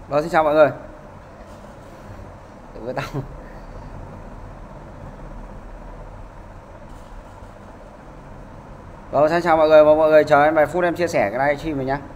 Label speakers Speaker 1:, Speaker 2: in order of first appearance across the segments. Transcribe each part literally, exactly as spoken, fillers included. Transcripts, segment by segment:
Speaker 1: Vâng, xin chào mọi người. Đừng với tao. Vâng, xin chào mọi người. Vâng, mọi người chờ em vài phút em chia sẻ cái livestream này nhá.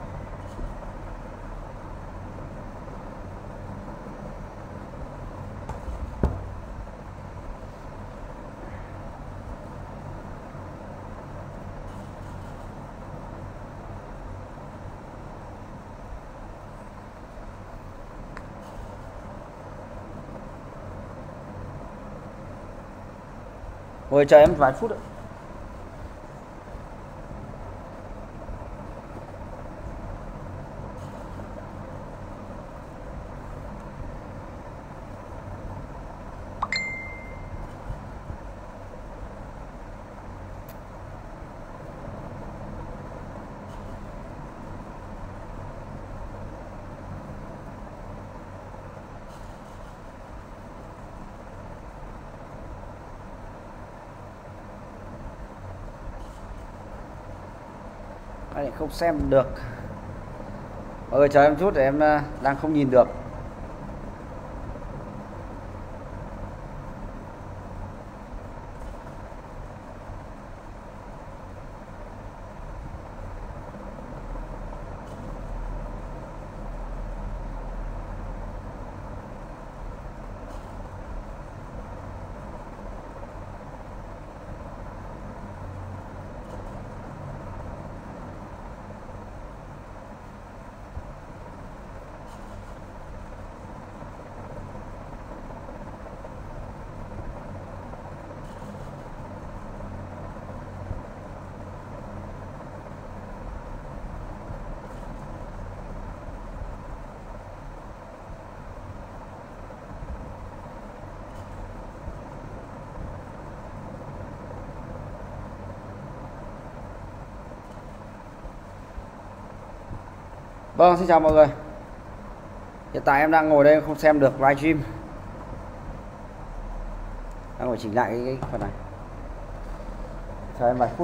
Speaker 1: Mọi người chờ em vài phút ạ. Anh không xem được. Mọi người chờ em chút để em đang không nhìn được. Vâng, xin chào mọi người. Hiện tại em đang ngồi đây không xem được livestream. Đang ngồi chỉnh lại cái, cái phần này. Chờ em vài phút.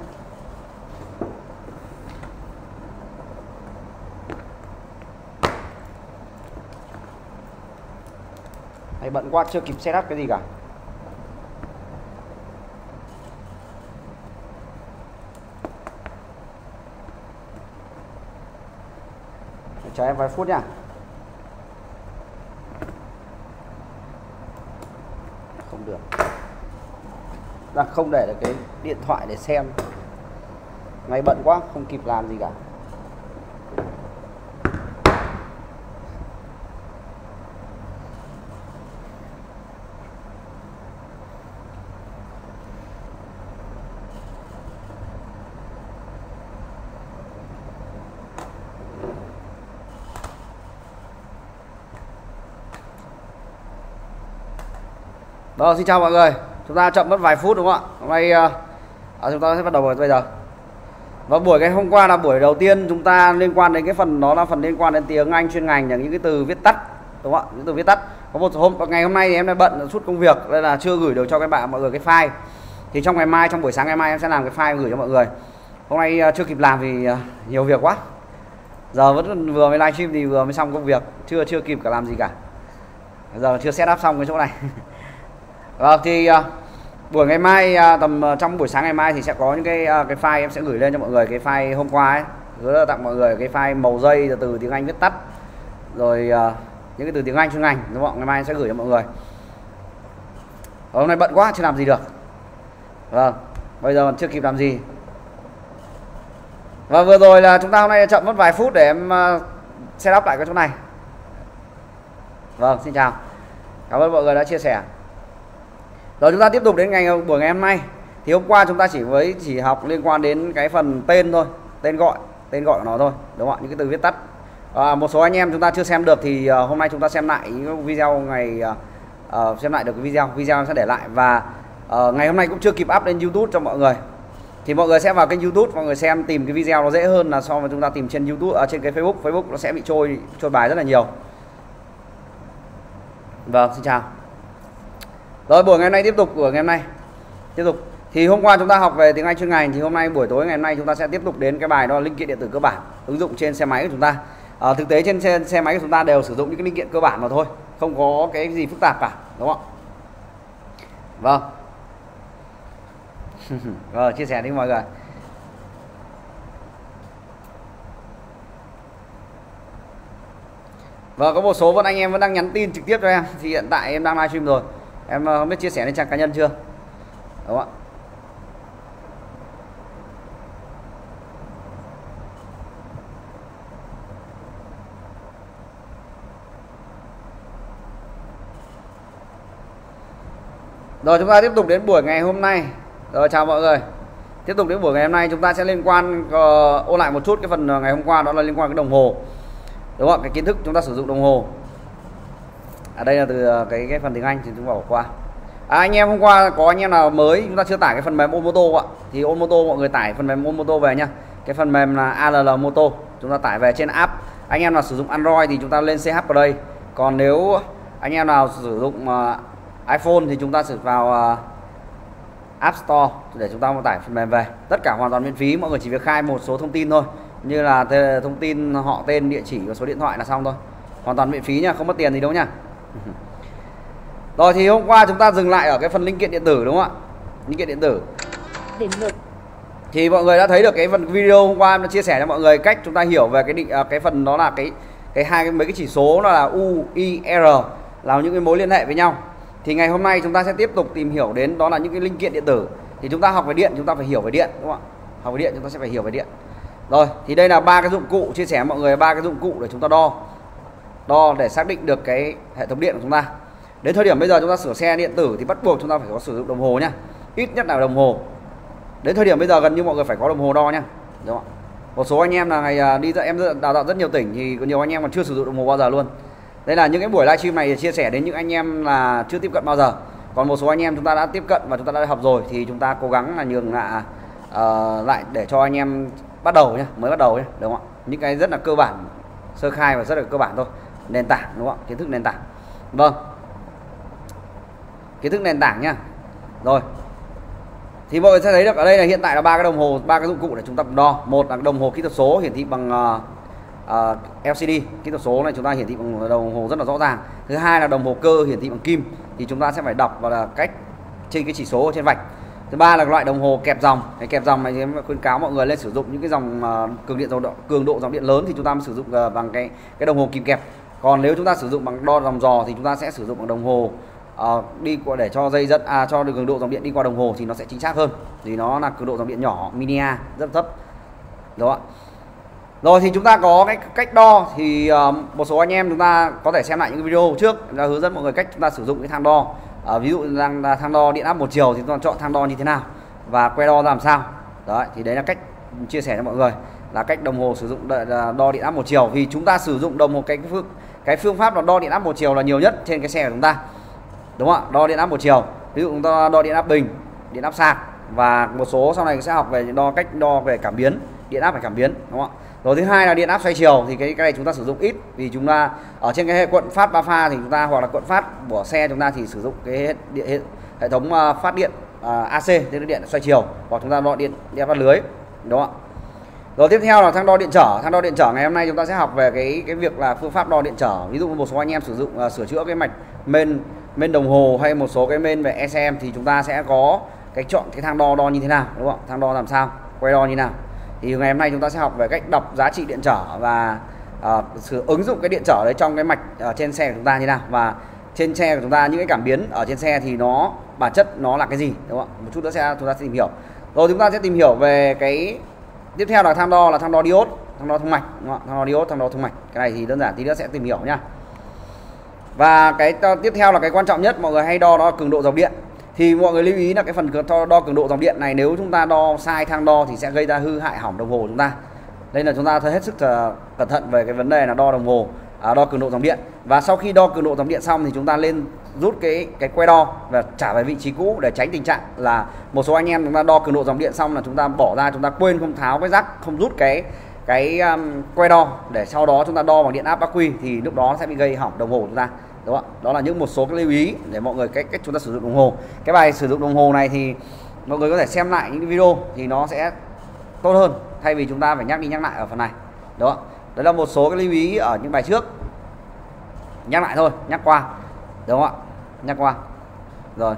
Speaker 1: Hay bận quá chưa kịp setup cái gì cả. Chờ em vài phút nha. Không được. Đang không để được cái điện thoại để xem. Ngày bận quá không kịp làm gì cả. Vâng, xin chào mọi người. Chúng ta chậm mất vài phút đúng không ạ? Hôm nay à, chúng ta sẽ bắt đầu rồi bây giờ. Và buổi ngày hôm qua là buổi đầu tiên chúng ta liên quan đến cái phần đó là phần liên quan đến tiếng Anh chuyên ngành, những cái từ viết tắt đúng không ạ? Những từ viết tắt. Có một hôm ngày hôm nay thì em đã bận suốt công việc nên là chưa gửi được cho các bạn mọi người cái file. Thì trong ngày mai, trong buổi sáng ngày mai em sẽ làm cái file gửi cho mọi người. Hôm nay chưa kịp làm vì nhiều việc quá. Giờ vẫn vừa mới livestream thì vừa mới xong công việc, chưa chưa kịp cả làm gì cả. Giờ chưa set up xong cái chỗ này. Vâng, thì uh, buổi ngày mai uh, tầm uh, trong buổi sáng ngày mai thì sẽ có những cái uh, cái file em sẽ gửi lên cho mọi người, cái file hôm qua ấy, rồi tặng mọi người cái file màu dây từ tiếng Anh viết tắt, rồi uh, những cái từ tiếng Anh chuyên ngành đúng không? Ngày mai em sẽ gửi cho mọi người. Hôm nay bận quá chưa làm gì được. Vâng, bây giờ chưa kịp làm gì. Và vừa rồi là chúng ta hôm nay chậm mất vài phút để em uh, set up lại cái chỗ này. Vâng, xin chào. Cảm ơn mọi người đã chia sẻ. Rồi chúng ta tiếp tục đến ngày buổi ngày hôm nay. Thì hôm qua chúng ta chỉ với chỉ học liên quan đến cái phần tên thôi, tên gọi, tên gọi của nó thôi, đúng không ạ? Những cái từ viết tắt. À, một số anh em chúng ta chưa xem được thì uh, hôm nay chúng ta xem lại video ngày uh, uh, xem lại được cái video, video em sẽ để lại và uh, ngày hôm nay cũng chưa kịp up lên YouTube cho mọi người. Thì mọi người sẽ vào kênh YouTube, mọi người xem tìm cái video nó dễ hơn là so với chúng ta tìm trên YouTube, ở trên cái Facebook, Facebook nó sẽ bị trôi trôi bài rất là nhiều. Vâng, xin chào. Rồi buổi ngày hôm nay tiếp tục, buổi ngày hôm nay tiếp tục. Thì hôm qua chúng ta học về tiếng Anh chuyên ngành, thì hôm nay buổi tối ngày hôm nay chúng ta sẽ tiếp tục đến cái bài đó linh kiện điện tử cơ bản ứng dụng trên xe máy của chúng ta. À, thực tế trên xe, xe máy của chúng ta đều sử dụng những cái linh kiện cơ bản mà thôi, không có cái gì phức tạp cả, đúng không? Vâng. Rồi, chia sẻ đi mọi người. Vâng, có một số vẫn anh em vẫn đang nhắn tin trực tiếp cho em, thì hiện tại em đang livestream rồi, em không biết chia sẻ lên trang cá nhân chưa, đúng không ạ? Rồi chúng ta tiếp tục đến buổi ngày hôm nay. Rồi chào mọi người. Tiếp tục đến buổi ngày hôm nay chúng ta sẽ liên quan uh, ôn lại một chút cái phần ngày hôm qua, đó là liên quan cái đồng hồ. Đúng không? Cái kiến thức chúng ta sử dụng đồng hồ. Ở à, đây là từ cái cái phần tiếng Anh thì chúng ta bỏ qua. À, anh em hôm qua có anh em nào mới chúng ta chưa tải cái phần mềm Omoto ạ, thì Omoto mọi người tải phần mềm Omoto về nhá. Cái phần mềm là a lờ lờ Moto, chúng ta tải về trên app. Anh em nào sử dụng Android thì chúng ta lên xê hát Play. Còn nếu anh em nào sử dụng uh, iPhone thì chúng ta sử vào uh, App Store để chúng ta tải phần mềm về. Tất cả hoàn toàn miễn phí, mọi người chỉ việc khai một số thông tin thôi, như là thông tin họ, tên, địa chỉ và số điện thoại là xong thôi. Hoàn toàn miễn phí nha, không mất tiền gì đâu nha. Rồi thì hôm qua chúng ta dừng lại ở cái phần linh kiện điện tử, đúng không ạ? Linh kiện điện tử. Thì mọi người đã thấy được cái phần video hôm qua em đã chia sẻ cho mọi người cách chúng ta hiểu về cái định cái phần đó là cái cái hai cái mấy cái chỉ số đó là U, I, R là những cái mối liên hệ với nhau. Thì ngày hôm nay chúng ta sẽ tiếp tục tìm hiểu đến đó là những cái linh kiện điện tử. Thì chúng ta học về điện, chúng ta phải hiểu về điện, đúng không ạ? Học về điện chúng ta sẽ phải hiểu về điện. Rồi, thì đây là ba cái dụng cụ, chia sẻ với mọi người ba cái dụng cụ để chúng ta đo. Đo để xác định được cái hệ thống điện của chúng ta. Đến thời điểm bây giờ chúng ta sửa xe điện tử thì bắt buộc chúng ta phải có sử dụng đồng hồ nhá. Ít nhất là đồng hồ. Đến thời điểm bây giờ gần như mọi người phải có đồng hồ đo nhá. Đúng không? Một số anh em là ngày đi em đào tạo rất nhiều tỉnh thì có nhiều anh em còn chưa sử dụng đồng hồ bao giờ luôn. Đây là những cái buổi livestream này chia sẻ đến những anh em là chưa tiếp cận bao giờ. Còn một số anh em chúng ta đã tiếp cận và chúng ta đã học rồi thì chúng ta cố gắng là nhường lại uh, lại để cho anh em bắt đầu nhá, mới bắt đầu nhá, đúng không ạ? Những cái rất là cơ bản, sơ khai và rất là cơ bản thôi, nền tảng, đúng không ạ? Kiến thức nền tảng. Vâng. Kiến thức nền tảng nhá. Rồi. Thì mọi người sẽ thấy được ở đây là hiện tại là ba cái đồng hồ, ba cái dụng cụ để chúng ta đo. Một là đồng hồ kỹ thuật số hiển thị bằng uh, uh, lờ xê đê, kỹ thuật số này chúng ta hiển thị bằng đồng hồ rất là rõ ràng. Thứ hai là đồng hồ cơ hiển thị bằng kim, thì chúng ta sẽ phải đọc vào là cách trên cái chỉ số ở trên vạch. Thứ ba là loại đồng hồ kẹp dòng. Cái kẹp dòng này em khuyến cáo mọi người lên sử dụng những cái dòng uh, cường điện dòng cường độ dòng điện lớn thì chúng ta mới sử dụng uh, bằng cái cái đồng hồ kìm kẹp. Còn nếu chúng ta sử dụng bằng đo dòng dò thì chúng ta sẽ sử dụng bằng đồng hồ uh, đi qua để cho dây dẫn à cho cường độ dòng điện đi qua đồng hồ thì nó sẽ chính xác hơn. Vì nó là cường độ dòng điện nhỏ, mini A, rất thấp. Đúng không ạ? Rồi thì chúng ta có cái cách đo thì uh, một số anh em chúng ta có thể xem lại những video trước là hướng dẫn mọi người cách chúng ta sử dụng cái thang đo. Uh, ví dụ rằng là thang đo điện áp một chiều thì chúng ta chọn thang đo như thế nào và que đo ra làm sao. Đấy, thì đấy là cách chia sẻ cho mọi người là cách đồng hồ sử dụng đo điện áp một chiều. Vì chúng ta sử dụng đồng hồ cái phương cái phương pháp là đo điện áp một chiều là nhiều nhất trên cái xe của chúng ta, đúng không ạ? Đo điện áp một chiều, ví dụ chúng ta đo điện áp bình, điện áp sạc và một số sau này sẽ học về đo cách đo về cảm biến, điện áp phải cảm biến, đúng không ạ? Rồi thứ hai là điện áp xoay chiều thì cái cái này chúng ta sử dụng ít vì chúng ta ở trên cái hệ quận phát ba pha thì chúng ta hoặc là quận phát của xe chúng ta thì sử dụng cái điện, hệ, hệ thống phát điện uh, a xê, tức là điện xoay chiều, hoặc chúng ta đo điện điện phát lưới, đúng không ạ? Rồi tiếp theo là thang đo điện trở. Thang đo điện trở ngày hôm nay chúng ta sẽ học về cái cái việc là phương pháp đo điện trở. Ví dụ một số anh em sử dụng uh, sửa chữa cái mạch main main đồng hồ hay một số cái main về e xê em thì chúng ta sẽ có cái chọn cái thang đo đo như thế nào, đúng không ạ? Thang đo làm sao, quay đo như nào. Thì ngày hôm nay chúng ta sẽ học về cách đọc giá trị điện trở và uh, sử ứng dụng cái điện trở đấy trong cái mạch ở trên xe của chúng ta như nào, và trên xe của chúng ta những cái cảm biến ở trên xe thì nó bản chất nó là cái gì, đúng không ạ? Một chút nữa sẽ chúng ta sẽ tìm hiểu. Rồi chúng ta sẽ tìm hiểu về cái tiếp theo là thang đo là thang đo diode, thang đo thông mạch, đúng không ạ? Thang đo diode, thang đo thông mạch. Cái này thì đơn giản tí nữa sẽ tìm hiểu nhá. Và cái tiếp theo là cái quan trọng nhất mọi người hay đo đó là cường độ dòng điện. Thì mọi người lưu ý là cái phần đo cường độ dòng điện này nếu chúng ta đo sai thang đo thì sẽ gây ra hư hại hỏng đồng hồ của chúng ta. Đây là chúng ta phải hết sức cẩn thận về cái vấn đề là đo đồng hồ, à, đo cường độ dòng điện. Và sau khi đo cường độ dòng điện xong thì chúng ta lên rút cái cái que đo và trả về vị trí cũ để tránh tình trạng là một số anh em chúng ta đo cường độ dòng điện xong là chúng ta bỏ ra, chúng ta quên không tháo cái rắc, không rút cái cái um, que đo để sau đó chúng ta đo bằng điện áp ắc quy thì lúc đó sẽ bị gây hỏng đồng hồ của chúng ta. Đúng không? Đó là những một số cái lưu ý để mọi người cách cách chúng ta sử dụng đồng hồ. Cái bài sử dụng đồng hồ này thì mọi người có thể xem lại những video thì nó sẽ tốt hơn thay vì chúng ta phải nhắc đi nhắc lại ở phần này. Đó. Đấy là một số cái lưu ý ở những bài trước. Nhắc lại thôi, nhắc qua. Đúng không ạ? Nhắc qua. Rồi.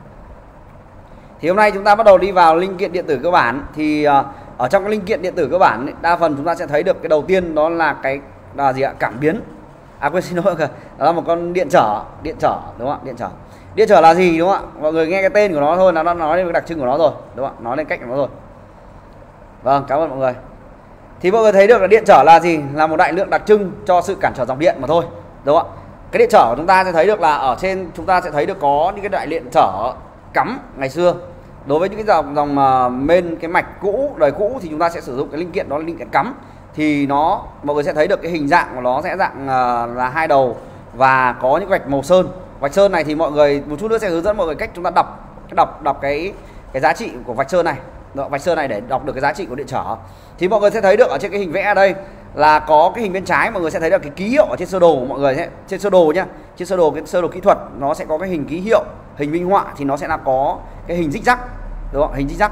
Speaker 1: Thì hôm nay chúng ta bắt đầu đi vào linh kiện điện tử cơ bản. Thì uh, ở trong cái linh kiện điện tử cơ bản ấy, đa phần chúng ta sẽ thấy được cái đầu tiên đó là cái là gì ạ? Cảm biến. À quên xin lỗi, đó là một con điện trở, điện trở đúng không ạ? Điện trở. Điện trở là gì đúng không ạ? Mọi người nghe cái tên của nó thôi là nó nói lên cái đặc trưng của nó rồi, đúng không ạ? Nói lên cách của nó rồi. Vâng, cảm ơn mọi người. Thì mọi người thấy được là điện trở là gì? Là một đại lượng đặc trưng cho sự cản trở dòng điện mà thôi, đúng không ạ? Cái điện trở của chúng ta sẽ thấy được là ở trên chúng ta sẽ thấy được có những cái đại điện trở cắm ngày xưa. Đối với những cái dòng dòng uh, main cái mạch cũ, đời cũ thì chúng ta sẽ sử dụng cái linh kiện đó là linh kiện cắm. Thì nó mọi người sẽ thấy được cái hình dạng của nó sẽ dạng uh, là hai đầu và có những vạch màu sơn. Vạch sơn này thì mọi người một chút nữa sẽ hướng dẫn mọi người cách chúng ta đọc cái đọc đọc cái cái giá trị của vạch sơn này. Đó, vạch sơn này để đọc được cái giá trị của điện trở. Thì mọi người sẽ thấy được ở trên cái hình vẽ ở đây là có cái hình bên trái, mọi người sẽ thấy được cái ký hiệu ở trên sơ đồ của mọi người nhé. Trên sơ đồ nhá, trên sơ đồ cái sơ đồ kỹ thuật nó sẽ có cái hình ký hiệu, hình minh họa thì nó sẽ là có cái hình zigzag, đúng không? Hình zigzag.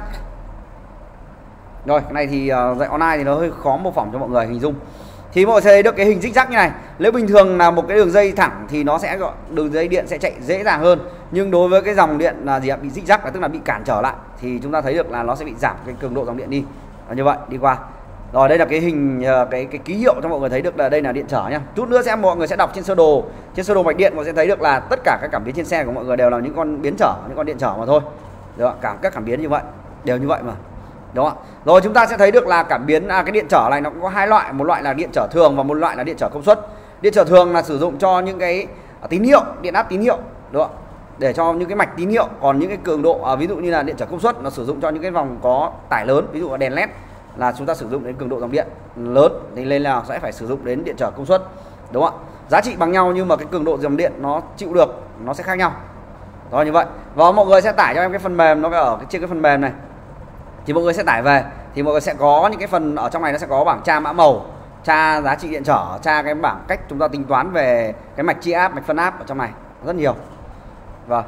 Speaker 1: Rồi, cái này thì uh, dạy online thì nó hơi khó mô phỏng cho mọi người hình dung. Thì mọi người sẽ thấy được cái hình zigzag như này. Nếu bình thường là một cái đường dây thẳng thì nó sẽ gọi đường dây điện sẽ chạy dễ dàng hơn. Nhưng đối với cái dòng điện là gì ạ? Bị zigzag là tức là bị cản trở lại thì chúng ta thấy được là nó sẽ bị giảm cái cường độ dòng điện đi. Và như vậy đi qua. Rồi đây là cái hình cái cái ký hiệu cho mọi người thấy được là đây là điện trở nhá. Chút nữa sẽ mọi người sẽ đọc trên sơ đồ, trên sơ đồ mạch điện mọi người sẽ thấy được là tất cả các cảm biến trên xe của mọi người đều là những con biến trở, những con điện trở mà thôi. Được không? Cả các cảm biến như vậy, đều như vậy mà. Đúng không? Rồi chúng ta sẽ thấy được là cảm biến à, cái điện trở này nó cũng có hai loại, một loại là điện trở thường và một loại là điện trở công suất. Điện trở thường là sử dụng cho những cái tín hiệu, điện áp tín hiệu, đúng không? Để cho những cái mạch tín hiệu, còn những cái cường độ à, ví dụ như là điện trở công suất nó sử dụng cho những cái vòng có tải lớn, ví dụ là đèn led là chúng ta sử dụng đến cường độ dòng điện lớn thì lên là sẽ phải sử dụng đến điện trở công suất, đúng không ạ? Giá trị bằng nhau nhưng mà cái cường độ dòng điện nó chịu được nó sẽ khác nhau. Đó như vậy. Và mọi người sẽ tải cho em cái phần mềm nó ở cái trên cái phần mềm này. Thì mọi người sẽ tải về thì mọi người sẽ có những cái phần ở trong này nó sẽ có bảng tra mã màu, tra giá trị điện trở, tra cái bảng cách chúng ta tính toán về cái mạch chia áp, mạch phân áp ở trong này rất nhiều. Vâng.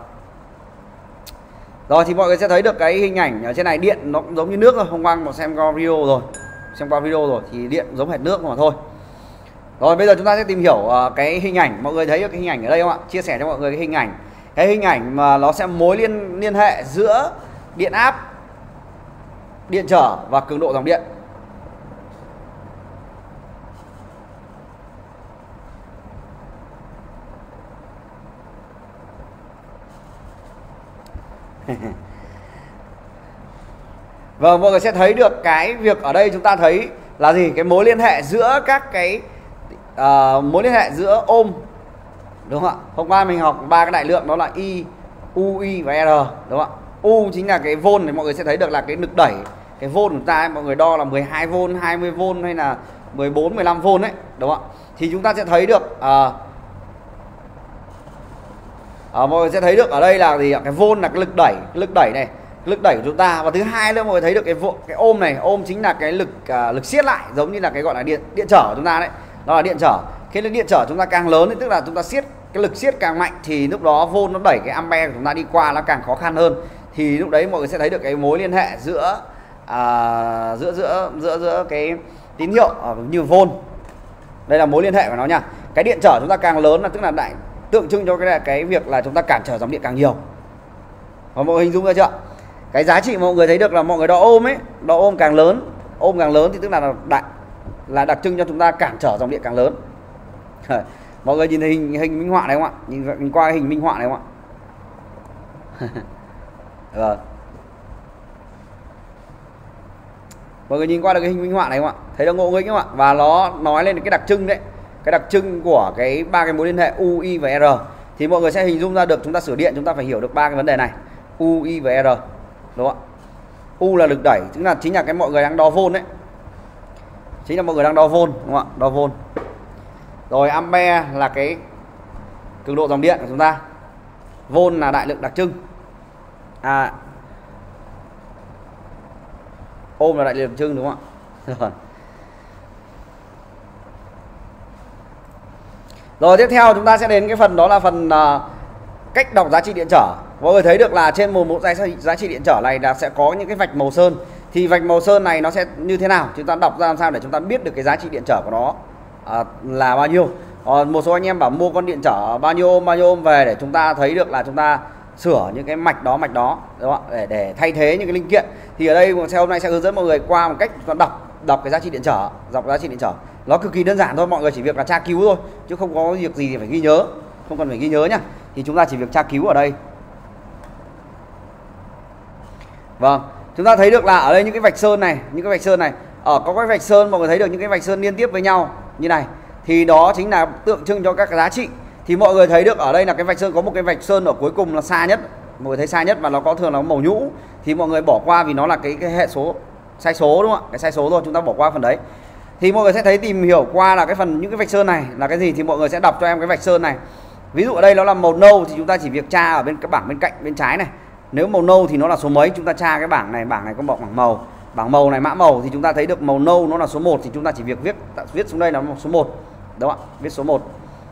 Speaker 1: Rồi thì mọi người sẽ thấy được cái hình ảnh ở trên này, điện nó cũng giống như nước thôi. Hôm qua một xem qua video rồi, xem qua video rồi thì điện giống hệt nước mà thôi. Rồi bây giờ chúng ta sẽ tìm hiểu uh, cái hình ảnh. Mọi người thấy được cái hình ảnh ở đây không ạ? Chia sẻ cho mọi người cái hình ảnh. Cái hình ảnh mà nó sẽ mối liên liên hệ giữa điện áp, điện trở và cường độ dòng điện. Vâng, mọi người sẽ thấy được cái việc ở đây chúng ta thấy là gì? Cái mối liên hệ giữa các cái uh, mối liên hệ giữa ôm, đúng không ạ? Hôm qua mình học ba cái đại lượng đó là I, U, I và R, đúng không ạ? U chính là cái volt này, mọi người sẽ thấy được là cái lực đẩy, cái volt của chúng ta ấy, mọi người đo là mười hai volt, hai mươi volt hay là mười bốn, mười lăm volt đấy, đúng không ạ? Thì chúng ta sẽ thấy được uh, uh, mọi người sẽ thấy được ở đây là gì ạ? Cái volt là cái lực đẩy, cái lực đẩy này, lực đẩy của chúng ta. Và thứ hai nữa mọi người thấy được cái cái ôm này, ôm chính là cái lực uh, lực siết lại, giống như là cái gọi là điện điện trở của chúng ta đấy. Đó là điện trở. Khi điện trở chúng ta càng lớn thì tức là chúng ta siết, cái lực siết càng mạnh thì lúc đó volt nó đẩy cái ampere của chúng ta đi qua nó càng khó khăn hơn. Thì lúc đấy mọi người sẽ thấy được cái mối liên hệ giữa à, giữa giữa giữa giữa cái tín hiệu à, như volt. Đây là mối liên hệ của nó nha. Cái điện trở chúng ta càng lớn là tức là đại tượng trưng cho cái cái việc là chúng ta cản trở dòng điện càng nhiều. Và mọi người hình dung ra chưa? Cái giá trị mọi người thấy được là mọi người đo ôm ấy, đo ôm càng lớn, ôm càng lớn thì tức là đại là đặc trưng cho chúng ta cản trở dòng điện càng lớn. Mọi người nhìn thấy hình hình minh họa này không ạ? Nhìn, nhìn qua hình minh họa này không ạ? Rồi. Mọi người nhìn qua được cái hình minh họa này không ạ? Thấy nó ngộ nghĩnh không ạ? Và nó nói lên cái đặc trưng đấy, cái đặc trưng của cái ba cái mối liên hệ U, I và R. Thì mọi người sẽ hình dung ra được chúng ta sửa điện chúng ta phải hiểu được ba cái vấn đề này, U, I và R, đúng không ạ? U là lực đẩy, chính là chính là cái mọi người đang đo volt đấy, chính là mọi người đang đo volt, đúng không ạ? Đo volt. Rồi ampere là cái cường độ dòng điện của chúng ta, volt là đại lượng đặc trưng, à, ôm là đại lượng đặc trưng, đúng không ạ? Rồi. Rồi tiếp theo chúng ta sẽ đến cái phần đó là phần uh, cách đọc giá trị điện trở. Mọi người thấy được là trên một một giá trị điện trở này là sẽ có những cái vạch màu sơn. Thì vạch màu sơn này nó sẽ như thế nào? Chúng ta đọc ra làm sao để chúng ta biết được cái giá trị điện trở của nó à, là bao nhiêu. Còn một số anh em bảo mua con điện trở bao nhiêu ôm bao nhiêu ôm về để chúng ta thấy được là chúng ta sửa những cái mạch đó mạch đó đúng không? Để để thay thế những cái linh kiện. Thì ở đây hôm nay sẽ hướng dẫn mọi người qua một cách đọc đọc cái giá trị điện trở, đọc giá trị điện trở. Nó cực kỳ đơn giản thôi, mọi người chỉ việc là tra cứu thôi chứ không có việc gì phải ghi nhớ, không cần phải ghi nhớ nhá. Thì chúng ta chỉ việc tra cứu ở đây. Vâng, chúng ta thấy được là ở đây những cái vạch sơn này, những cái vạch sơn này, ở có cái vạch sơn mọi người thấy được những cái vạch sơn liên tiếp với nhau như này thì đó chính là tượng trưng cho các cái giá trị. Thì mọi người thấy được ở đây là cái vạch sơn có một cái vạch sơn ở cuối cùng là xa nhất, mọi người thấy xa nhất và nó có thường là màu nhũ thì mọi người bỏ qua vì nó là cái, cái hệ số sai số đúng không ạ? Cái sai số thôi, chúng ta bỏ qua phần đấy. Thì mọi người sẽ thấy tìm hiểu qua là cái phần những cái vạch sơn này là cái gì thì mọi người sẽ đọc cho em cái vạch sơn này. Ví dụ ở đây nó là màu nâu thì chúng ta chỉ việc tra ở bên cái bảng bên cạnh bên trái này. Nếu màu nâu thì nó là số mấy, chúng ta tra cái bảng này, bảng này có bảng màu. Bảng màu này mã màu thì chúng ta thấy được màu nâu nó là số một thì chúng ta chỉ việc viết viết xuống đây là số một. Đúng không ạ? Viết số một.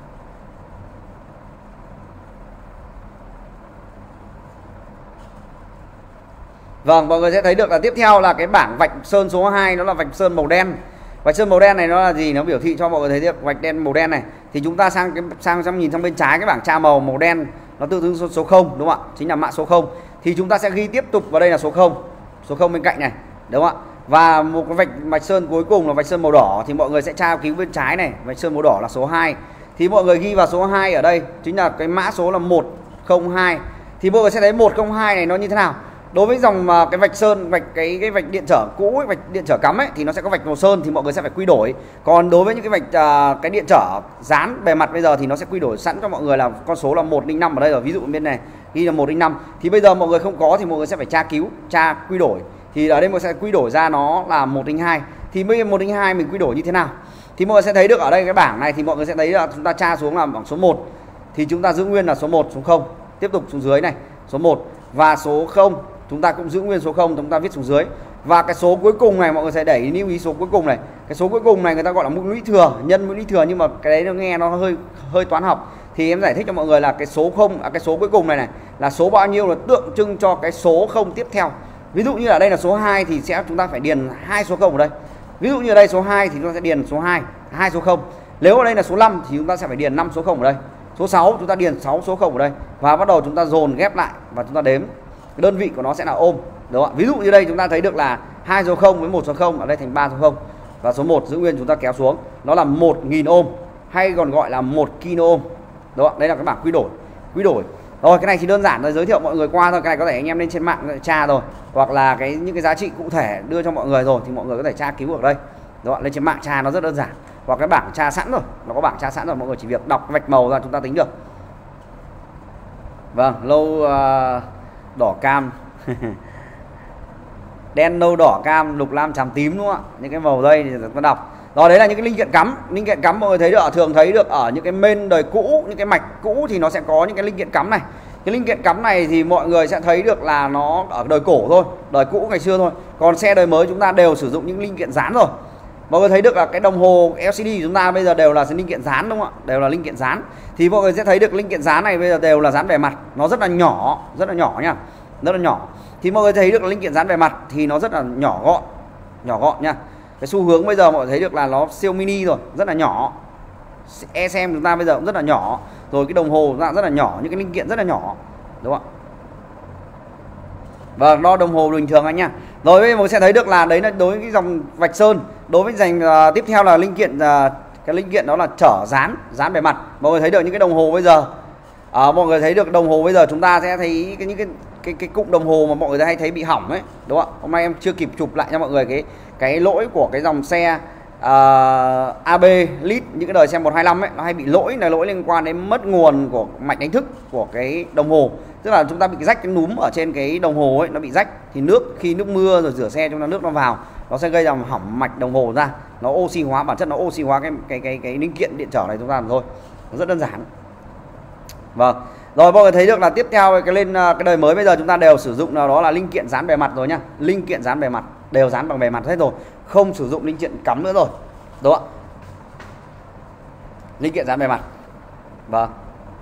Speaker 1: Vâng, mọi người sẽ thấy được là tiếp theo là cái bảng vạch sơn số hai, nó là vạch sơn màu đen. Vạch sơn màu đen này nó là gì? Nó biểu thị cho mọi người thấy được vạch đen màu đen này. Thì chúng ta sang cái sang sang nhìn sang bên trái cái bảng tra màu màu đen nó tương ứng số, số không đúng không ạ? Chính là mã số không. Thì chúng ta sẽ ghi tiếp tục vào đây là số không. Số không bên cạnh này, đúng không ạ? Và một cái vạch vạch sơn cuối cùng là vạch sơn màu đỏ thì mọi người sẽ tra cứu bên trái này, vạch sơn màu đỏ là số hai. Thì mọi người ghi vào số hai ở đây chính là cái mã số là một không hai. Thì mọi người sẽ thấy một không hai này nó như thế nào? Đối với dòng mà cái vạch sơn vạch cái cái vạch điện trở cũ ấy, vạch điện trở cắm ấy thì nó sẽ có vạch màu sơn thì mọi người sẽ phải quy đổi. Còn đối với những cái vạch uh, cái điện trở dán bề mặt bây giờ thì nó sẽ quy đổi sẵn cho mọi người là con số là một không năm ở đây rồi. Ví dụ bên này ghi là một không năm thì bây giờ mọi người không có thì mọi người sẽ phải tra cứu, tra quy đổi. Thì ở đây mọi người sẽ quy đổi ra nó là một không hai. Thì bây giờ một không hai mình quy đổi như thế nào? Thì mọi người sẽ thấy được ở đây cái bảng này thì mọi người sẽ thấy là chúng ta tra xuống là bảng số một thì chúng ta giữ nguyên là số một xuống không. Tiếp tục xuống dưới này, số một và số không chúng ta cũng giữ nguyên số không, chúng ta viết xuống dưới. Và cái số cuối cùng này mọi người sẽ đẩy lưu ý số cuối cùng này. Cái số cuối cùng này người ta gọi là mũ lũy thừa, nhân mũ lũy thừa nhưng mà cái đấy nó nghe nó hơi hơi toán học. Thì em giải thích cho mọi người là cái số không à, cái số cuối cùng này này là số bao nhiêu là tượng trưng cho cái số không tiếp theo. Ví dụ như ở đây là số hai thì sẽ chúng ta phải điền hai số không ở đây. Ví dụ như ở đây số hai thì chúng ta sẽ điền số hai, hai số không. Nếu ở đây là số năm thì chúng ta sẽ phải điền năm số không ở đây. Số sáu chúng ta điền sáu số không ở đây và bắt đầu chúng ta dồn ghép lại và chúng ta đếm. Cái đơn vị của nó sẽ là ôm, đúng không ạ? Ví dụ như đây chúng ta thấy được là hai số không với một số không ở đây thành ba số không và số một giữ nguyên chúng ta kéo xuống, nó là một nghìn ôm hay còn gọi là một kilo ôm. Đúng không? Đây là cái bảng quy đổi, quy đổi. Rồi cái này thì đơn giản rồi, giới thiệu mọi người qua thôi, cái này có thể anh em lên trên mạng tra rồi, hoặc là cái những cái giá trị cụ thể đưa cho mọi người rồi thì mọi người có thể tra cứu ở đây. Đúng không? Lên trên mạng tra nó rất đơn giản. Hoặc cái bảng tra sẵn rồi, nó có bảng tra sẵn rồi, mọi người chỉ việc đọc vạch màu ra chúng ta tính được. Vâng, lâu uh, đỏ cam đen nâu đỏ cam lục lam chàm tím đúng không ạ? Những cái màu đây thì chúng ta đọc. Rồi đấy là những cái linh kiện cắm, linh kiện cắm mọi người thấy được, thường thấy được ở những cái main đời cũ, những cái mạch cũ thì nó sẽ có những cái linh kiện cắm này. Cái linh kiện cắm này thì mọi người sẽ thấy được là nó ở đời cổ thôi, đời cũ ngày xưa thôi. Còn xe đời mới chúng ta đều sử dụng những linh kiện dán rồi. Mọi người thấy được là cái đồng hồ lờ xê đê của chúng ta bây giờ đều là linh kiện dán đúng không ạ? Đều là linh kiện dán. Thì mọi người sẽ thấy được linh kiện dán này bây giờ đều là dán bề mặt, nó rất là nhỏ, rất là nhỏ nha, rất là nhỏ. Thì mọi người thấy được là linh kiện dán bề mặt thì nó rất là nhỏ gọn, nhỏ gọn nha. Cái xu hướng bây giờ mọi người thấy được là nó siêu mini rồi, rất là nhỏ. E xê em chúng ta bây giờ cũng rất là nhỏ, rồi cái đồng hồ chúng ta rất là nhỏ, những cái linh kiện rất là nhỏ, đúng không ạ? Vâng, đo đồng hồ bình thường anh nhá. Rồi bây giờ mình sẽ thấy được là đấy là đối với cái dòng vạch sơn. Đối với dành uh, tiếp theo là linh kiện uh, cái linh kiện đó là trở dán, dán bề mặt. Mọi người thấy được những cái đồng hồ bây giờ. À, mọi người thấy được đồng hồ bây giờ chúng ta sẽ thấy cái những cái cái cái cụm đồng hồ mà mọi người hay thấy bị hỏng ấy, đúng không ạ? Hôm nay em chưa kịp chụp lại cho mọi người cái cái lỗi của cái dòng xe uh, a bê lít, những cái đời xe một hai năm ấy, nó hay bị lỗi là lỗi liên quan đến mất nguồn của mạch đánh thức của cái đồng hồ. Tức là chúng ta bị rách cái núm ở trên cái đồng hồ ấy, nó bị rách thì nước khi nước mưa rồi rửa xe chúng ta nước nó vào, nó sẽ gây ra hỏng mạch đồng hồ ra, nó oxy hóa, bản chất nó oxy hóa cái cái cái cái linh kiện điện trở này chúng ta làm thôi. Nó rất đơn giản. Vâng. Rồi mọi người thấy được là tiếp theo cái lên cái đời mới bây giờ chúng ta đều sử dụng nào đó là linh kiện dán bề mặt rồi nhá. Linh kiện dán bề mặt đều dán bằng bề mặt hết rồi, không sử dụng linh kiện cắm nữa rồi. Đúng không ạ? Linh kiện dán bề mặt. Vâng.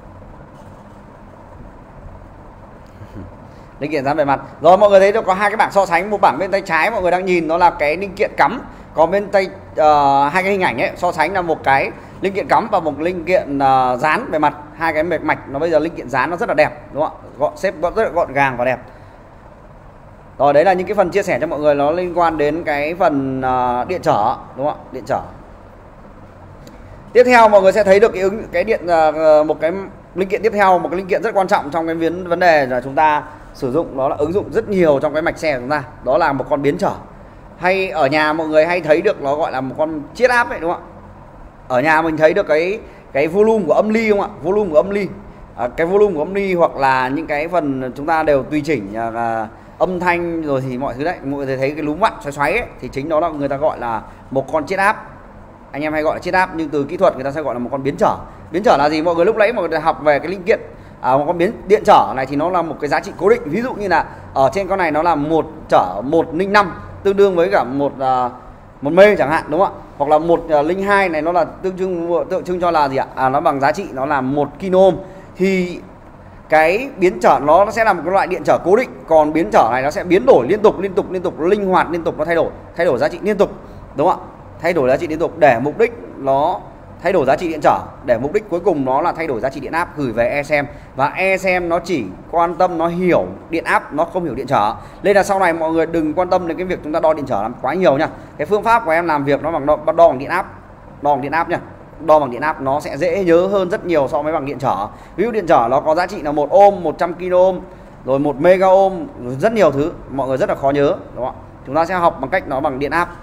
Speaker 1: Linh kiện dán bề mặt. Rồi mọi người thấy có hai cái bảng so sánh, một bảng bên tay trái mọi người đang nhìn nó là cái linh kiện cắm, còn bên tay uh, hai cái hình ảnh ấy so sánh là một cái linh kiện cắm và một linh kiện uh, dán về mặt. Hai cái mạch mạch nó bây giờ linh kiện dán nó rất là đẹp đúng không ạ, gọn xếp rất là gọn gàng và đẹp. Rồi đấy là những cái phần chia sẻ cho mọi người nó liên quan đến cái phần uh, điện trở đúng không ạ, điện trở. Tiếp theo mọi người sẽ thấy được cái ứng cái điện uh, một cái linh kiện tiếp theo, một cái linh kiện rất quan trọng trong cái vấn vấn đề là chúng ta sử dụng, đó là ứng dụng rất nhiều trong cái mạch xe của chúng ta, đó là một con biến trở. Hay ở nhà mọi người hay thấy được nó gọi là một con chiết áp ấy đúng không ạ. Ở nhà mình thấy được cái cái volume của âm ly không ạ, volume của âm ly, à, cái volume của âm ly hoặc là những cái phần chúng ta đều tùy chỉnh à, âm thanh rồi thì mọi thứ đấy, mọi người thấy cái lúm vặn xoáy xoáy ấy, thì chính đó là người ta gọi là một con chiết áp. Anh em hay gọi là chiết áp, nhưng từ kỹ thuật người ta sẽ gọi là một con biến trở. Biến trở là gì? Mọi người lúc nãy mọi người học về cái linh kiện à, một con biến điện trở này thì nó là một cái giá trị cố định. Ví dụ như là ở trên con này nó là một trở một linh năm tương đương với cả một uh, một mê chẳng hạn đúng không ạ, hoặc là một uh, linh hai này nó là tương trưng tượng trưng cho là gì ạ, à, nó bằng giá trị nó là một kilo ohm. Thì cái biến trở nó, nó sẽ là một cái loại điện trở cố định, còn biến trở này nó sẽ biến đổi liên tục liên tục liên tục linh hoạt liên tục, nó thay đổi thay đổi giá trị liên tục đúng không ạ, thay đổi giá trị liên tục để mục đích nó thay đổi giá trị điện trở, để mục đích cuối cùng nó là thay đổi giá trị điện áp gửi về e xê em. Và e xê em nó chỉ quan tâm nó hiểu điện áp, nó không hiểu điện trở. Nên là sau này mọi người đừng quan tâm đến cái việc chúng ta đo điện trở làm quá nhiều nha. Cái phương pháp của em làm việc nó bằng đo, đo bằng điện áp, đo bằng điện áp nha. Đo bằng điện áp nó sẽ dễ nhớ hơn rất nhiều so với bằng điện trở. Ví dụ điện trở nó có giá trị là một ohm, một trăm kilo ohm, rồi một mega ohm, rồi rất nhiều thứ, mọi người rất là khó nhớ đúng không ạ. Chúng ta sẽ học bằng cách nó bằng điện áp.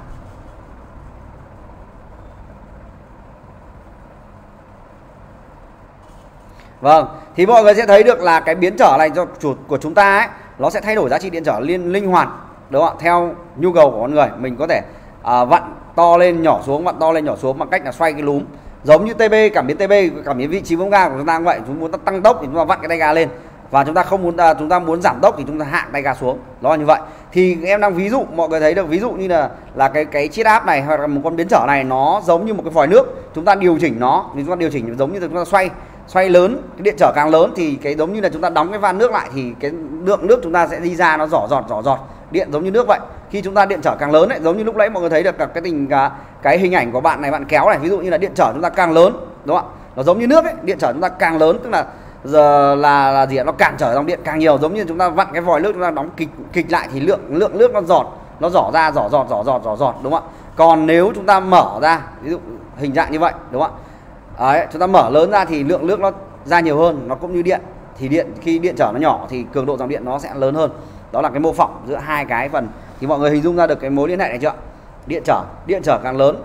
Speaker 1: Vâng, thì mọi người sẽ thấy được là cái biến trở này cho chủ của chúng ta ấy, nó sẽ thay đổi giá trị điện trở liên linh hoạt đúng không ạ, theo nhu cầu của con người. Mình có thể à, vặn to lên nhỏ xuống, vặn to lên nhỏ xuống bằng cách là xoay cái núm. Giống như tê bê, cảm biến tê bê, cảm biến vị trí bấm ga của chúng ta cũng vậy. Chúng muốn tăng tốc thì chúng ta vặn cái tay ga lên, và chúng ta không muốn à, chúng ta muốn giảm tốc thì chúng ta hạ tay ga xuống. Đó là như vậy. Thì em đang ví dụ mọi người thấy được, ví dụ như là là cái cái chiết áp này hoặc là một con biến trở này nó giống như một cái vòi nước, chúng ta điều chỉnh nó, thì chúng ta điều chỉnh giống như chúng ta xoay xoay lớn, cái điện trở càng lớn thì cái giống như là chúng ta đóng cái van nước lại thì cái lượng nước chúng ta sẽ đi ra nó rỏ giọt rỏ giọt, điện giống như nước vậy. Khi chúng ta điện trở càng lớn ấy, giống như lúc nãy mọi người thấy được cái tình cái, cái hình ảnh của bạn này, bạn kéo này, ví dụ như là điện trở chúng ta càng lớn đúng không ạ, nó giống như nước ấy, điện trở chúng ta càng lớn tức là giờ là là gì ạ, nó cản trở dòng điện càng nhiều, giống như chúng ta vặn cái vòi nước chúng ta đóng kịch kịch lại thì lượng lượng nước nó giọt, nó rỏ ra rỏ giọt rỏ giọt rỏ giọt đúng không ạ. Còn nếu chúng ta mở ra ví dụ hình dạng như vậy đúng không ạ, đấy, chúng ta mở lớn ra thì lượng nước nó ra nhiều hơn, nó cũng như điện. Thì điện khi điện trở nó nhỏ thì cường độ dòng điện nó sẽ lớn hơn. Đó là cái mô phỏng giữa hai cái phần. Thì mọi người hình dung ra được cái mối liên hệ này chưa? Điện trở, điện trở càng lớn.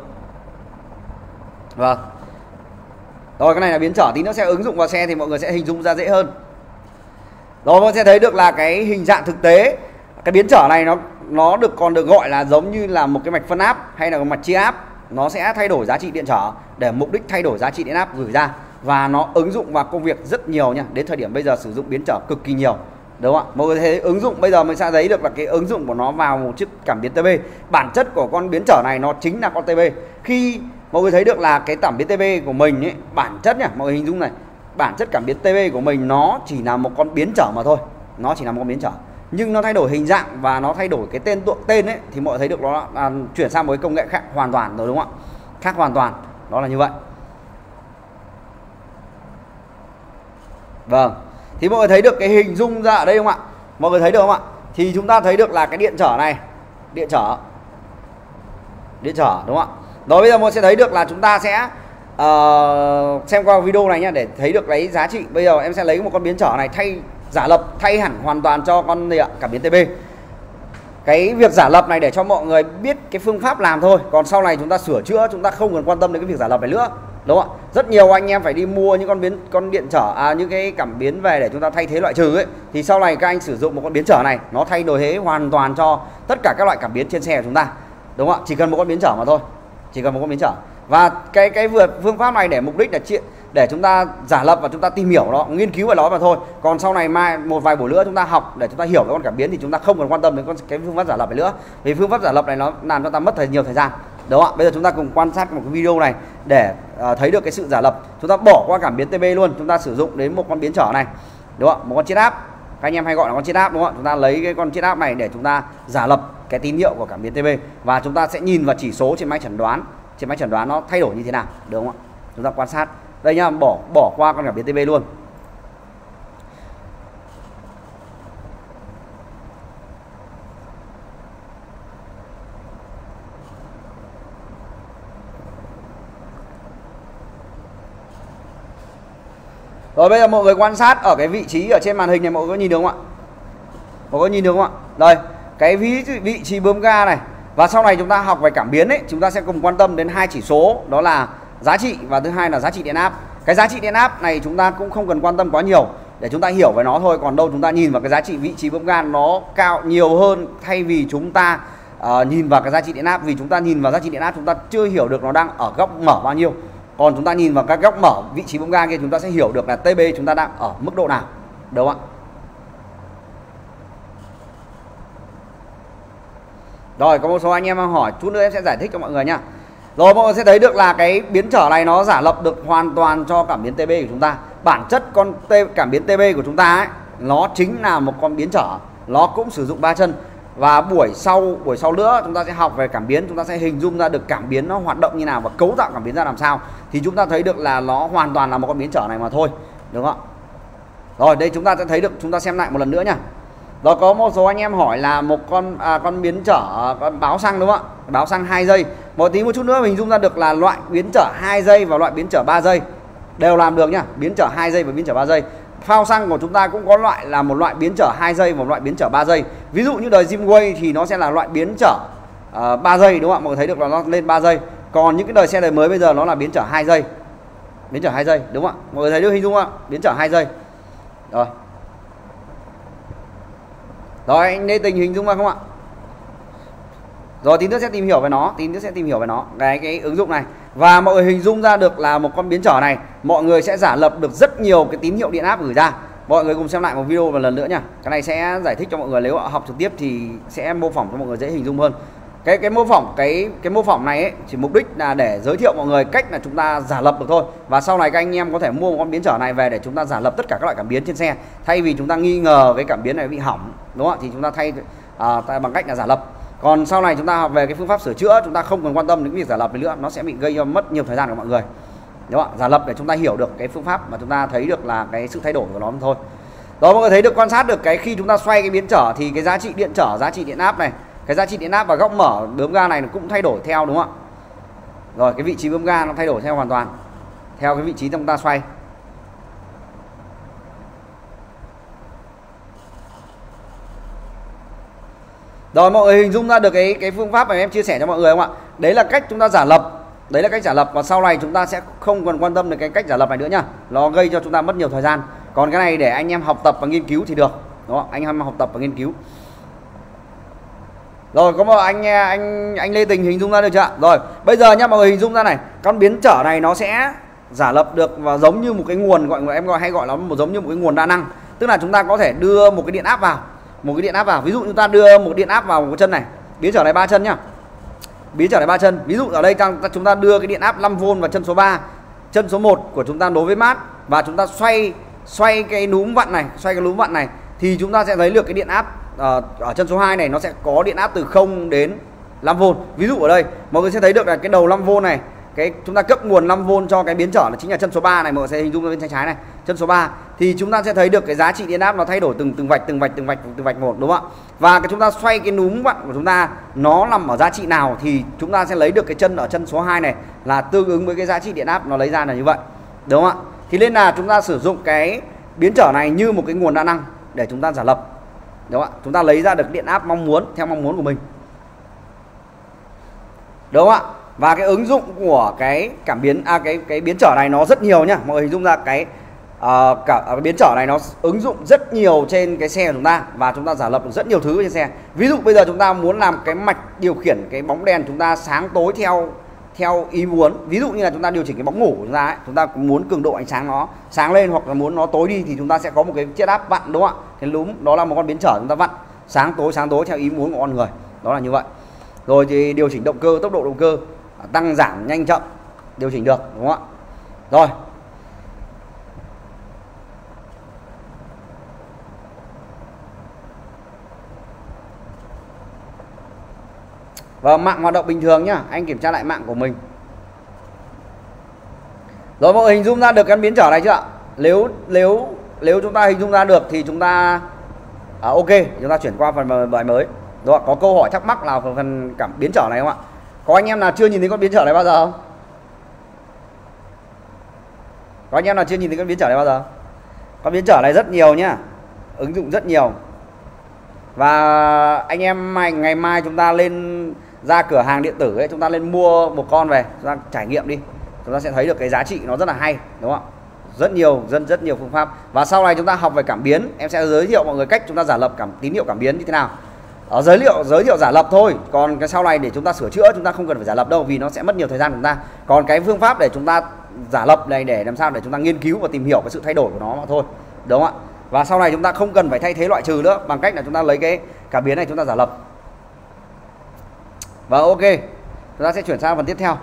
Speaker 1: Vâng. Rồi cái này là biến trở, tí nữa sẽ ứng dụng vào xe thì mọi người sẽ hình dung ra dễ hơn. Rồi mọi người sẽ thấy được là cái hình dạng thực tế. Cái biến trở này nó nó được còn được gọi là giống như là một cái mạch phân áp hay là một mạch chia áp. Nó sẽ thay đổi giá trị điện trở để mục đích thay đổi giá trị điện áp gửi ra, và nó ứng dụng vào công việc rất nhiều nha. Đến thời điểm bây giờ sử dụng biến trở cực kỳ nhiều đúng không ạ. Mọi người thấy ứng dụng bây giờ mình sẽ thấy được là cái ứng dụng của nó vào một chiếc cảm biến tê bê. Bản chất của con biến trở này nó chính là con tê bê. Khi mọi người thấy được là cái cảm biến tê bê của mình ấy, bản chất nhá, mọi người hình dung này, bản chất cảm biến tê bê của mình nó chỉ là một con biến trở mà thôi. Nó chỉ là một con biến trở, nhưng nó thay đổi hình dạng và nó thay đổi cái tên tượng tên ấy, thì mọi người thấy được nó là chuyển sang một cái công nghệ khác hoàn toàn rồi đúng không ạ, khác hoàn toàn. Đó là như vậy. Vâng, thì mọi người thấy được cái hình dung ra ở đây không ạ, mọi người thấy được không ạ. Thì chúng ta thấy được là cái điện trở này, điện trở điện trở đúng không ạ. Rồi bây giờ mọi người sẽ thấy được là chúng ta sẽ uh, xem qua video này nhé, để thấy được cái giá trị. Bây giờ em sẽ lấy một con biến trở này thay giả lập, thay hẳn hoàn toàn cho con gì ạ, cảm biến tê bê. Cái việc giả lập này để cho mọi người biết cái phương pháp làm thôi, còn sau này chúng ta sửa chữa chúng ta không cần quan tâm đến cái việc giả lập này nữa đúng không ạ. Rất nhiều anh em phải đi mua những con biến con điện trở à, những cái cảm biến về để chúng ta thay thế loại trừ ấy, thì sau này các anh sử dụng một con biến trở này nó thay đổi thế hoàn toàn cho tất cả các loại cảm biến trên xe của chúng ta đúng không ạ. Chỉ cần một con biến trở mà thôi, chỉ cần một con biến trở. Và cái cái vừa phương pháp này để mục đích là chuyện để chúng ta giả lập và chúng ta tìm hiểu nó, nghiên cứu về nó mà thôi. Còn sau này mai một vài buổi nữa chúng ta học để chúng ta hiểu cái con cảm biến thì chúng ta không cần quan tâm đến con cái phương pháp giả lập này nữa, vì phương pháp giả lập này nó làm cho ta mất thời nhiều thời gian đúng không ạ. Bây giờ chúng ta cùng quan sát một cái video này để uh, thấy được cái sự giả lập. Chúng ta bỏ qua cảm biến tê bê luôn, chúng ta sử dụng đến một con biến trở này đúng không ạ, một con chiết áp, các anh em hay gọi là con chiết áp đúng không ạ. Chúng ta lấy cái con chiết áp này để chúng ta giả lập cái tín hiệu của cảm biến tê bê, và chúng ta sẽ nhìn vào chỉ số trên máy chẩn đoán trên máy chẩn đoán nó thay đổi như thế nào, được không ạ? Chúng ta quan sát đây nhá, bỏ bỏ qua con cảm biến tê bê luôn. Rồi bây giờ mọi người quan sát ở cái vị trí ở trên màn hình này, mọi người có nhìn được không ạ? Mọi người có nhìn được không ạ? Đây, cái vị, vị trí bơm ga này. Và sau này chúng ta học về cảm biến ấy, chúng ta sẽ cùng quan tâm đến hai chỉ số, đó là giá trị và thứ hai là giá trị điện áp. Cái giá trị điện áp này chúng ta cũng không cần quan tâm quá nhiều để chúng ta hiểu về nó thôi, còn đâu chúng ta nhìn vào cái giá trị vị trí bơm ga nó cao nhiều hơn thay vì chúng ta uh, nhìn vào cái giá trị điện áp. Vì chúng ta nhìn vào giá trị điện áp chúng ta chưa hiểu được nó đang ở góc mở bao nhiêu. Còn chúng ta nhìn vào các góc mở vị trí bơm ga kia chúng ta sẽ hiểu được là tê bê chúng ta đang ở mức độ nào, đúng không ạ? Rồi có một số anh em hỏi, chút nữa em sẽ giải thích cho mọi người nha. Rồi mọi người sẽ thấy được là cái biến trở này nó giả lập được hoàn toàn cho cảm biến tê bê của chúng ta. Bản chất con T, cảm biến tê bê của chúng ta ấy, nó chính là một con biến trở, nó cũng sử dụng ba chân. Và buổi sau buổi sau nữa chúng ta sẽ học về cảm biến, chúng ta sẽ hình dung ra được cảm biến nó hoạt động như nào và cấu tạo cảm biến ra làm sao. Thì chúng ta thấy được là nó hoàn toàn là một con biến trở này mà thôi, đúng không ạ? Rồi đây chúng ta sẽ thấy được, chúng ta xem lại một lần nữa nha. Rồi có một số anh em hỏi là một con à, con biến trở con báo xăng, đúng không ạ? Báo xăng hai giây. Một tí một chút nữa mình dung ra được là loại biến trở hai giây và loại biến trở ba giây đều làm được nhá. Biến trở hai giây và biến trở ba giây. Phao xăng của chúng ta cũng có loại là một loại biến trở hai giây và một loại biến trở ba giây. Ví dụ như đời Zimway thì nó sẽ là loại biến trở uh, ba giây, đúng không ạ? Mọi người thấy được là nó lên ba giây. Còn những cái đời xe đời mới bây giờ nó là biến trở hai giây. Biến trở hai giây, đúng không ạ? Mọi người thấy được hình dung không ạ? Biến trở hai giây. Rồi. Rồi anh Lê Tình hình dung ra không ạ? Rồi tí nữa sẽ tìm hiểu về nó, tí nữa sẽ tìm hiểu về nó, cái cái ứng dụng này. Và mọi người hình dung ra được là một con biến trở này, mọi người sẽ giả lập được rất nhiều cái tín hiệu điện áp gửi ra. Mọi người cùng xem lại một video một lần nữa nha. Cái này sẽ giải thích cho mọi người, nếu họ học trực tiếp thì sẽ mô phỏng cho mọi người dễ hình dung hơn. Cái cái mô phỏng cái cái mô phỏng này ấy, chỉ mục đích là để giới thiệu mọi người cách là chúng ta giả lập được thôi. Và sau này các anh em có thể mua một con biến trở này về để chúng ta giả lập tất cả các loại cảm biến trên xe. Thay vì chúng ta nghi ngờ cái cảm biến này bị hỏng, đúng không ạ? Thì chúng ta thay à, bằng cách là giả lập. Còn sau này chúng ta học về cái phương pháp sửa chữa, chúng ta không cần quan tâm đến việc giả lập nữa, nó sẽ bị gây mất nhiều thời gian của mọi người, đúng không ạ? Giả lập để chúng ta hiểu được cái phương pháp mà chúng ta thấy được là cái sự thay đổi của nó thôi. Đó, mọi người thấy được, quan sát được cái khi chúng ta xoay cái biến trở thì cái giá trị điện trở, giá trị điện áp này, cái giá trị điện áp và góc mở bơm ga này nó cũng thay đổi theo, đúng không ạ? Rồi cái vị trí bơm ga nó thay đổi theo hoàn toàn theo cái vị trí chúng ta xoay. Rồi mọi người hình dung ra được cái cái phương pháp mà em chia sẻ cho mọi người không ạ? Đấy là cách chúng ta giả lập. Đấy là cách giả lập, và sau này chúng ta sẽ không còn quan tâm đến cái cách giả lập này nữa nhá. Nó gây cho chúng ta mất nhiều thời gian. Còn cái này để anh em học tập và nghiên cứu thì được. Đúng không? Anh em học tập và nghiên cứu. Rồi có một anh anh anh Lê Tình hình dung ra được chưa? Rồi, bây giờ nhá mọi người hình dung ra này, con biến trở này nó sẽ giả lập được và giống như một cái nguồn, gọi em gọi hay gọi nó một giống như một cái nguồn đa năng. Tức là chúng ta có thể đưa một cái điện áp vào, một cái điện áp vào. Ví dụ chúng ta đưa một điện áp vào một cái chân này, biến trở này ba chân nhá. Biến trở này ba chân. Ví dụ ở đây chúng ta đưa cái điện áp năm vôn vào chân số ba. Chân số một của chúng ta nối với mát và chúng ta xoay xoay cái núm vặn này, xoay cái núm vặn này thì chúng ta sẽ lấy được cái điện áp uh, ở chân số hai này nó sẽ có điện áp từ không đến năm vôn. Ví dụ ở đây mọi người sẽ thấy được là cái đầu năm vôn này, cái chúng ta cấp nguồn năm vôn cho cái biến trở là chính là chân số ba này, mọi người sẽ hình dung ra bên tay trái này, chân số ba thì chúng ta sẽ thấy được cái giá trị điện áp nó thay đổi từng từng vạch từng vạch từng vạch từng vạch một, đúng không ạ? Và cái chúng ta xoay cái núm vặn của chúng ta nó nằm ở giá trị nào thì chúng ta sẽ lấy được cái chân ở chân số hai này là tương ứng với cái giá trị điện áp nó lấy ra là như vậy, đúng không ạ? Thì nên là chúng ta sử dụng cái biến trở này như một cái nguồn đa năng để chúng ta giả lập, đúng không ạ? Chúng ta lấy ra được điện áp mong muốn theo mong muốn của mình, đúng không ạ? Và cái ứng dụng của cái cảm biến à, cái cái biến trở này nó rất nhiều nhá. Mọi người hình dung ra cái uh, cả cái biến trở này nó ứng dụng rất nhiều trên cái xe của chúng ta và chúng ta giả lập được rất nhiều thứ trên xe. Ví dụ bây giờ chúng ta muốn làm cái mạch điều khiển cái bóng đèn chúng ta sáng tối theo theo ý muốn. Ví dụ như là chúng ta điều chỉnh cái bóng ngủ của chúng ta ấy, chúng ta cũng muốn cường độ ánh sáng nó sáng lên hoặc là muốn nó tối đi thì chúng ta sẽ có một cái chiết áp vặn, đúng không ạ? Cái núm đó là một con biến trở chúng ta vặn sáng tối sáng tối theo ý muốn của con người. Đó là như vậy. Rồi thì điều chỉnh động cơ, tốc độ động cơ, tăng giảm nhanh chậm điều chỉnh được, đúng không ạ? Rồi. Và mạng hoạt động bình thường nhá, anh kiểm tra lại mạng của mình. Rồi mọi người hình dung ra được cái biến trở này chưa ạ? Nếu nếu nếu chúng ta hình dung ra được thì chúng ta à, ok, chúng ta chuyển qua phần bài mới. Rồi có câu hỏi thắc mắc nào phần, phần cảm biến trở này không ạ? Có anh em nào chưa nhìn thấy con biến trở này bao giờ không? Có anh em nào chưa nhìn thấy con biến trở này bao giờ? Con biến trở này rất nhiều nhá, ứng dụng rất nhiều. Và anh em ngày, ngày mai chúng ta lên ra cửa hàng điện tử ấy, chúng ta lên mua một con về, chúng ta trải nghiệm đi, chúng ta sẽ thấy được cái giá trị nó rất là hay, đúng không ạ? Rất nhiều, rất rất nhiều phương pháp. Và sau này chúng ta học về cảm biến, em sẽ giới thiệu mọi người cách chúng ta giả lập cảm tín hiệu cảm biến như thế nào. Ở giới thiệu giới thiệu giả lập thôi, còn cái sau này để chúng ta sửa chữa chúng ta không cần phải giả lập đâu, vì nó sẽ mất nhiều thời gian của chúng ta. Còn cái phương pháp để chúng ta giả lập này để làm sao để chúng ta nghiên cứu và tìm hiểu cái sự thay đổi của nó mà thôi, đúng không ạ? Và sau này chúng ta không cần phải thay thế loại trừ nữa, bằng cách là chúng ta lấy cái cảm biến này chúng ta giả lập. Và ok, chúng ta sẽ chuyển sang phần tiếp theo.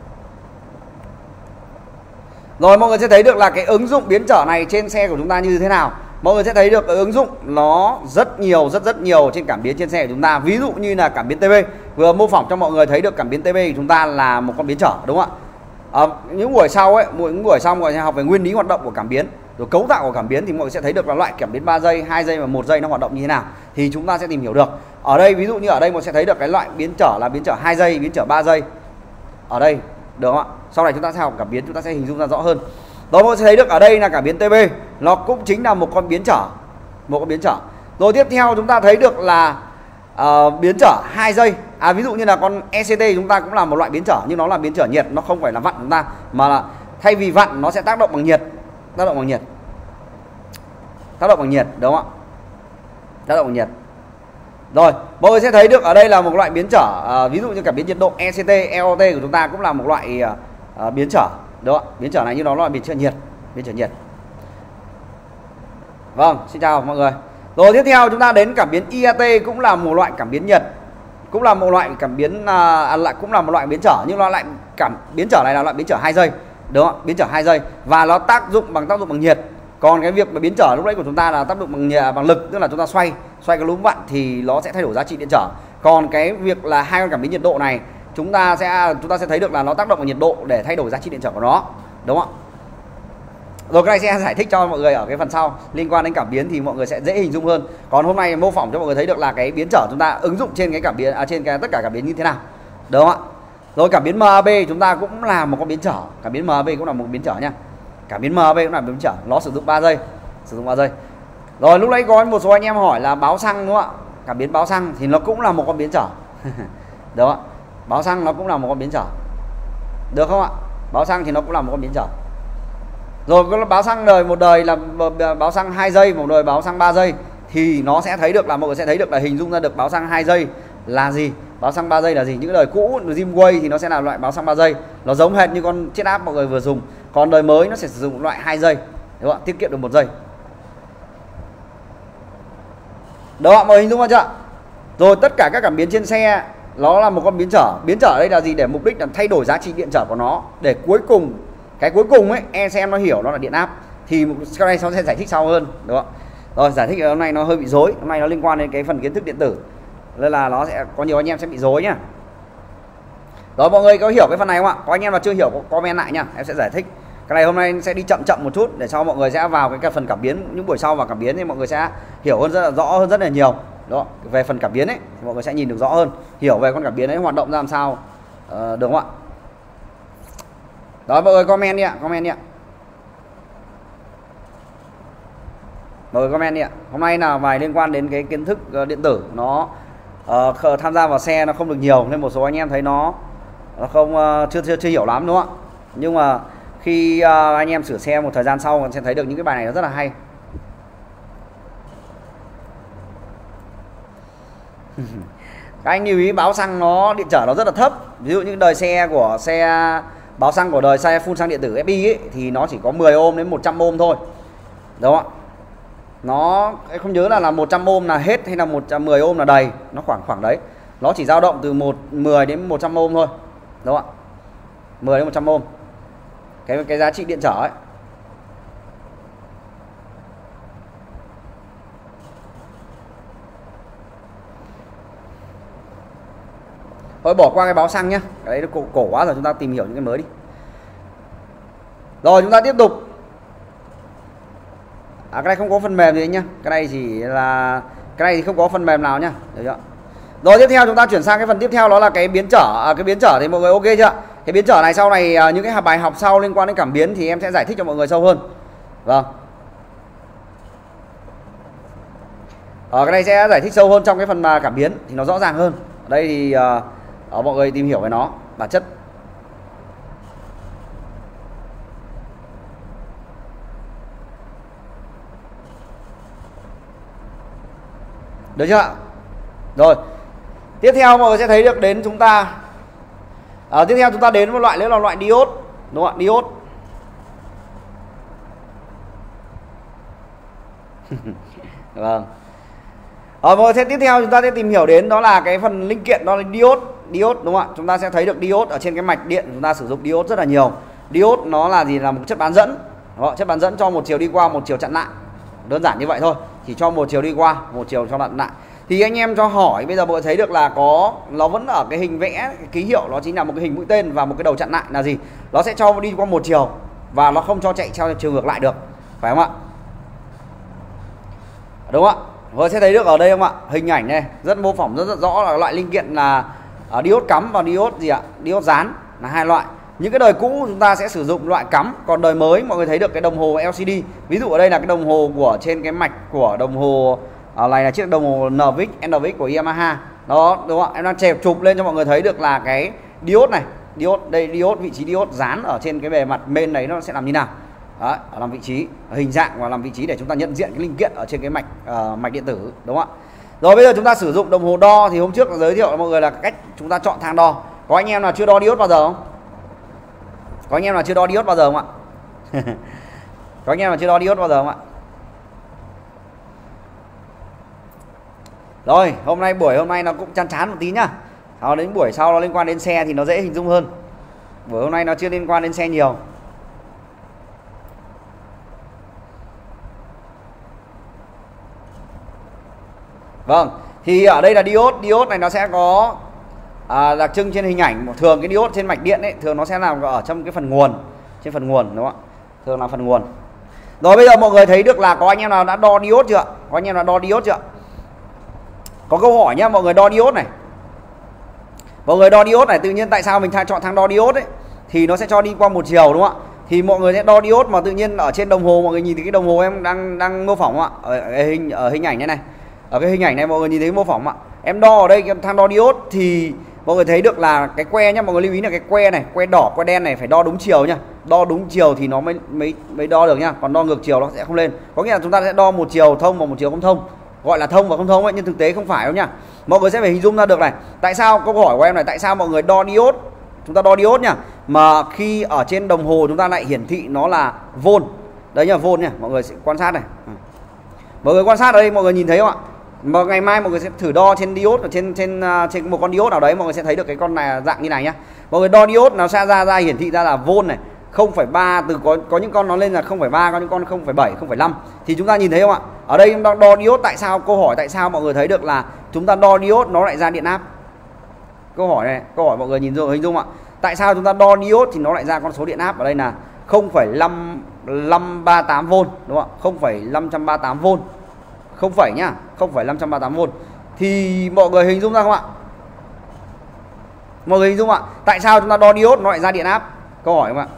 Speaker 1: Rồi mọi người sẽ thấy được là cái ứng dụng biến trở này trên xe của chúng ta như thế nào. Mọi người sẽ thấy được cái ứng dụng nó rất nhiều, rất rất nhiều trên cảm biến trên xe của chúng ta. Ví dụ như là cảm biến tê bê, vừa mô phỏng cho mọi người thấy được cảm biến tê bê của chúng ta là một con biến trở, đúng không ạ? À, những buổi sau ấy, những buổi sau mọi người sẽ học về nguyên lý hoạt động của cảm biến, rồi cấu tạo của cảm biến, thì mọi người sẽ thấy được là loại cảm biến ba giây, hai giây và một giây nó hoạt động như thế nào, thì chúng ta sẽ tìm hiểu được. Ở đây ví dụ như ở đây mọi người sẽ thấy được cái loại biến trở là biến trở hai giây, biến trở ba giây. Ở đây, được không ạ? Sau này chúng ta sẽ học cảm biến, chúng ta sẽ hình dung ra rõ hơn. Rồi mọi người sẽ thấy được ở đây là cảm biến tê bê, nó cũng chính là một con biến trở, một con biến trở. Rồi tiếp theo chúng ta thấy được là uh, biến trở hai giây. À, ví dụ như là con e xê tê chúng ta cũng là một loại biến trở, nhưng nó là biến trở nhiệt, nó không phải là vặn chúng ta, mà là thay vì vặn nó sẽ tác động bằng nhiệt, tác động bằng nhiệt, tác động bằng nhiệt, đúng không ạ? Tác động bằng nhiệt. Rồi mọi người sẽ thấy được ở đây là một loại biến trở, uh, ví dụ như cảm biến nhiệt độ e xê tê, e o tê của chúng ta cũng là một loại uh, biến trở, đúng không ạ? Biến trở này như nó là biến trở nhiệt, biến trở nhiệt. Vâng, xin chào mọi người. Rồi tiếp theo chúng ta đến cảm biến i a tê, cũng là một loại cảm biến nhiệt, cũng là một loại cảm biến à, lại cũng là một loại biến trở, nhưng nó lại cảm biến trở này là loại biến trở hai giây, đúng không? Biến trở hai giây và nó tác dụng bằng tác dụng bằng nhiệt. Còn cái việc mà biến trở lúc đấy của chúng ta là tác dụng bằng nhiệt, bằng lực, tức là chúng ta xoay xoay cái núm vặn thì nó sẽ thay đổi giá trị điện trở. Còn cái việc là hai con cảm biến nhiệt độ này chúng ta sẽ chúng ta sẽ thấy được là nó tác động bằng nhiệt độ để thay đổi giá trị điện trở của nó, đúng không ạ? Rồi cái này sẽ giải thích cho mọi người ở cái phần sau liên quan đến cảm biến thì mọi người sẽ dễ hình dung hơn. Còn hôm nay mô phỏng cho mọi người thấy được là cái biến trở chúng ta ứng dụng trên cái cảm biến, à, trên cái tất cả cảm biến như thế nào, đúng không ạ? Rồi cảm biến em a bê chúng ta cũng là một con biến trở, cảm biến em a bê cũng là một biến trở nha. Cảm biến em a bê cũng là biến trở, nó sử dụng ba giây, sử dụng ba giây. Rồi lúc nãy có một số anh em hỏi là báo xăng, đúng không ạ? Cảm biến báo xăng thì nó cũng là một con biến trở. Đúng không ạ? Báo xăng nó cũng là một con biến trở, được không ạ? Báo xăng thì nó cũng là một con biến trở. Rồi có báo xăng đời một đời là báo xăng hai giây, một đời báo xăng ba giây, thì nó sẽ thấy được là mọi người sẽ thấy được là hình dung ra được báo xăng hai giây là gì, báo xăng ba giây là gì. Những đời cũ Zimway thì nó sẽ là loại báo xăng ba giây, nó giống hệt như con chiết áp mọi người vừa dùng. Còn đời mới nó sẽ sử dụng loại hai giây, đúng không ạ? Tiết kiệm được một giây. Đó, mọi người hình dung ra chưa? Rồi tất cả các cảm biến trên xe nó là một con biến trở. Biến trở đây là gì? Để mục đích là thay đổi giá trị điện trở của nó, để cuối cùng cái cuối cùng ấy e xê em nó hiểu nó là điện áp. Thì sau này nó sẽ giải thích sau hơn, đúng không? Rồi giải thích hôm nay nó hơi bị rối, hôm nay nó liên quan đến cái phần kiến thức điện tử nên là nó sẽ có nhiều anh em sẽ bị rối nhá. Đó, mọi người có hiểu cái phần này không ạ? Có anh em mà chưa hiểu có comment lại nhá, em sẽ giải thích. Cái này hôm nay sẽ đi chậm chậm một chút để cho mọi người sẽ vào cái phần cảm biến, những buổi sau vào cảm biến thì mọi người sẽ hiểu hơn rất là rõ hơn rất là nhiều. Đó, về phần cảm biến ấy mọi người sẽ nhìn được rõ hơn, hiểu về con cảm biến ấy hoạt động ra làm sao, ờ, đúng không ạ? Đó, mọi người comment đi ạ, comment đi ạ. Mọi người comment đi ạ. Hôm nay là vài liên quan đến cái kiến thức uh, điện tử nó uh, tham gia vào xe nó không được nhiều nên một số anh em thấy nó nó không uh, chưa chưa chưa hiểu lắm, đúng không ạ? Nhưng mà khi uh, anh em sửa xe một thời gian sau sẽ thấy được những cái bài này nó rất là hay. Các anh lưu ý báo xăng nó điện trở nó rất là thấp. Ví dụ như đời xe của xe báo xăng của đời xe phun xăng điện tử ép i ấy, thì nó chỉ có mười ôm đến một trăm ôm thôi, đúng không ạ? Nó không nhớ là là một trăm ôm là hết hay là một trăm mười ôm là đầy, nó khoảng khoảng đấy. Nó chỉ dao động từ một mười đến một trăm ôm thôi, đúng không ạ? mười đến một trăm ôm. Cái cái giá trị điện trở ấy. Thôi bỏ qua cái báo xăng nhá, cái đấy nó cổ, cổ quá rồi, chúng ta tìm hiểu những cái mới đi. Rồi chúng ta tiếp tục. À, cái này không có phần mềm gì nhá, cái này chỉ là cái này thì không có phần mềm nào nhá, được chưa? Rồi tiếp theo chúng ta chuyển sang cái phần tiếp theo, đó là cái biến trở. À, cái biến trở thì mọi người ok chưa? Cái biến trở này sau này à, những cái bài học sau liên quan đến cảm biến thì em sẽ giải thích cho mọi người sâu hơn. Vâng. Ở cái này sẽ giải thích sâu hơn trong cái phần mà cảm biến thì nó rõ ràng hơn. Ở đây thì à, ở mọi người tìm hiểu về nó bản chất. Được chưa? Rồi. Tiếp theo mọi người sẽ thấy được đến chúng ta à, tiếp theo chúng ta đến một loại nữa là loại diode, đúng không ạ? Diode. Vâng. Ở mọi người sẽ tiếp theo chúng ta sẽ tìm hiểu đến đó là cái phần linh kiện, đó là diode, diode đúng không ạ? Chúng ta sẽ thấy được diode ở trên cái mạch điện, chúng ta sử dụng diode rất là nhiều. Diode nó là gì? Là một chất bán dẫn. Đúng không? Chất bán dẫn cho một chiều đi qua, một chiều chặn lại. Đơn giản như vậy thôi, chỉ cho một chiều đi qua, một chiều cho chặn lại. Thì anh em cho hỏi bây giờ mọi người thấy được là có nó vẫn ở cái hình vẽ, cái ký hiệu nó chính là một cái hình mũi tên và một cái đầu chặn lại là gì? Nó sẽ cho đi qua một chiều và nó không cho chạy theo chiều ngược lại được, phải không ạ? Đúng không ạ? Mọi người sẽ thấy được ở đây không ạ? Hình ảnh này rất mô phỏng rất, rất rõ là loại linh kiện là uh, diode cắm và diode gì ạ? Diode dán là hai loại. Những cái đời cũ chúng ta sẽ sử dụng loại cắm, còn đời mới mọi người thấy được cái đồng hồ lờ xê đê. Ví dụ ở đây là cái đồng hồ của trên cái mạch của đồng hồ uh, này là chiếc đồng hồ en vê ích, en vê ích của Yamaha. Đó, đúng không ạ? Em đang chèp chụp lên cho mọi người thấy được là cái diode này, diode đây, diode vị trí diode dán ở trên cái bề mặt main đấy nó sẽ làm như nào. Đấy, làm vị trí, hình dạng và làm vị trí để chúng ta nhận diện cái linh kiện ở trên cái mạch uh, mạch điện tử, đúng không ạ? Rồi bây giờ chúng ta sử dụng đồng hồ đo thì hôm trước giới thiệu mọi người là cách chúng ta chọn thang đo. Có anh em nào chưa đo diode bao giờ không? Có anh em nào chưa đo diode bao giờ không ạ? Có anh em nào chưa đo diode bao giờ không ạ? Rồi, hôm nay buổi hôm nay nó cũng chán chán một tí nhá. Sau đến buổi sau nó liên quan đến xe thì nó dễ hình dung hơn. Buổi hôm nay nó chưa liên quan đến xe nhiều. Vâng, thì ở đây là diode, diode này nó sẽ có à, đặc trưng trên hình ảnh. Thường cái diode trên mạch điện ấy, thường nó sẽ làm ở trong cái phần nguồn, trên phần nguồn đúng không ạ? Thường là phần nguồn. Rồi bây giờ mọi người thấy được là có anh em nào đã đo diode chưa? Có anh em nào đo diode chưa? Có câu hỏi nhá, mọi người đo diode này. Mọi người đo diode này, tự nhiên tại sao mình chọn thang đo diode ấy? Thì nó sẽ cho đi qua một chiều đúng không ạ? Thì mọi người sẽ đo diode mà tự nhiên ở trên đồng hồ mọi người nhìn thấy cái đồng hồ em đang đang mô phỏng ạ, ở, ở hình ở hình ảnh này này. Ở cái hình ảnh này mọi người nhìn thấy mô phỏng ạ. Em đo ở đây cái thang đo diode thì mọi người thấy được là cái que nhá, mọi người lưu ý là cái que này, que đỏ, que đen này phải đo đúng chiều nhá. Đo đúng chiều thì nó mới mới mới đo được nhá, còn đo ngược chiều nó sẽ không lên. Có nghĩa là chúng ta sẽ đo một chiều thông và một chiều không thông. Gọi là thông và không thông ấy, nhưng thực tế không phải đâu nhá. Mọi người sẽ phải hình dung ra được này. Tại sao câu hỏi của em này, tại sao mọi người đo diode? Chúng ta đo diode nhá, mà khi ở trên đồng hồ chúng ta lại hiển thị nó là volt. Đấy nhá, volt nhá, mọi người sẽ quan sát này. Mọi người quan sát ở đây mọi người nhìn thấy không ạ? Mà ngày mai mọi người sẽ thử đo trên diode ở trên trên trên một con diode nào đấy, mọi người sẽ thấy được cái con này dạng như này nhá. Mọi người đo diode nó sẽ ra ra hiển thị ra là volt này, không phẩy ba, từ có có những con nó lên là không phẩy ba, có những con không phẩy bảy, không phẩy năm. Thì chúng ta nhìn thấy không ạ? Ở đây chúng ta đo diode, tại sao câu hỏi tại sao mọi người thấy được là chúng ta đo diode nó lại ra điện áp? Câu hỏi này, câu hỏi mọi người nhìn rồi hình dung ạ. Tại sao chúng ta đo diode thì nó lại ra con số điện áp ở đây là không phẩy năm năm ba tám vôn đúng không ạ? không phẩy năm ba tám vôn. Không phải nhá, không phải năm ba tám vôn. Thì mọi người hình dung ra không ạ? Mọi người hình dung ạ, tại sao chúng ta đo diode nó lại ra điện áp? Câu hỏi không ạ?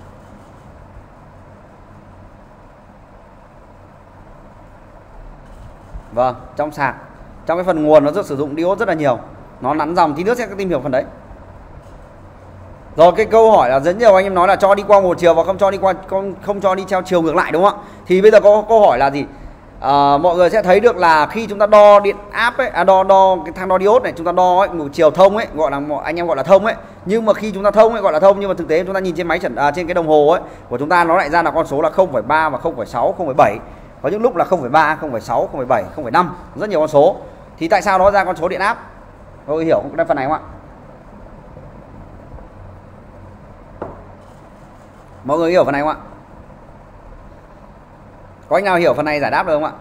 Speaker 1: Vâng, trong sạc, trong cái phần nguồn nó rất sử dụng diode rất là nhiều. Nó nắn dòng, tí nữa sẽ tìm hiểu phần đấy. Rồi cái câu hỏi là rất nhiều anh em nói là cho đi qua một chiều và không cho đi qua không, không cho đi theo chiều ngược lại đúng không ạ? Thì bây giờ có câu hỏi là gì? À, mọi người sẽ thấy được là khi chúng ta đo điện áp ấy, à, đo đo cái thang đo diode này, chúng ta đo ấy, một chiều thông ấy, gọi là anh em gọi là thông ấy. Nhưng mà khi chúng ta thông ấy gọi là thông, nhưng mà thực tế chúng ta nhìn trên máy chuẩn à, trên cái đồng hồ ấy của chúng ta nó lại ra là con số là không phẩy ba và không phẩy sáu, không phẩy bảy. Có những lúc là không phẩy ba, không phẩy sáu, không phẩy bảy, không phẩy năm, rất nhiều con số. Thì tại sao nó ra con số điện áp? Tôi hiểu cái phần này không ạ? Mọi người hiểu phần này không ạ? Có anh nào hiểu phần này giải đáp được không ạ?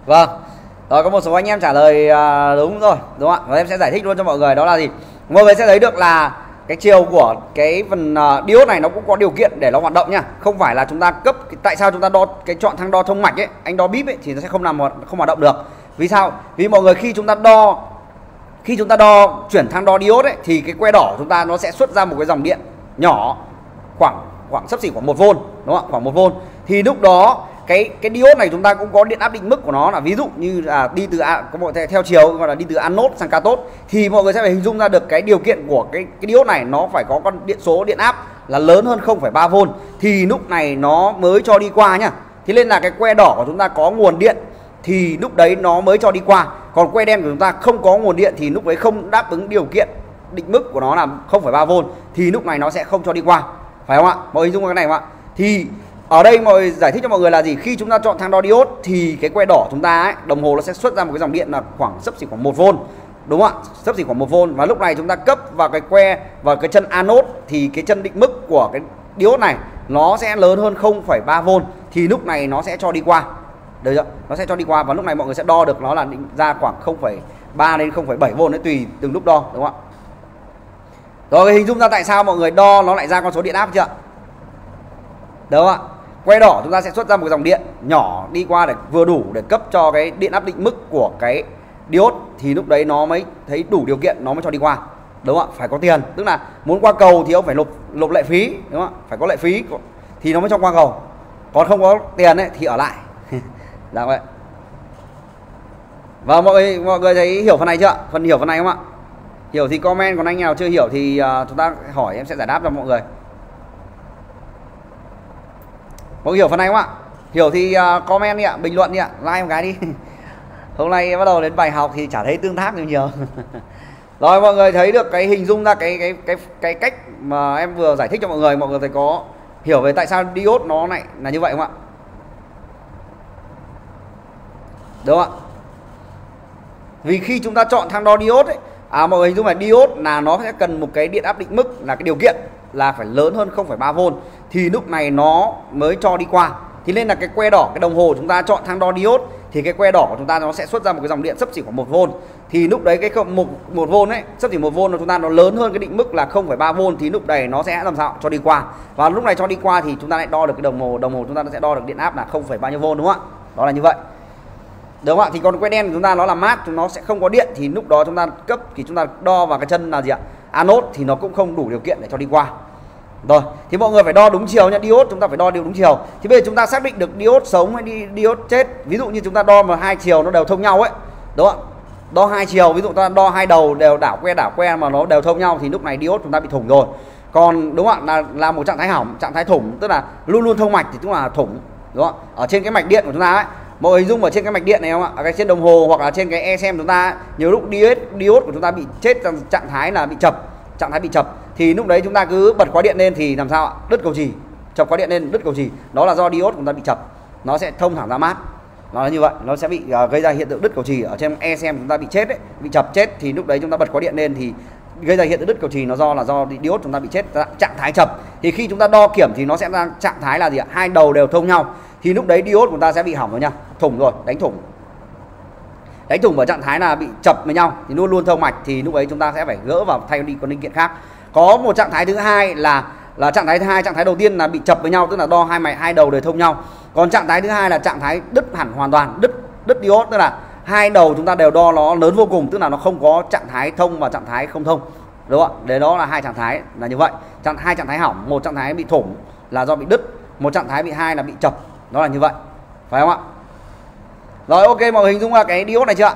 Speaker 1: Vâng. Rồi có một số anh em trả lời à, đúng rồi, đúng không ạ? Và em sẽ giải thích luôn cho mọi người đó là gì. Mọi người sẽ thấy được là cái chiều của cái phần uh, diode này nó cũng có điều kiện để nó hoạt động nha. Không phải là chúng ta cấp, tại sao chúng ta đo cái chọn thang đo thông mạch ấy, anh đo bíp ấy thì nó sẽ không làm không hoạt động được. Vì sao? Vì mọi người khi chúng ta đo khi chúng ta đo chuyển thang đo diode ấy thì cái que đỏ của chúng ta nó sẽ xuất ra một cái dòng điện nhỏ khoảng khoảng xấp xỉ khoảng một vôn, đúng không ạ? Khoảng một vôn. Thì lúc đó cái cái diode này chúng ta cũng có điện áp định mức của nó, là ví dụ như là đi từ a, có mọi theo chiều gọi là đi từ anode sang cathode, thì mọi người sẽ phải hình dung ra được cái điều kiện của cái cái diode này nó phải có con điện số điện áp là lớn hơn không phẩy ba vôn thì lúc này nó mới cho đi qua nhá. Thế nên là cái que đỏ của chúng ta có nguồn điện thì lúc đấy nó mới cho đi qua, còn que đen của chúng ta không có nguồn điện thì lúc đấy không đáp ứng điều kiện định mức của nó là không phẩy ba vôn thì lúc này nó sẽ không cho đi qua, phải không ạ? Mọi người hình dung cái này không ạ? Thì ở đây mọi người giải thích cho mọi người là gì, khi chúng ta chọn thang đo diode thì cái que đỏ chúng ta ấy, đồng hồ nó sẽ xuất ra một cái dòng điện là khoảng xấp xỉ khoảng một vôn, đúng không ạ? Xấp xỉ khoảng một vôn, và lúc này chúng ta cấp vào cái que vào cái chân anode thì cái chân định mức của cái diode này nó sẽ lớn hơn không phẩy ba vôn thì lúc này nó sẽ cho đi qua. Được chưa? Nó sẽ cho đi qua và lúc này mọi người sẽ đo được nó là định ra khoảng không phẩy ba đến không phẩy bảy vôn đấy, tùy từng lúc đo, đúng không ạ? Rồi hình dung ra tại sao mọi người đo nó lại ra con số điện áp chưa? Đúng không ạ? Que đỏ chúng ta sẽ xuất ra một dòng điện nhỏ đi qua để vừa đủ để cấp cho cái điện áp định mức của cái diode thì lúc đấy nó mới thấy đủ điều kiện nó mới cho đi qua, đúng không ạ? Phải có tiền, tức là muốn qua cầu thì ông phải nộp nộp lệ phí, đúng không ạ? Phải có lệ phí thì nó mới cho qua cầu, còn không có tiền ấy thì ở lại. Dạ vậy. Và mọi người mọi người thấy hiểu phần này chưa? Phần hiểu phần này không ạ? Hiểu thì comment, còn anh nào chưa hiểu thì uh, chúng ta hỏi em sẽ giải đáp cho mọi người. Mọi người hiểu phần này không ạ? Hiểu thì uh, comment đi ạ, bình luận đi ạ, like một cái đi. Hôm nay bắt đầu đến bài học thì chả thấy tương tác nhiều nhiều. Rồi mọi người thấy được cái hình dung ra cái cái cái cái cách mà em vừa giải thích cho mọi người, mọi người thấy có hiểu về tại sao diode nó lại là như vậy không ạ? Đúng không ạ? Vì khi chúng ta chọn thang đo diode ấy, à, mọi người hình dung là diode là nó sẽ cần một cái điện áp định mức là cái điều kiện là phải lớn hơn không phẩy ba vôn thì lúc này nó mới cho đi qua. Thì nên là cái que đỏ, cái đồng hồ chúng ta chọn thang đo diode thì cái que đỏ của chúng ta nó sẽ xuất ra một cái dòng điện xấp xỉ khoảng một vôn. Thì lúc đấy cái một một vôn ấy, xấp xỉ một vôn của chúng ta nó lớn hơn cái định mức là không phẩy ba vôn thì lúc này nó sẽ làm sao cho đi qua. Và lúc này cho đi qua thì chúng ta lại đo được cái đồng hồ, đồng hồ chúng ta nó sẽ đo được điện áp là không phẩy bao nhiêu vôn, đúng không ạ? Đó là như vậy. Đúng không ạ? Thì còn que đen của chúng ta nó là mát, nó sẽ không có điện thì lúc đó chúng ta cấp thì chúng ta đo vào cái chân là gì ạ? Anode thì nó cũng không đủ điều kiện để cho đi qua. Rồi, thì mọi người phải đo đúng chiều nha, diode chúng ta phải đo đều đúng chiều. Thì bây giờ chúng ta xác định được diode sống hay đi diode chết. Ví dụ như chúng ta đo mà hai chiều nó đều thông nhau ấy. Đúng không ạ? Đo hai chiều, ví dụ ta đo hai đầu đều đảo que đảo que mà nó đều thông nhau thì lúc này diode chúng ta bị thủng rồi. Còn đúng không ạ? Là là một trạng thái hỏng, trạng thái thủng tức là luôn luôn thông mạch thì cũng là thủng, đúng không ạ? Ở trên cái mạch điện của chúng ta ấy, mọi người hình dung ở trên cái mạch điện này không ạ? Ở cái trên đồng hồ hoặc là trên cái e xem chúng ta nhiều lúc diode diode của chúng ta bị chết trong trạng thái là bị chập, trạng thái bị chập thì lúc đấy chúng ta cứ bật khóa điện lên thì làm sao ạ? Đứt cầu chì, chập khóa điện lên đứt cầu chì, đó là do diode của chúng ta bị chập, nó sẽ thông thẳng ra mát, nó là như vậy, nó sẽ bị uh, gây ra hiện tượng đứt cầu chì. Ở trên e xem chúng ta bị chết đấy, bị chập chết thì lúc đấy chúng ta bật khóa điện lên thì gây ra hiện tượng đứt cầu chì, nó do là do diode chúng ta bị chết trạng thái chập. Thì khi chúng ta đo kiểm thì nó sẽ ra trạng thái là gì ạ? Hai đầu đều thông nhau thì lúc đấy diode của chúng ta sẽ bị hỏng rồi nha, thủng rồi, đánh thủng, đánh thủng ở trạng thái là bị chập với nhau thì luôn luôn thông mạch thì lúc ấy chúng ta sẽ phải gỡ và thay đi con linh kiện khác. Có một trạng thái thứ hai là là trạng thái thứ hai, trạng thái đầu tiên là bị chập với nhau tức là đo hai mạch hai đầu đều thông nhau. Còn trạng thái thứ hai là trạng thái đứt hẳn hoàn toàn, đứt đứt diode tức là hai đầu chúng ta đều đo nó lớn vô cùng, tức là nó không có trạng thái thông và trạng thái không thông, đúng không ạ? Đấy, đó là hai trạng thái là như vậy. Trạng hai trạng thái hỏng, một trạng thái bị thủng là do bị đứt, một trạng thái bị hai là bị chập, đó là như vậy, phải không ạ? Rồi, ok, mọi người hình dung ra cái diode này chưa ạ?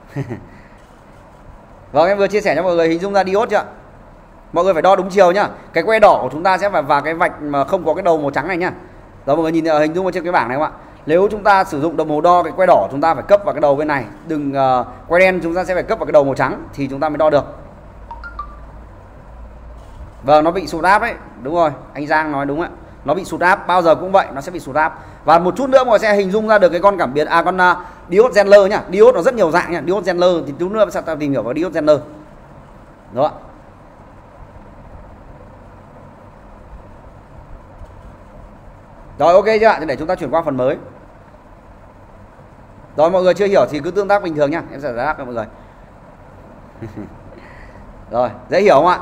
Speaker 1: Vâng, em vừa chia sẻ cho mọi người hình dung ra diode chưa? Mọi người phải đo đúng chiều nhá. Cái que đỏ của chúng ta sẽ phải vào cái vạch mà không có cái đầu màu trắng này nhá. Rồi mọi người nhìn hình dung ở trên cái bảng này không ạ? Nếu chúng ta sử dụng đồng hồ đo cái que đỏ chúng ta phải cấp vào cái đầu bên này, đừng uh, que đen chúng ta sẽ phải cấp vào cái đầu màu trắng thì chúng ta mới đo được. Vâng, nó bị sụt áp đấy, đúng rồi, anh Giang nói đúng ạ. Nó bị sụt áp, bao giờ cũng vậy, nó sẽ bị sụt áp. Và một chút nữa mọi người sẽ hình dung ra được cái con cảm biến à con uh, diode Zener nhá. Diode nó rất nhiều dạng nhá, diode Zener thì chút nữa sẽ ta tìm hiểu vào diode Zener. Đúng ạ. Rồi, ok chưa ạ? Để chúng ta chuyển qua phần mới. Rồi mọi người chưa hiểu thì cứ tương tác bình thường nhá, em sẽ giải đáp cho mọi người. Rồi, dễ hiểu không ạ?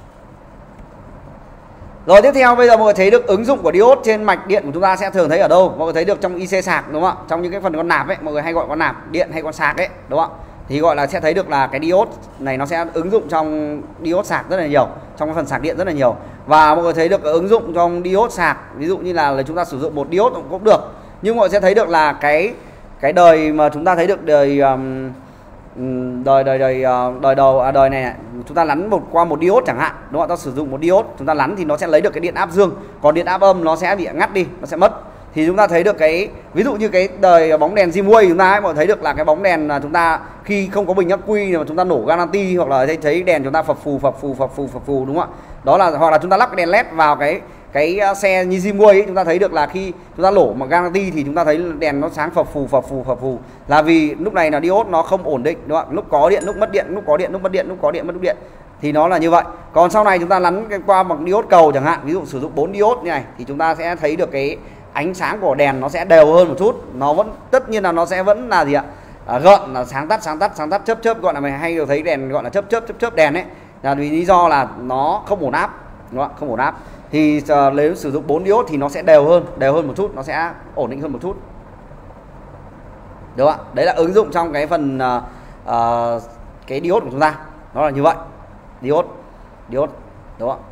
Speaker 1: Rồi tiếp theo bây giờ mọi người thấy được ứng dụng của diode trên mạch điện của chúng ta sẽ thường thấy ở đâu? Mọi người thấy được trong i xê sạc đúng không ạ? Trong những cái phần con nạp ấy, mọi người hay gọi con nạp điện hay con sạc ấy, đúng không ạ? Thì gọi là sẽ thấy được là cái diode này nó sẽ ứng dụng trong diode sạc rất là nhiều, trong cái phần sạc điện rất là nhiều. Và mọi người thấy được ứng dụng trong diode sạc, ví dụ như là, là chúng ta sử dụng một diode cũng được. Nhưng mọi người sẽ thấy được là cái cái đời mà chúng ta thấy được đời um, đời đời đời đời đầu à, đời này chúng ta lắn một qua một diode chẳng hạn, đúng không? Ta sử dụng một diode chúng ta lắn thì nó sẽ lấy được cái điện áp dương, còn điện áp âm nó sẽ bị ngắt đi, nó sẽ mất. Thì chúng ta thấy được cái ví dụ như cái đời bóng đèn Zimway chúng ta ấy, mọi người thấy được là cái bóng đèn là chúng ta khi không có bình ắc quy mà chúng ta nổ garanti, hoặc là thấy, thấy đèn chúng ta phập phù phập phù phập phù phập phù, đúng không ạ? Đó là hoặc là chúng ta lắp cái đèn led vào cái cái xe như Zimway ấy, chúng ta thấy được là khi chúng ta nổ mà garanti thì chúng ta thấy đèn nó sáng phập phù phập phù phập phù, là vì lúc này là diode nó không ổn định, đúng không ạ? Lúc có điện lúc mất điện, lúc có điện lúc mất điện, lúc có điện mất lúc điện, thì nó là như vậy. Còn sau này chúng ta lắn cái qua bằng diode cầu chẳng hạn, ví dụ sử dụng bốn diode như này thì chúng ta sẽ thấy được cái ánh sáng của đèn nó sẽ đều hơn một chút, nó vẫn tất nhiên là nó sẽ vẫn là gì ạ, à, gợn là sáng tắt sáng tắt sáng tắt chớp chớp, gọi là mình hay được thấy đèn gọi là chớp chớp chớp chớp đèn ấy, là vì lý do là nó không ổn áp, đúng không? Không ổn áp. Thì uh, nếu sử dụng bốn diode thì nó sẽ đều hơn, đều hơn một chút, nó sẽ ổn định hơn một chút, đúng không ạ? Đấy là ứng dụng trong cái phần uh, uh, cái diode của chúng ta, nó là như vậy, diode diode, đúng không ạ?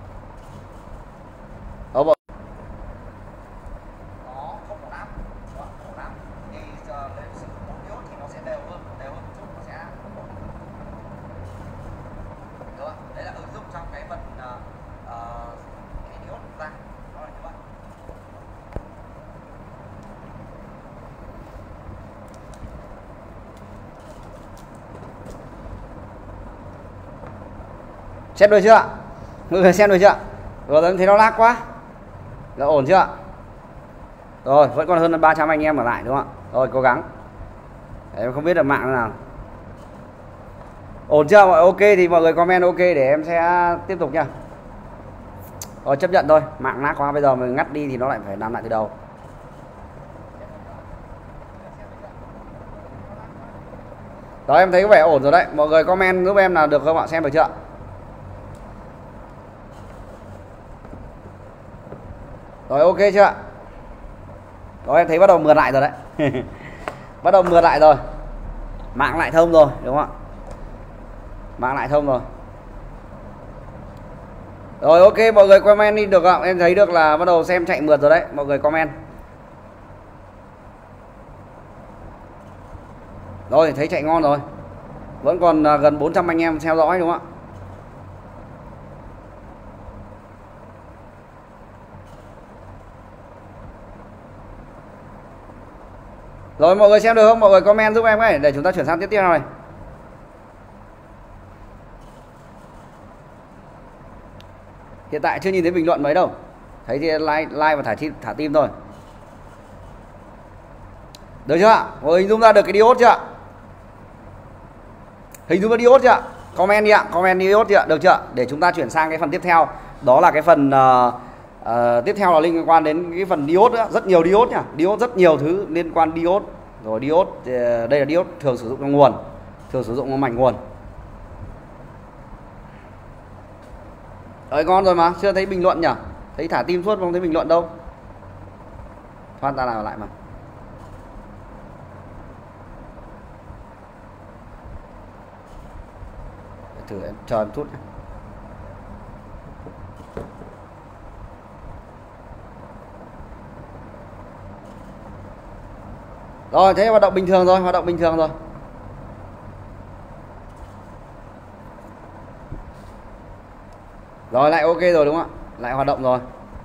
Speaker 1: Xem được chưa ạ? Mọi người xem được chưa ạ? Rồi em thấy nó lag quá. Là ổn chưa ạ? Rồi, vẫn còn hơn ba trăm anh em ở lại đúng không ạ? Rồi, cố gắng. Em không biết được mạng nào. Ổn chưa mọi ok thì mọi người comment ok để em sẽ tiếp tục nha. Rồi chấp nhận thôi, mạng lag quá, bây giờ mình ngắt đi thì nó lại phải làm lại từ đầu. Đó, em thấy có vẻ ổn rồi đấy. Mọi người comment giúp em là được không ạ? Xem được chưa ạ? Rồi ok chưa ạ? Rồi em thấy bắt đầu mượt lại rồi đấy. Bắt đầu mượt lại rồi. Mạng lại thông rồi, đúng không ạ? Mạng lại thông rồi. Rồi ok, mọi người comment đi được không? Em thấy được là bắt đầu xem chạy mượt rồi đấy. Mọi người comment. Rồi thấy chạy ngon rồi. Vẫn còn gần bốn trăm anh em theo dõi đúng không ạ? Rồi mọi người xem được không? Mọi người comment giúp em ấy để chúng ta chuyển sang tiếp theo này. Hiện tại chưa nhìn thấy bình luận mấy đâu. Thấy thì like like và thả tim thả tim thôi. Được chưa ạ? Mọi người hình dung ra được cái diode chưa ạ? Hình dung ra diode chưa ạ? Comment đi ạ, comment diode chưa ạ? Được chưa? Để chúng ta chuyển sang cái phần tiếp theo. Đó là cái phần uh, uh, tiếp theo là liên quan đến cái phần diode nữa. Rất nhiều diode nhá. Diode rất nhiều thứ liên quan diode. Rồi diode, uh, đây là diode thường sử dụng trong nguồn, thường sử dụng trong mạch nguồn. Đấy ngon rồi mà, chưa thấy bình luận nhỉ? Thấy thả tim suốt không thấy bình luận đâu. Thoát ra nào lại mà. Thử em chờ em chút. Rồi thế hoạt động bình thường rồi, hoạt động bình thường rồi. Rồi lại ok rồi đúng không ạ? Lại hoạt động rồi.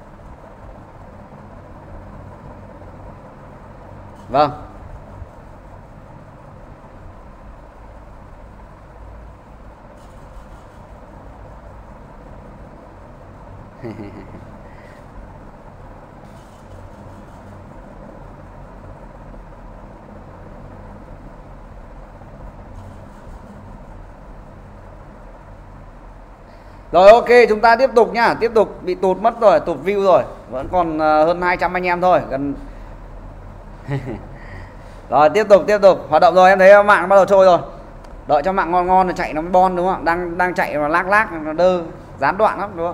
Speaker 1: Vâng. Rồi ok, chúng ta tiếp tục nhá, tiếp tục bị tụt mất rồi, tụt view rồi, vẫn còn hơn hai trăm anh em thôi, gần Rồi tiếp tục tiếp tục hoạt động rồi, em thấy mạng bắt đầu trôi rồi. Đợi cho mạng ngon ngon là chạy nó mới bon đúng không? Đang đang chạy mà lag lag nó đơ, gián đoạn lắm đúng không?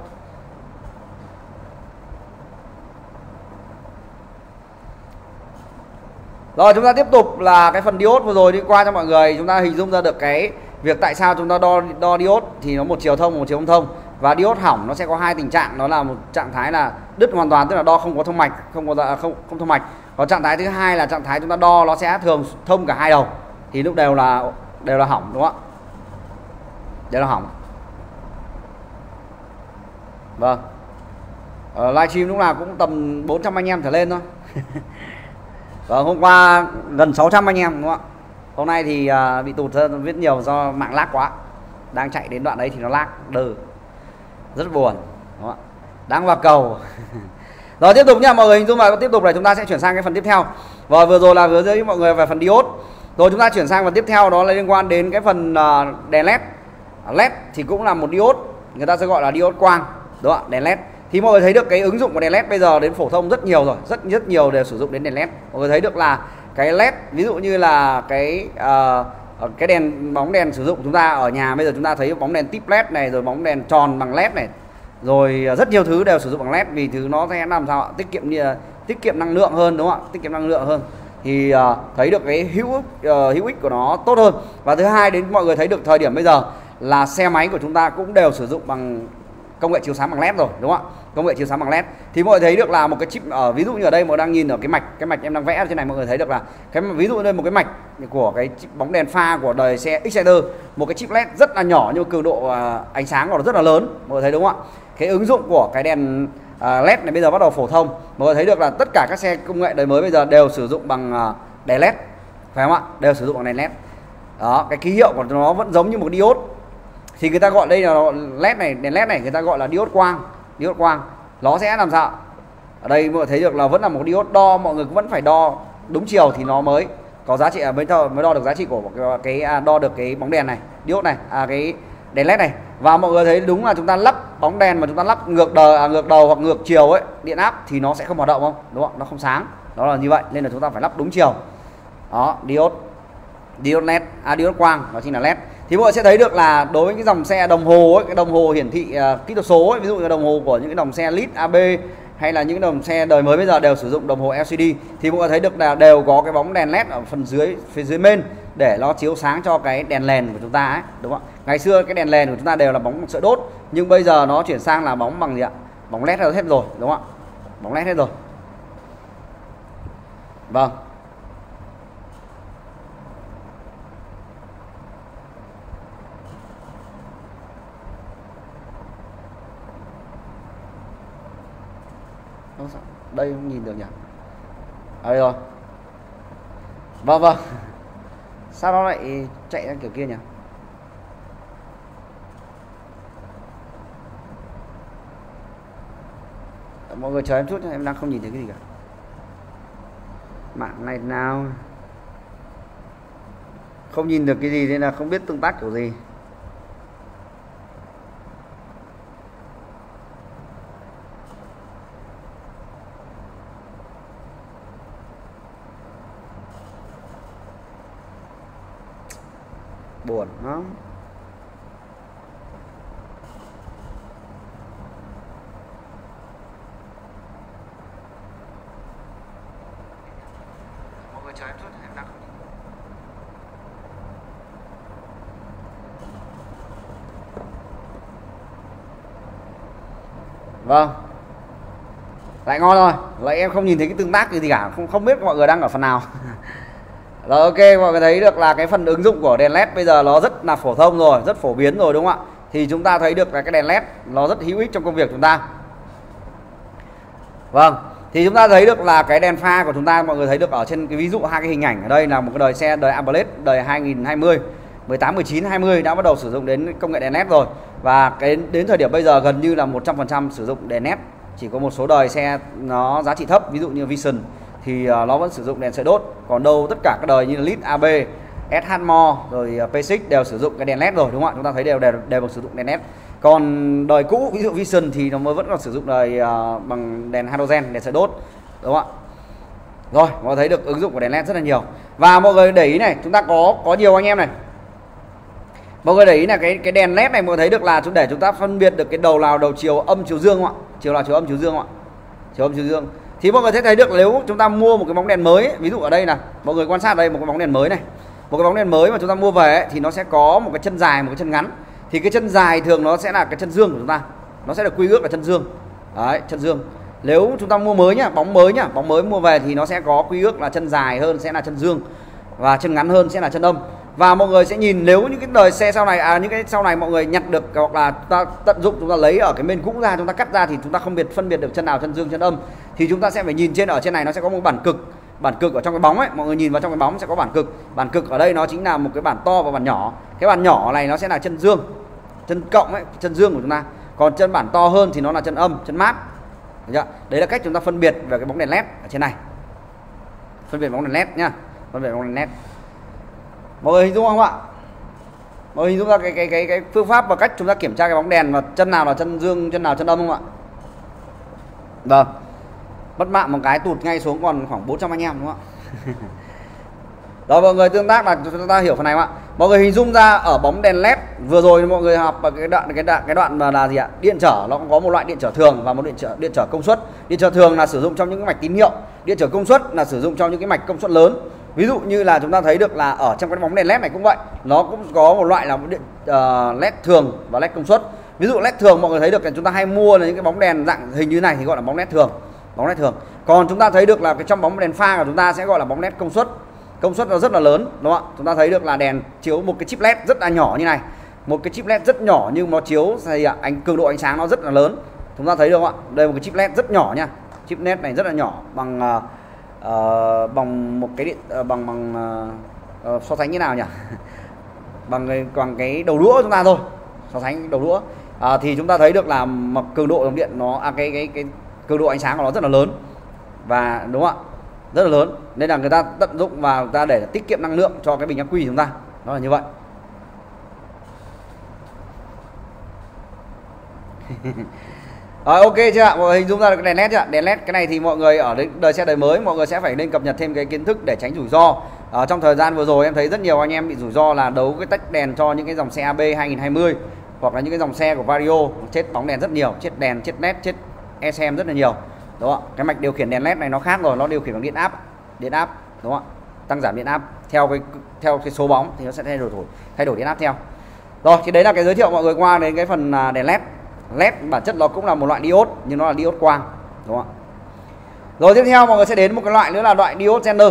Speaker 1: Rồi chúng ta tiếp tục là cái phần diode vừa rồi đi qua cho mọi người, chúng ta hình dung ra được cái việc tại sao chúng ta đo đo diode thì nó một chiều thông, một chiều không thông. Và diode hỏng nó sẽ có hai tình trạng, nó là một trạng thái là đứt hoàn toàn, tức là đo không có thông mạch, không có không không thông mạch. Còn trạng thái thứ hai là trạng thái chúng ta đo nó sẽ thường thông cả hai đầu, thì lúc đều là đều là hỏng đúng không ạ? Đều là hỏng. Vâng. Ở livestream lúc nào cũng tầm bốn trăm anh em trở lên thôi. Và hôm qua gần sáu trăm anh em đúng không ạ? Hôm nay thì uh, bị tụt rất viết nhiều do mạng lag quá. Đang chạy đến đoạn đấy thì nó lag đờ. Rất buồn đúng không ạ? Đang vào cầu. Rồi tiếp tục nha mọi người, hình dung là tiếp tục là chúng ta sẽ chuyển sang cái phần tiếp theo. Và vừa rồi là vừa giới mọi người về phần diode. Rồi chúng ta chuyển sang phần tiếp theo, đó là liên quan đến cái phần uh, đèn led. led thì cũng là một diode, người ta sẽ gọi là diode quang đúng không ạ? Đèn led. Thì mọi người thấy được cái ứng dụng của đèn led bây giờ đến phổ thông rất nhiều rồi, rất rất nhiều đều sử dụng đến đèn led. Mọi người thấy được là cái led, ví dụ như là cái uh, cái đèn bóng đèn sử dụng chúng ta ở nhà bây giờ chúng ta thấy bóng đèn tip led này, rồi bóng đèn tròn bằng led này, rồi rất nhiều thứ đều sử dụng bằng led, vì thứ nó sẽ làm sao ạ? Tiết kiệm tiết kiệm năng lượng hơn đúng không ạ? Tiết kiệm năng lượng hơn. Thì uh, thấy được cái hữu uh, hữu ích của nó tốt hơn. Và thứ hai đến mọi người thấy được thời điểm bây giờ là xe máy của chúng ta cũng đều sử dụng bằng công nghệ chiếu sáng bằng led rồi đúng không ạ? Công nghệ chiếu sáng bằng led. Thì mọi người thấy được là một cái chip ở ví dụ như ở đây mọi người đang nhìn ở cái mạch, cái mạch em đang vẽ ở trên này, mọi người thấy được là cái ví dụ như đây một cái mạch của cái bóng đèn pha của đời xe Exciter, một cái chip led rất là nhỏ nhưng cường độ uh, ánh sáng của nó rất là lớn, mọi người thấy đúng không ạ? Cái ứng dụng của cái đèn uh, led này bây giờ bắt đầu phổ thông, mọi người thấy được là tất cả các xe công nghệ đời mới bây giờ đều sử dụng bằng uh, đèn led, phải không ạ? Đều sử dụng bằng đèn led. Đó, cái ký hiệu của nó vẫn giống như một diode. Thì người ta gọi đây là led này, đèn led này người ta gọi là diode quang, diode quang. Nó sẽ làm sao? Ở đây mọi người thấy được là vẫn là một diode đo, mọi người cũng vẫn phải đo đúng chiều thì nó mới có giá trị, mới đo, mới đo được giá trị của cái, cái à, đo được cái bóng đèn này, diode này, à, cái đèn led này. Và mọi người thấy đúng là chúng ta lắp bóng đèn mà chúng ta lắp ngược đầu, à, ngược đầu hoặc ngược chiều ấy, điện áp thì nó sẽ không hoạt động không? Đúng không? Nó không sáng. Đó là như vậy, nên là chúng ta phải lắp đúng chiều. Đó, diode, diode led, à, diode quang, đó chính là led. Thì mọi người sẽ thấy được là đối với cái dòng xe đồng hồ ấy, cái đồng hồ hiển thị uh, kỹ thuật số ấy, ví dụ như đồng hồ của những cái dòng xe led a bê hay là những dòng xe đời mới bây giờ đều sử dụng đồng hồ lờ xê đê, thì mọi người thấy được là đều có cái bóng đèn led ở phần dưới, phía dưới main để nó chiếu sáng cho cái đèn lèn của chúng ta ấy, đúng không ạ? Ngày xưa cái đèn lèn của chúng ta đều là bóng bằng sợi đốt, nhưng bây giờ nó chuyển sang là bóng bằng gì ạ? Bóng led hết rồi, đúng không ạ? Bóng led hết rồi. Vâng. Đây không nhìn được nhỉ? À đây rồi. Vâng vâng. Sao nó lại chạy ra kiểu kia nhỉ? Mọi người chờ em chút, em đang không nhìn thấy cái gì cả. Mạng này nào không nhìn được cái gì nên là không biết tương tác kiểu gì. Buồn lắm. Mọi người chờ em chút, em đang không nhìn. Vâng. Lại ngon rồi. Lại em không nhìn thấy cái tương tác gì cả, không không biết mọi người đang ở phần nào. Rồi ok, mọi người thấy được là cái phần ứng dụng của đèn led bây giờ nó rất là phổ thông rồi, rất phổ biến rồi đúng không ạ? Thì chúng ta thấy được là cái đèn led nó rất hữu ích trong công việc chúng ta. Vâng, thì chúng ta thấy được là cái đèn pha của chúng ta, mọi người thấy được ở trên cái ví dụ hai cái hình ảnh ở đây là một cái đời xe đời Ampere đời hai nghìn hai mươi, mười tám, mười chín, hai mươi đã bắt đầu sử dụng đến công nghệ đèn led rồi. Và cái đến thời điểm bây giờ gần như là một trăm phần trăm sử dụng đèn led. Chỉ có một số đời xe nó giá trị thấp, ví dụ như Vision thì nó vẫn sử dụng đèn sợi đốt, còn đâu tất cả các đời như là led a bê, ét hát More rồi pê sáu đều sử dụng cái đèn led rồi đúng không ạ? Chúng ta thấy đều đều đều được sử dụng đèn led. Còn đời cũ ví dụ Vision thì nó mới vẫn còn sử dụng đời uh, bằng đèn halogen, đèn sợi đốt đúng không ạ? Rồi, mọi người thấy được ứng dụng của đèn led rất là nhiều. Và mọi người để ý này, chúng ta có có nhiều anh em này. Mọi người để ý là cái cái đèn led này mọi người thấy được là chúng để chúng ta phân biệt được cái đầu nào đầu chiều âm chiều dương không ạ? Chiều nào chiều âm chiều dương không ạ? Chiều âm chiều dương. Thì mọi người sẽ thấy được nếu chúng ta mua một cái bóng đèn mới ấy, ví dụ ở đây là mọi người quan sát đây một cái bóng đèn mới này. Một cái bóng đèn mới mà chúng ta mua về ấy, thì nó sẽ có một cái chân dài, một cái chân ngắn. Thì cái chân dài thường nó sẽ là cái chân dương của chúng ta. Nó sẽ được quy ước là chân dương. Đấy, chân dương. Nếu chúng ta mua mới nhá, bóng mới nhá, bóng mới mua về thì nó sẽ có quy ước là chân dài hơn sẽ là chân dương và chân ngắn hơn sẽ là chân âm. Và mọi người sẽ nhìn nếu những cái đời xe sau này à những cái sau này mọi người nhặt được hoặc là ta tận dụng chúng ta lấy ở cái bên cũ ra, chúng ta cắt ra thì chúng ta không biệt phân biệt được chân nào chân dương chân âm, thì chúng ta sẽ phải nhìn trên ở trên này nó sẽ có một bản cực. Bản cực ở trong cái bóng ấy, mọi người nhìn vào trong cái bóng sẽ có bản cực. Bản cực ở đây nó chính là một cái bản to và bản nhỏ. Cái bản nhỏ này nó sẽ là chân dương, chân cộng ấy, chân dương của chúng ta. Còn chân bản to hơn thì nó là chân âm, chân mát. Được chưa? Đấy là cách chúng ta phân biệt về cái bóng đèn led ở trên này. Phân biệt bóng đèn led nhá. Phân biệt bóng đèn led. Mọi người hình dung không ạ? Mọi người hình dung ra cái cái cái cái phương pháp và cách chúng ta kiểm tra cái bóng đèn và chân nào là chân dương, chân nào chân âm không ạ? Vâng. Mất mạng một cái tụt ngay xuống còn khoảng bốn trăm anh em đúng không ạ? Rồi mọi người tương tác là chúng ta hiểu phần này không ạ? Mọi người hình dung ra ở bóng đèn led vừa rồi mọi người học ở cái đoạn cái đoạn cái đoạn mà là gì ạ? Điện trở nó cũng có một loại điện trở thường và một điện trở điện trở công suất. Điện trở thường là sử dụng trong những cái mạch tín hiệu, điện trở công suất là sử dụng trong những cái mạch công suất lớn. Ví dụ như là chúng ta thấy được là ở trong cái bóng đèn led này cũng vậy, nó cũng có một loại là điện uh, led thường và led công suất. Ví dụ led thường mọi người thấy được là chúng ta hay mua là những cái bóng đèn dạng hình như này thì gọi là bóng led thường, bóng led thường. Còn chúng ta thấy được là cái trong bóng đèn pha của chúng ta sẽ gọi là bóng led công suất. Công suất nó rất là lớn đúng không ạ? Chúng ta thấy được là đèn chiếu một cái chip led rất là nhỏ như này, một cái chip led rất nhỏ nhưng nó chiếu thì ánh cường độ ánh sáng nó rất là lớn. Chúng ta thấy được không ạ? Đây một cái chip led rất nhỏ nha, chip led này rất là nhỏ bằng uh, uh, bằng một cái điện uh, bằng bằng uh, uh, so sánh như nào nhỉ? bằng cái bằng cái đầu đũa chúng ta thôi, so sánh đầu đũa uh, thì chúng ta thấy được là mặc cường độ dòng điện nó à, cái cái cái cường độ ánh sáng của nó rất là lớn và đúng không ạ? Rất là lớn, nên là người ta tận dụng và người ta để tiết kiệm năng lượng cho cái bình ắc quy chúng ta, nó là như vậy. Rồi, ok chưa ạ? Mọi người hình dung ra được cái đèn led chưa ạ? Đèn led cái này thì mọi người ở đời xe đời mới mọi người sẽ phải nên cập nhật thêm cái kiến thức để tránh rủi ro. Ở trong thời gian vừa rồi em thấy rất nhiều anh em bị rủi ro là đấu cái tách đèn cho những cái dòng xe a bê hai nghìn hai mươi hoặc là những cái dòng xe của Vario, chết bóng đèn rất nhiều, chết đèn, chết led, chết e xê em rất là nhiều. Đúng không? Cái mạch điều khiển đèn led này nó khác rồi, nó điều khiển bằng điện áp, điện áp đúng không ạ? Tăng giảm điện áp theo cái theo cái số bóng thì nó sẽ thay đổi thay đổi điện áp theo. Rồi thì đấy là cái giới thiệu mọi người qua đến cái phần đèn led. led bản chất nó cũng là một loại diode nhưng nó là diode quang đúng không ạ? Rồi tiếp theo mọi người sẽ đến một cái loại nữa là loại diode Zener.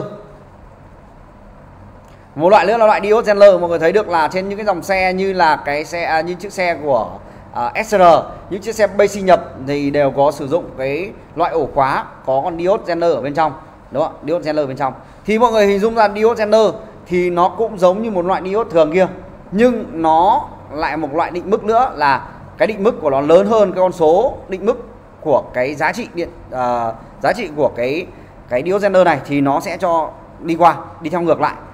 Speaker 1: Một loại nữa là loại diode Zener, mọi người thấy được là trên những cái dòng xe như là cái xe à, như chiếc xe của Uh, ét rờ, những chiếc xe basic nhập thì đều có sử dụng cái loại ổ khóa có con diode Zener ở bên trong, đúng không? Diode Zener bên trong. Thì mọi người hình dung ra diode Zener thì nó cũng giống như một loại diode thường kia, nhưng nó lại một loại định mức nữa là cái định mức của nó lớn hơn cái con số định mức của cái giá trị điện uh, giá trị của cái cái diode Zener này thì nó sẽ cho đi qua, đi theo ngược lại.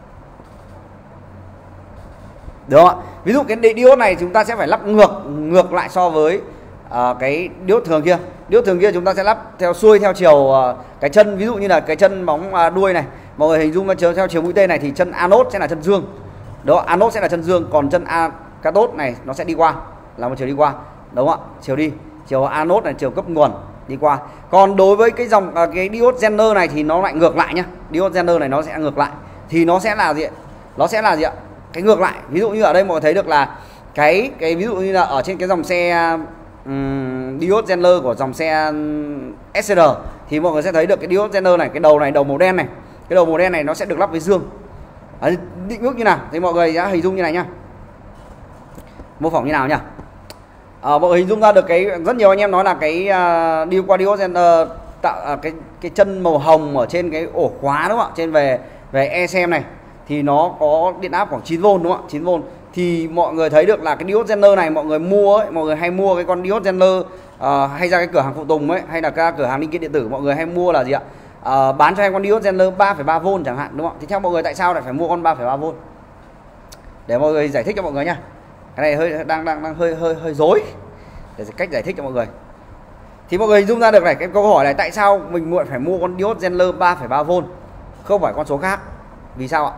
Speaker 1: Được không ạ? Ví dụ cái diode này chúng ta sẽ phải lắp ngược ngược lại so với uh, cái diode thường kia. Diode thường kia chúng ta sẽ lắp theo xuôi theo chiều uh, cái chân, ví dụ như là cái chân bóng uh, đuôi này. Mọi người hình dung theo, theo chiều mũi tên này thì chân anode sẽ là chân dương. Đó, anode sẽ là chân dương, còn chân a cathode này nó sẽ đi qua, là một chiều đi qua. Đúng không ạ? Chiều đi, chiều anode này chiều cấp nguồn đi qua. Còn đối với cái dòng uh, cái diode Zener này thì nó lại ngược lại nhá. Diode Zener này nó sẽ ngược lại. Thì nó sẽ là gì ạ? Nó sẽ là gì ạ? Cái ngược lại. Ví dụ như ở đây mọi người thấy được là cái cái ví dụ như là ở trên cái dòng xe um, diode Zener của dòng xe ét rờ thì mọi người sẽ thấy được cái diode Zener này, cái đầu này, đầu màu đen này, cái đầu màu đen này nó sẽ được lắp với dương. À, định mức như nào thì mọi người sẽ hình dung như này nhá, mô phỏng như nào nhá. À, mọi người hình dung ra được cái rất nhiều anh em nói là cái uh, đi qua diode Zener tạo uh, cái cái chân màu hồng ở trên cái ổ khóa đúng không ạ, trên về về e xê em này thì nó có điện áp khoảng chín vôn đúng không ạ, chín vôn. Thì mọi người thấy được là cái diode Zener này mọi người mua ấy, mọi người hay mua cái con diode Zener uh, hay ra cái cửa hàng phụ tùng ấy, hay là các cửa hàng linh kiện điện tử mọi người hay mua là gì ạ? Uh, bán cho em con diode Zener ba phẩy ba vôn chẳng hạn đúng không ạ? Thì theo mọi người tại sao lại phải mua con ba phẩy ba vôn? Để mọi người giải thích cho mọi người nhá. Cái này hơi đang đang đang hơi hơi hơi rối. Để cách giải thích cho mọi người. Thì mọi người hình dung ra được này, cái câu hỏi này tại sao mình muộn phải mua con diode Genler ba phẩy ba vôn không phải con số khác, vì sao ạ?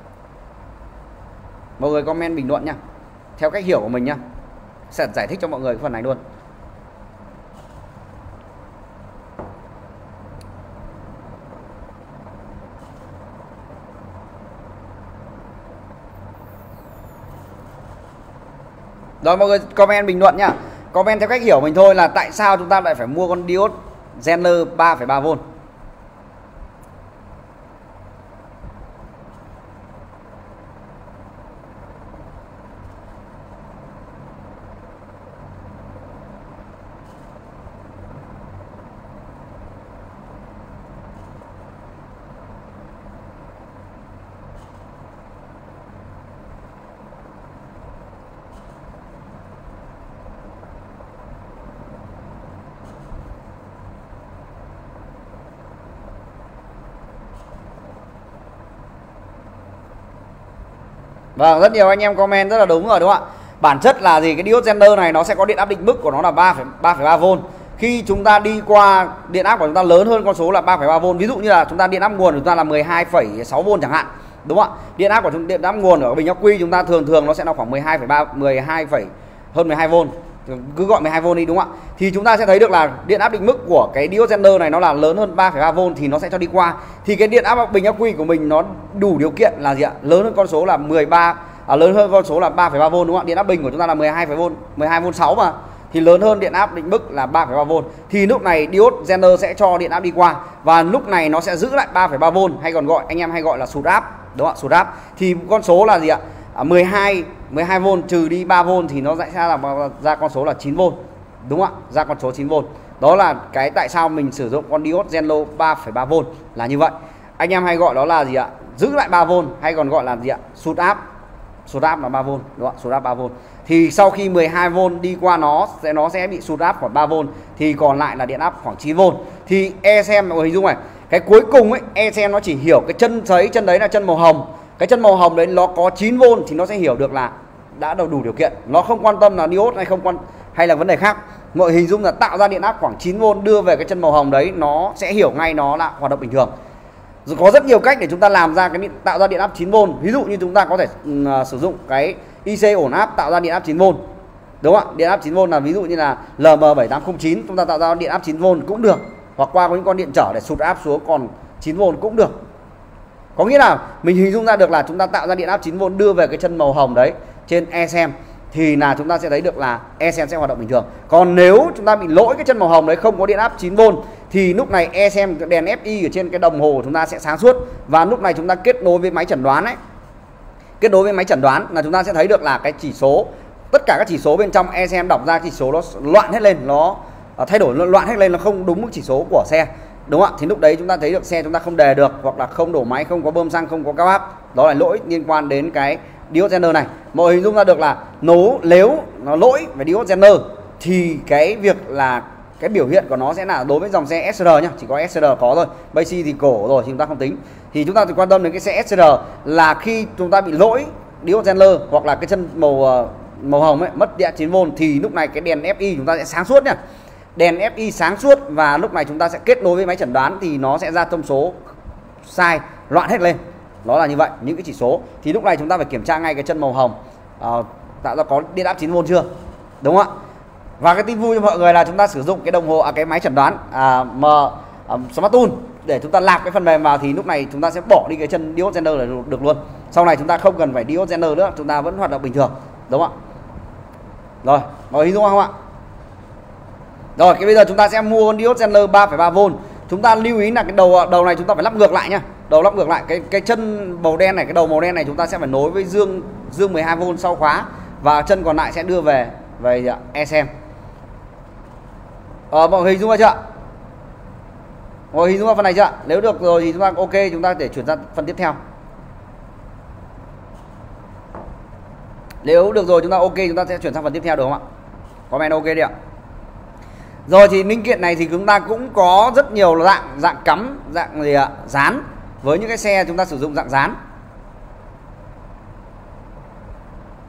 Speaker 1: Mọi người comment bình luận nha, theo cách hiểu của mình nha, sẽ giải thích cho mọi người cái phần này luôn. Rồi mọi người comment bình luận nha, comment theo cách hiểu mình thôi, là tại sao chúng ta lại phải mua con diode Genler ba phẩy ba vôn. Vâng, rất nhiều anh em comment rất là đúng rồi đúng không ạ? Bản chất là gì? Cái diode Genler này nó sẽ có điện áp định mức của nó là ba phẩy ba vôn. Khi chúng ta đi qua điện áp của chúng ta lớn hơn con số là ba phẩy ba vôn, ví dụ như là chúng ta điện áp nguồn của chúng ta là mười hai phẩy sáu vôn chẳng hạn, đúng không ạ? Điện áp của chúng điện áp nguồn ở bình ắc quy chúng ta thường thường nó sẽ là khoảng mười hai phẩy ba mười hai phẩy hơn mười hai vôn. Cứ gọi mười hai vôn đi đúng không ạ? Thì chúng ta sẽ thấy được là điện áp định mức của cái diode Genler này nó là lớn hơn ba phẩy ba vôn thì nó sẽ cho đi qua. Thì cái điện áp bình ắc quy của mình nó đủ điều kiện là gì ạ? Lớn hơn con số là mười ba à, lớn hơn con số là ba phẩy ba vôn đúng không ạ? Điện áp bình của chúng ta là mười hai vôn, mười hai vôn sáu mà. Thì lớn hơn điện áp định mức là ba phẩy ba vôn. Thì lúc này diode Genler sẽ cho điện áp đi qua và lúc này nó sẽ giữ lại ba phẩy ba vôn, hay còn gọi anh em hay gọi là sụt áp, đúng không ạ? Sụt áp. Thì con số là gì ạ? À, mười hai vôn trừ đi ba vôn thì nó sẽ ra là ra con số là chín vôn. Đúng không ạ? Ra con số chín vôn. Đó là cái tại sao mình sử dụng con diode Genler ba phẩy ba vôn là như vậy. Anh em hay gọi đó là gì ạ? Giữ lại ba vôn, hay còn gọi là gì ạ? Sụt áp. Sụt áp là ba vôn, đúng không ạ? Sụt áp ba vôn. Thì sau khi mười hai vôn đi qua nó sẽ nó sẽ bị sụt áp khoảng ba vôn, thì còn lại là điện áp khoảng chín vôn. Thì e xê em mọi người hình dung này, cái cuối cùng ấy e xê em nó chỉ hiểu cái chân thấy chân đấy là chân màu hồng. Cái chân màu hồng đấy nó có chín vôn thì nó sẽ hiểu được là đã đủ đủ điều kiện. Nó không quan tâm là diode hay không quan hay là vấn đề khác. Mọi hình dung là tạo ra điện áp khoảng chín vôn đưa về cái chân màu hồng đấy, nó sẽ hiểu ngay nó là hoạt động bình thường. Rồi có rất nhiều cách để chúng ta làm ra cái tạo ra điện áp chín vôn. Ví dụ như chúng ta có thể uh, sử dụng cái i xê ổn áp tạo ra điện áp chín vôn. Đúng không ạ? Điện áp chín vôn là ví dụ như là L M bảy tám không chín chúng ta tạo ra điện áp chín vôn cũng được. Hoặc qua những con điện trở để sụt áp xuống còn chín vôn cũng được. Có nghĩa là mình hình dung ra được là chúng ta tạo ra điện áp chín vôn đưa về cái chân màu hồng đấy trên e xê em thì là chúng ta sẽ thấy được là e xê em sẽ hoạt động bình thường. Còn nếu chúng ta bị lỗi cái chân màu hồng đấy không có điện áp chín vôn thì lúc này e xê em đèn ép i ở trên cái đồng hồ của chúng ta sẽ sáng suốt, và lúc này chúng ta kết nối với máy chẩn đoán ấy. Kết nối với máy chẩn đoán là chúng ta sẽ thấy được là cái chỉ số, tất cả các chỉ số bên trong e xê em đọc ra chỉ số nó loạn hết lên, nó thay đổi loạn hết lên, nó không đúng mức chỉ số của xe. Đúng không ạ? Thì lúc đấy chúng ta thấy được xe chúng ta không đề được, hoặc là không đổ máy, không có bơm xăng, không có cao áp. Đó là lỗi liên quan đến cái diode Genler này. Mọi hình dung ra được là nếu nếu nó lỗi về diode Genler thì cái việc là cái biểu hiện của nó sẽ là đối với dòng xe ét rờ nhá, chỉ có ét rờ có thôi. Basic thì cổ rồi thì chúng ta không tính. Thì chúng ta chỉ quan tâm đến cái xe ét rờ là khi chúng ta bị lỗi diode Genler hoặc là cái chân màu màu hồng ấy mất điện chín vôn thì lúc này cái đèn ép i chúng ta sẽ sáng suốt nhá. Đèn ép i sáng suốt và lúc này chúng ta sẽ kết nối với máy chẩn đoán thì nó sẽ ra thông số sai, loạn hết lên. Đó là như vậy, những cái chỉ số. Thì lúc này chúng ta phải kiểm tra ngay cái chân màu hồng à, tạo ra có điện áp chín vôn chưa. Đúng không ạ? Và cái tin vui cho mọi người là chúng ta sử dụng cái đồng hồ à, cái máy chẩn đoán à, M à, Smart Tool để chúng ta lạp cái phần mềm vào thì lúc này chúng ta sẽ bỏ đi cái chân diode Genler là được luôn. Sau này chúng ta không cần phải diode Genler nữa, chúng ta vẫn hoạt động bình thường. Đúng không ạ? Rồi, mọi người hình dung không ạ? Rồi, cái bây giờ chúng ta sẽ mua con diode Genler ba phẩy ba vôn. Chúng ta lưu ý là cái đầu đầu này chúng ta phải lắp ngược lại nhá. Đầu lắp ngược lại cái cái chân màu đen này, cái đầu màu đen này chúng ta sẽ phải nối với dương dương mười hai vôn sau khóa và chân còn lại sẽ đưa về về e xê em. Ờ, mọi người hình dung ra chưa? Mọi người hình dung ra phần này chưa? Nếu được rồi thì chúng ta ok, chúng ta để chuyển sang phần tiếp theo. Nếu được rồi chúng ta ok, chúng ta sẽ chuyển sang phần tiếp theo được không ạ? Comment ok đi ạ. Rồi thì linh kiện này thì chúng ta cũng có rất nhiều dạng dạng cắm, dạng gì ạ? Dán. Với những cái xe chúng ta sử dụng dạng dán.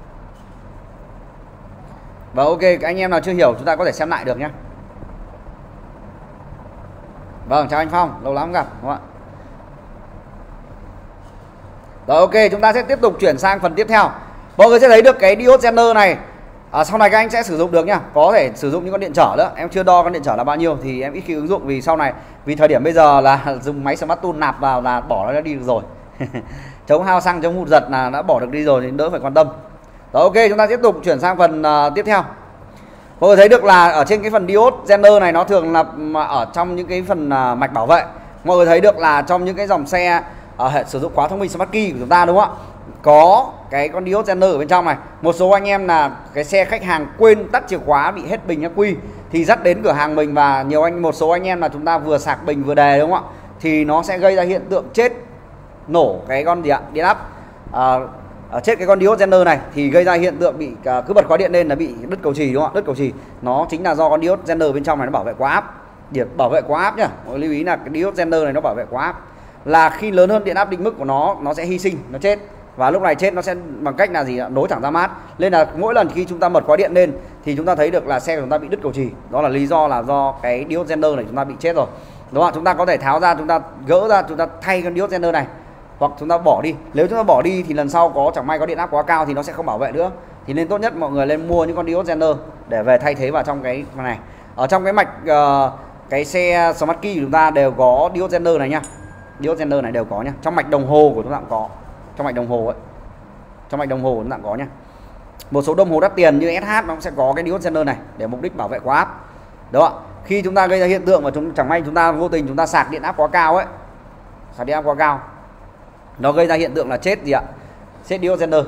Speaker 1: Và ok, các anh em nào chưa hiểu chúng ta có thể xem lại được nhé. Vâng, chào anh Phong, lâu lắm gặp đúng không ạ? Rồi ok, chúng ta sẽ tiếp tục chuyển sang phần tiếp theo. Mọi người sẽ thấy được cái diode Zener này. À, sau này các anh sẽ sử dụng được nhá, có thể sử dụng những con điện trở nữa. Em chưa đo con điện trở là bao nhiêu thì em ít khi ứng dụng, vì sau này vì thời điểm bây giờ là dùng máy Smart Tool nạp vào là bỏ nó đi được rồi. Chống hao xăng, chống hụt giật là đã bỏ được đi rồi thì đỡ phải quan tâm. Rồi ok, chúng ta tiếp tục chuyển sang phần uh, tiếp theo. Mọi người thấy được là ở trên cái phần diode Zener này nó thường là ở trong những cái phần uh, mạch bảo vệ. Mọi người thấy được là trong những cái dòng xe uh, hệ sử dụng khóa thông minh Smart Key của chúng ta đúng không ạ, có cái con diode Zener ở bên trong này. Một số anh em là cái xe khách hàng quên tắt chìa khóa, bị hết bình ắc quy thì dắt đến cửa hàng mình, và nhiều anh một số anh em là chúng ta vừa sạc bình vừa đề đúng không ạ, thì nó sẽ gây ra hiện tượng chết nổ cái con gì ạ, điện áp à, chết cái con diode Zener này, thì gây ra hiện tượng bị à, cứ bật khóa điện lên là bị đứt cầu chì đúng không ạ. Đứt cầu chì nó chính là do con diode Zener bên trong này nó bảo vệ quá áp. Điểm bảo vệ quá áp nhá, mọi người lưu ý là cái diode Zener này nó bảo vệ quá áp, là khi lớn hơn điện áp định mức của nó nó sẽ hy sinh, nó chết. Và lúc này chết nó sẽ bằng cách là gì ạ? Nối thẳng ra mát. Nên là mỗi lần khi chúng ta bật khóa điện lên thì chúng ta thấy được là xe của chúng ta bị đứt cầu chì. Đó là lý do là do cái diode Zener này chúng ta bị chết rồi. Đúng không? Chúng ta có thể tháo ra, chúng ta gỡ ra, chúng ta thay con diode Zener này, hoặc chúng ta bỏ đi. Nếu chúng ta bỏ đi thì lần sau có chẳng may có điện áp quá cao thì nó sẽ không bảo vệ nữa. Thì nên tốt nhất mọi người lên mua những con diode Zener để về thay thế vào trong cái này. Ở trong cái mạch uh, cái xe Smart Key của chúng ta đều có diode Zener này nhá. Diode Zener này đều có nhá. Trong mạch đồng hồ của chúng ta cũng có. Trong mạch đồng hồ ấy. Trong mạch đồng hồ chúng ta cũng có nhá. Một số đồng hồ đắt tiền như ét hát nó cũng sẽ có cái diode Zener này để mục đích bảo vệ quá áp. Đúng không ạ? Khi chúng ta gây ra hiện tượng mà chúng chẳng may chúng ta vô tình chúng ta sạc điện áp quá cao ấy. Sạc điện áp quá cao. Nó gây ra hiện tượng là chết gì ạ? Chết diode Zener.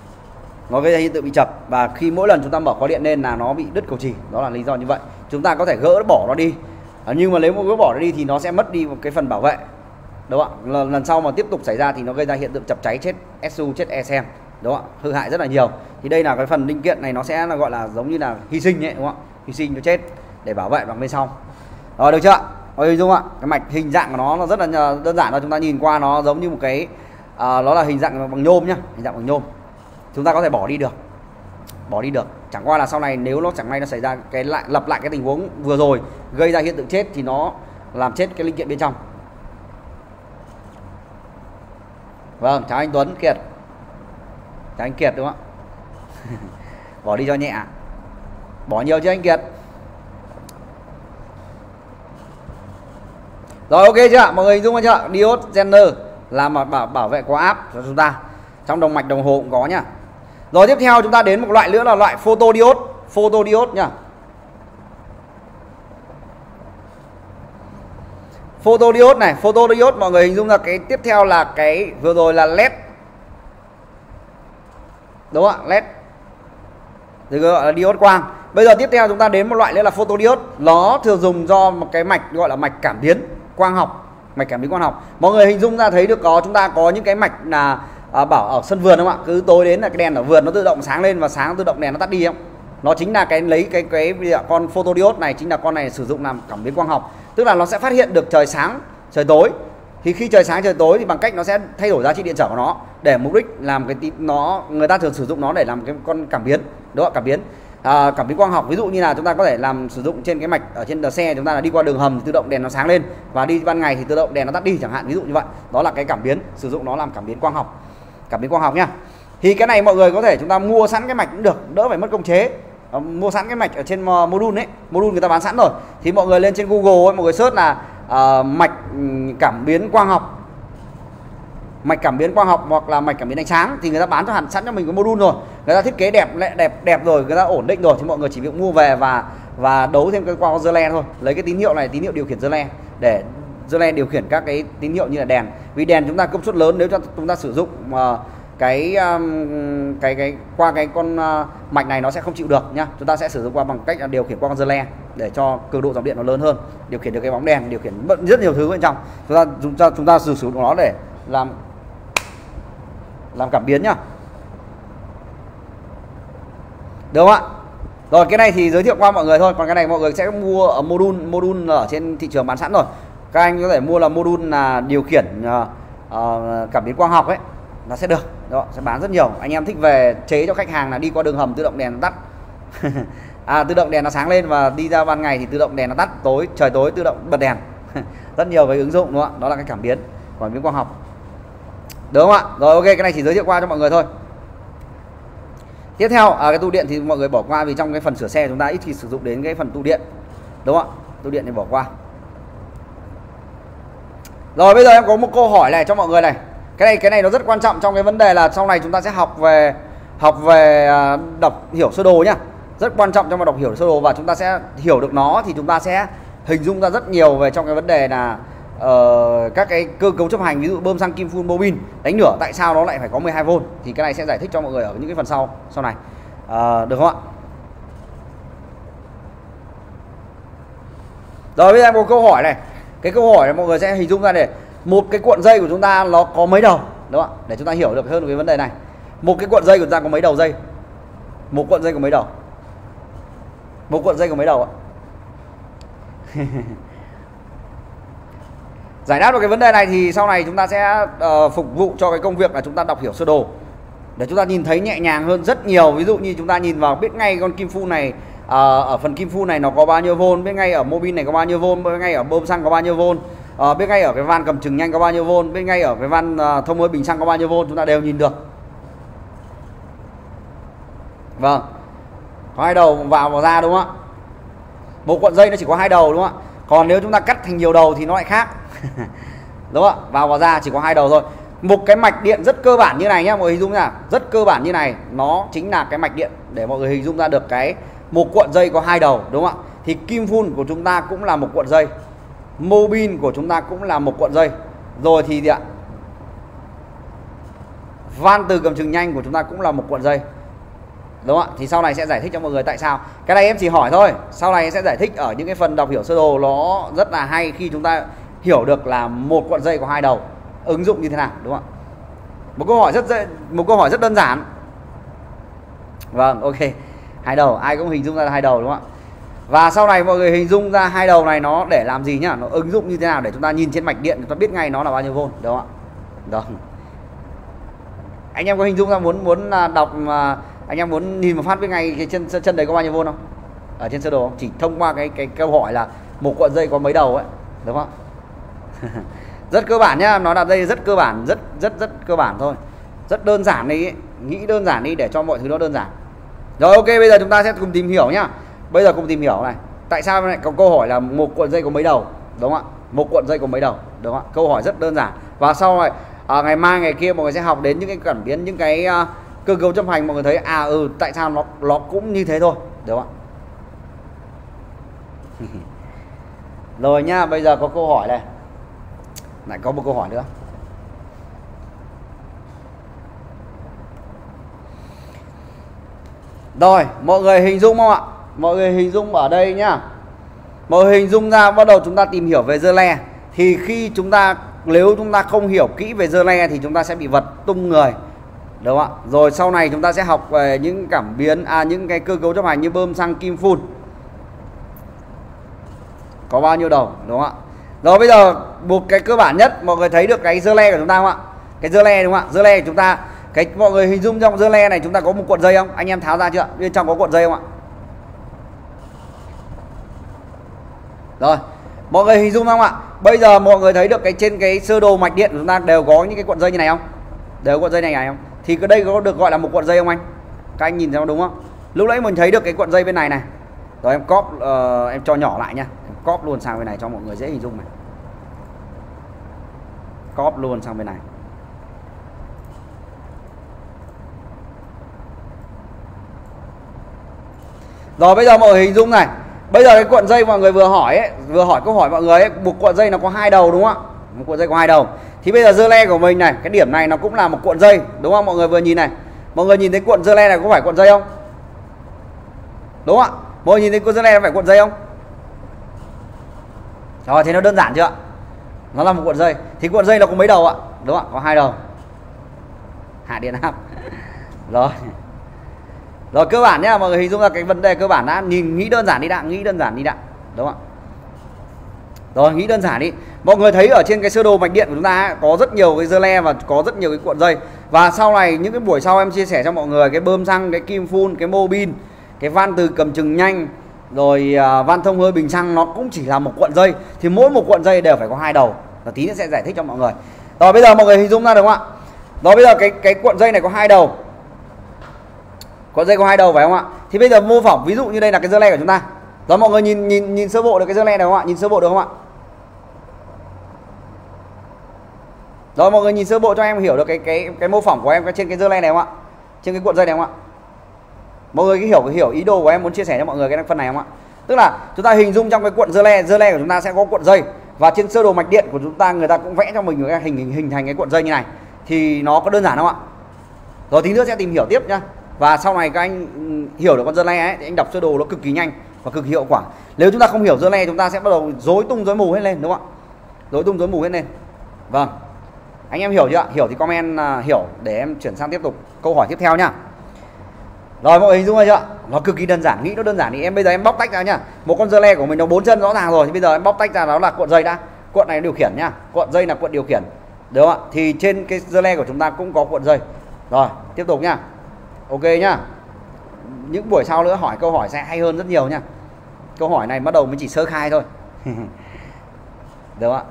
Speaker 1: Nó gây ra hiện tượng bị chập, và khi mỗi lần chúng ta mở khóa điện lên là nó bị đứt cầu chì. Đó là lý do như vậy. Chúng ta có thể gỡ bỏ nó đi. À, nhưng mà nếu mà gỡ bỏ nó đi thì nó sẽ mất đi một cái phần bảo vệ. Đúng không ạ? Lần, lần sau mà tiếp tục xảy ra thì nó gây ra hiện tượng chập cháy, chết ét u, chết e xê em. Đúng không ạ? Hư hại rất là nhiều. Thì đây là cái phần linh kiện này nó sẽ là gọi là giống như là hy sinh ấy, đúng không ạ? Hy sinh cho chết để bảo vệ bằng bên sau. Rồi được chưa ạ? Rồi hình dung ạ, cái mạch hình dạng của nó nó rất là đơn giản thôi, chúng ta nhìn qua nó giống như một cái à, nó là hình dạng bằng nhôm nhá, hình dạng bằng nhôm. Chúng ta có thể bỏ đi được. Bỏ đi được. Chẳng qua là sau này nếu nó chẳng may nó xảy ra cái lại lặp lại cái tình huống vừa rồi gây ra hiện tượng chết thì nó làm chết cái linh kiện bên trong. Vâng, chào anh Tuấn Kiệt. Chào anh Kiệt đúng không ạ? Bỏ đi cho nhẹ. Bỏ nhiều chứ anh Kiệt. Rồi ok chưa? Mọi người hình dung chưa? Diode Zener là mà bảo bảo vệ quá áp cho chúng ta. Trong đồng mạch đồng hồ cũng có nhá. Rồi tiếp theo chúng ta đến một loại nữa là loại photodiode, photodiode nhá. Photodiode này, photodiode mọi người hình dung là cái tiếp theo là cái vừa rồi là led. Đúng không ạ? led. Thì gọi là diode quang. Bây giờ tiếp theo chúng ta đến một loại nữa là photodiode. Nó thường dùng do một cái mạch gọi là mạch cảm biến quang học, mạch cảm biến quang học. Mọi người hình dung ra thấy được có chúng ta có những cái mạch là à, bảo ở sân vườn đúng không ạ? Cứ tối đến là cái đèn ở vườn nó tự động sáng lên và sáng tự động đèn nó tắt đi không? Nó chính là cái lấy cái cái, cái con photodiode này, chính là con này sử dụng làm cảm biến quang học. Tức là nó sẽ phát hiện được trời sáng, trời tối. Thì khi trời sáng trời tối thì bằng cách nó sẽ thay đổi giá trị điện trở của nó để mục đích làm cái tí, nó người ta thường sử dụng nó để làm cái con cảm biến, đúng không? Cảm biến à, cảm biến quang học. Ví dụ như là chúng ta có thể làm sử dụng trên cái mạch ở trên xe chúng ta là đi qua đường hầm thì tự động đèn nó sáng lên, và đi ban ngày thì tự động đèn nó tắt đi chẳng hạn, ví dụ như vậy. Đó là cái cảm biến, sử dụng nó làm cảm biến quang học, cảm biến quang học nhá. Thì cái này mọi người có thể chúng ta mua sẵn cái mạch cũng được, đỡ phải mất công chế. À, mua sẵn cái mạch ở trên module ấy, module người ta bán sẵn rồi. Thì mọi người lên trên Google ấy, mọi người search là uh, mạch cảm biến quang học, mạch cảm biến quang học hoặc là mạch cảm biến ánh sáng, thì người ta bán cho hẳn sẵn cho mình cái module rồi. Người ta thiết kế đẹp đẹp đẹp rồi, người ta ổn định rồi, thì mọi người chỉ việc mua về và và đấu thêm cái qua giơ le thôi. Lấy cái tín hiệu này, tín hiệu điều khiển giơ le để giơ le điều khiển các cái tín hiệu như là đèn. Vì đèn chúng ta công suất lớn, nếu cho chúng ta sử dụng uh, cái um, cái cái qua cái con uh, mạch này nó sẽ không chịu được nhá. Chúng ta sẽ sử dụng qua bằng cách điều khiển qua con giơ le để cho cường độ dòng điện nó lớn hơn, điều khiển được cái bóng đèn, điều khiển rất nhiều thứ bên trong. Chúng ta chúng ta chúng ta sử dụng nó để làm làm cảm biến nhá. Được không ạ? Rồi cái này thì giới thiệu qua mọi người thôi, còn cái này mọi người sẽ mua ở module module ở trên thị trường bán sẵn rồi. Các anh có thể mua là module là điều khiển uh, uh, cảm biến quang học ấy, nó sẽ được. Đó, sẽ bán rất nhiều. Anh em thích về chế cho khách hàng là đi qua đường hầm tự động đèn nó tắt. À, tự động đèn nó sáng lên, và đi ra ban ngày thì tự động đèn nó tắt, tối trời tối tự động bật đèn. Rất nhiều cái ứng dụng đúng không ạ? Đó là cái cảm biến, cảm biến quang học. Đúng không ạ? Rồi ok, cái này chỉ giới thiệu qua cho mọi người thôi. Tiếp theo à, cái tụ điện thì mọi người bỏ qua vì trong cái phần sửa xe chúng ta ít khi sử dụng đến cái phần tụ điện. Đúng không ạ? Tụ điện thì bỏ qua. Rồi bây giờ em có một câu hỏi này cho mọi người này. Cái này cái này nó rất quan trọng trong cái vấn đề là sau này chúng ta sẽ học về học về đọc hiểu sơ đồ nhá. Rất quan trọng trong mà đọc hiểu sơ đồ, và chúng ta sẽ hiểu được nó thì chúng ta sẽ hình dung ra rất nhiều về trong cái vấn đề là uh, các cái cơ cấu chấp hành, ví dụ bơm xăng, kim phun, bobin, đánh lửa tại sao nó lại phải có mười hai vôn, thì cái này sẽ giải thích cho mọi người ở những cái phần sau sau này. Uh, được không ạ? Rồi bây giờ một câu hỏi này. Cái câu hỏi này mọi người sẽ hình dung ra để một cái cuộn dây của chúng ta nó có mấy đầu, đúng không ạ? Để chúng ta hiểu được hơn về vấn đề này. Một cái cuộn dây của chúng ta có mấy đầu dây? Một cuộn dây có mấy đầu? Một cuộn dây có mấy đầu ạ? Giải đáp được cái vấn đề này thì sau này chúng ta sẽ uh, phục vụ cho cái công việc là chúng ta đọc hiểu sơ đồ để chúng ta nhìn thấy nhẹ nhàng hơn rất nhiều. Ví dụ như chúng ta nhìn vào biết ngay con kim phun này, uh, ở phần kim phun này nó có bao nhiêu vôn, biết ngay ở mô bin này có bao nhiêu vôn, biết ngay ở bơm xăng có bao nhiêu vôn, uh, biết ngay ở cái van cầm chừng nhanh có bao nhiêu vôn, biết ngay ở cái van uh, thông hơi bình xăng có bao nhiêu vôn, chúng ta đều nhìn được. Vâng, có hai đầu vào vào ra đúng không ạ? Một cuộn dây nó chỉ có hai đầu đúng không ạ? Còn nếu chúng ta cắt thành nhiều đầu thì nó lại khác. Đúng không ạ? Vào vào ra chỉ có hai đầu thôi. Một cái mạch điện rất cơ bản như này nhá, mọi người hình dung nha, rất cơ bản như này, nó chính là cái mạch điện để mọi người hình dung ra được cái một cuộn dây có hai đầu đúng không ạ? Thì kim phun của chúng ta cũng là một cuộn dây, mô bin của chúng ta cũng là một cuộn dây. Rồi thì gì ạ? Van từ cầm chừng nhanh của chúng ta cũng là một cuộn dây. Đúng không ạ? Thì sau này sẽ giải thích cho mọi người tại sao. Cái này em chỉ hỏi thôi, sau này sẽ giải thích ở những cái phần đọc hiểu sơ đồ. Nó rất là hay khi chúng ta hiểu được là một cuộn dây có hai đầu, ứng dụng như thế nào, đúng không ạ? Một câu hỏi rất dễ, một câu hỏi rất đơn giản. Vâng, ok. Hai đầu, ai cũng hình dung ra là hai đầu đúng không ạ? Và sau này mọi người hình dung ra hai đầu này nó để làm gì nhá, nó ứng dụng như thế nào để chúng ta nhìn trên mạch điện chúng ta biết ngay nó là bao nhiêu vôn, đúng không ạ? Đó. Anh em có hình dung ra muốn muốn đọc mà anh em muốn nhìn một phát biết ngay cái chân chân đấy có bao nhiêu vôn không? Ở trên sơ đồ không? Chỉ thông qua cái cái câu hỏi là một cuộn dây có mấy đầu ấy, đúng không? Rất cơ bản nhá, nó đặt đây rất cơ bản, rất rất rất cơ bản thôi, rất đơn giản đi ấy. Nghĩ đơn giản đi để cho mọi thứ nó đơn giản. Rồi ok, bây giờ chúng ta sẽ cùng tìm hiểu nhá. Bây giờ cùng tìm hiểu này, tại sao lại có câu hỏi là một cuộn dây có mấy đầu, đúng không ạ? Một cuộn dây có mấy đầu, đúng không ạ? Câu hỏi rất đơn giản. Và sau này à, ngày mai ngày kia mọi người sẽ học đến những cái cảm biến, những cái uh, cơ cấu chấp hành, mọi người thấy à ừ tại sao nó nó cũng như thế thôi, đúng không ạ? Rồi nhá, bây giờ có câu hỏi này, lại có một câu hỏi nữa. Rồi mọi người hình dung không ạ? Mọi người hình dung ở đây nhá, mọi người hình dung ra bắt đầu chúng ta tìm hiểu về dơ le. Thì khi chúng ta nếu chúng ta không hiểu kỹ về dơ le thì chúng ta sẽ bị vật tung người, đúng không ạ? Rồi sau này chúng ta sẽ học về những cảm biến, à những cái cơ cấu chấp hành như bơm xăng, kim phun có bao nhiêu đầu, đúng không ạ? Rồi bây giờ một cái cơ bản nhất, mọi người thấy được cái dơ le của chúng ta không ạ? Cái dơ le đúng không ạ? Dơ le của chúng ta, cái mọi người hình dung trong dơ le này chúng ta có một cuộn dây không? Anh em tháo ra chưa? Bên trong có cuộn dây không ạ? Rồi mọi người hình dung không ạ? Bây giờ mọi người thấy được cái trên cái sơ đồ mạch điện của chúng ta đều có những cái cuộn dây như này không? Đều có cuộn dây này này không? Thì cái đây có được gọi là một cuộn dây không anh? Các anh nhìn thấy đúng không? Lúc nãy mình thấy được cái cuộn dây bên này này. Rồi em cóp uh, em cho nhỏ lại nha. Em cóp luôn sang bên này cho mọi người dễ hình dung này. Cóp luôn sang bên này. Rồi bây giờ mọi người hình dung này. Bây giờ cái cuộn dây mọi người vừa hỏi ấy, vừa hỏi câu hỏi mọi người ấy, một cuộn dây nó có hai đầu đúng không ạ? Một cuộn dây có hai đầu. Thì bây giờ dơ le của mình này, cái điểm này nó cũng là một cuộn dây, đúng không? Mọi người vừa nhìn này. Mọi người nhìn thấy cuộn dơ le này có phải cuộn dây không? Đúng không ạ? Mọi người nhìn thấy cuộn dơ le phải cuộn dây không? Rồi thế nó đơn giản chưa ạ? Nó là một cuộn dây. Thì cuộn dây nó có mấy đầu ạ? Đúng không ạ? Có hai đầu. Hạ điện áp. Rồi. Rồi cơ bản nhá, mọi người hình dung ra cái vấn đề cơ bản đã, nhìn nghĩ đơn giản đi đã, nghĩ đơn giản đi đã. Đúng không ạ? Rồi nghĩ đơn giản đi. Mọi người thấy ở trên cái sơ đồ mạch điện của chúng ta có rất nhiều cái dơ le và có rất nhiều cái cuộn dây. Và sau này những cái buổi sau em chia sẻ cho mọi người cái bơm xăng, cái kim phun, cái mô bin, cái van từ cầm chừng nhanh, rồi uh, van thông hơi bình xăng nó cũng chỉ là một cuộn dây, thì mỗi một cuộn dây đều phải có hai đầu, và tí nữa sẽ giải thích cho mọi người. Rồi bây giờ mọi người hình dung ra được không ạ? Rồi bây giờ cái cái cuộn dây này có hai đầu, cuộn dây có hai đầu phải không ạ? Thì bây giờ mô phỏng ví dụ như đây là cái dơ le của chúng ta. Rồi mọi người nhìn nhìn nhìn sơ bộ được cái dơ le này không ạ? Nhìn sơ bộ được không ạ? Rồi mọi người nhìn sơ bộ cho em hiểu được cái cái cái mô phỏng của em trên cái dơ le này không ạ? Trên cái cuộn dây này không ạ? Mọi người cái hiểu cái hiểu ý đồ của em muốn chia sẻ cho mọi người cái phần này không ạ? Tức là chúng ta hình dung trong cái cuộn dơ le, dơ le của chúng ta sẽ có cuộn dây, và trên sơ đồ mạch điện của chúng ta người ta cũng vẽ cho mình cái hình hình hình thành cái cuộn dây như này. Thì nó có đơn giản không ạ? Rồi tí nữa sẽ tìm hiểu tiếp nhá. Và sau này các anh hiểu được con dơ le ấy thì anh đọc sơ đồ nó cực kỳ nhanh và cực kỳ hiệu quả. Nếu chúng ta không hiểu dơ le chúng ta sẽ bắt đầu rối tung rối mù hết lên, đúng không ạ? Rối tung rối mù hết lên. Vâng. Anh em hiểu chưa ạ? Hiểu thì comment uh, hiểu để em chuyển sang tiếp tục câu hỏi tiếp theo nhá. Rồi mọi người hình dung rồi chưa ạ? Nó cực kỳ đơn giản, nghĩ nó đơn giản thì em bây giờ em bóc tách ra nhá. Một con dơ le của mình nó bốn chân rõ ràng rồi, thì bây giờ em bóc tách ra đó là cuộn dây đã. Cuộn này điều khiển nhá, cuộn dây là cuộn điều khiển. Đúng không ạ? Thì trên cái dơ le của chúng ta cũng có cuộn dây. Rồi, tiếp tục nhá. Ok nhá. Những buổi sau nữa hỏi câu hỏi sẽ hay hơn rất nhiều nhá. Câu hỏi này bắt đầu mới chỉ sơ khai thôi. Được không ạ?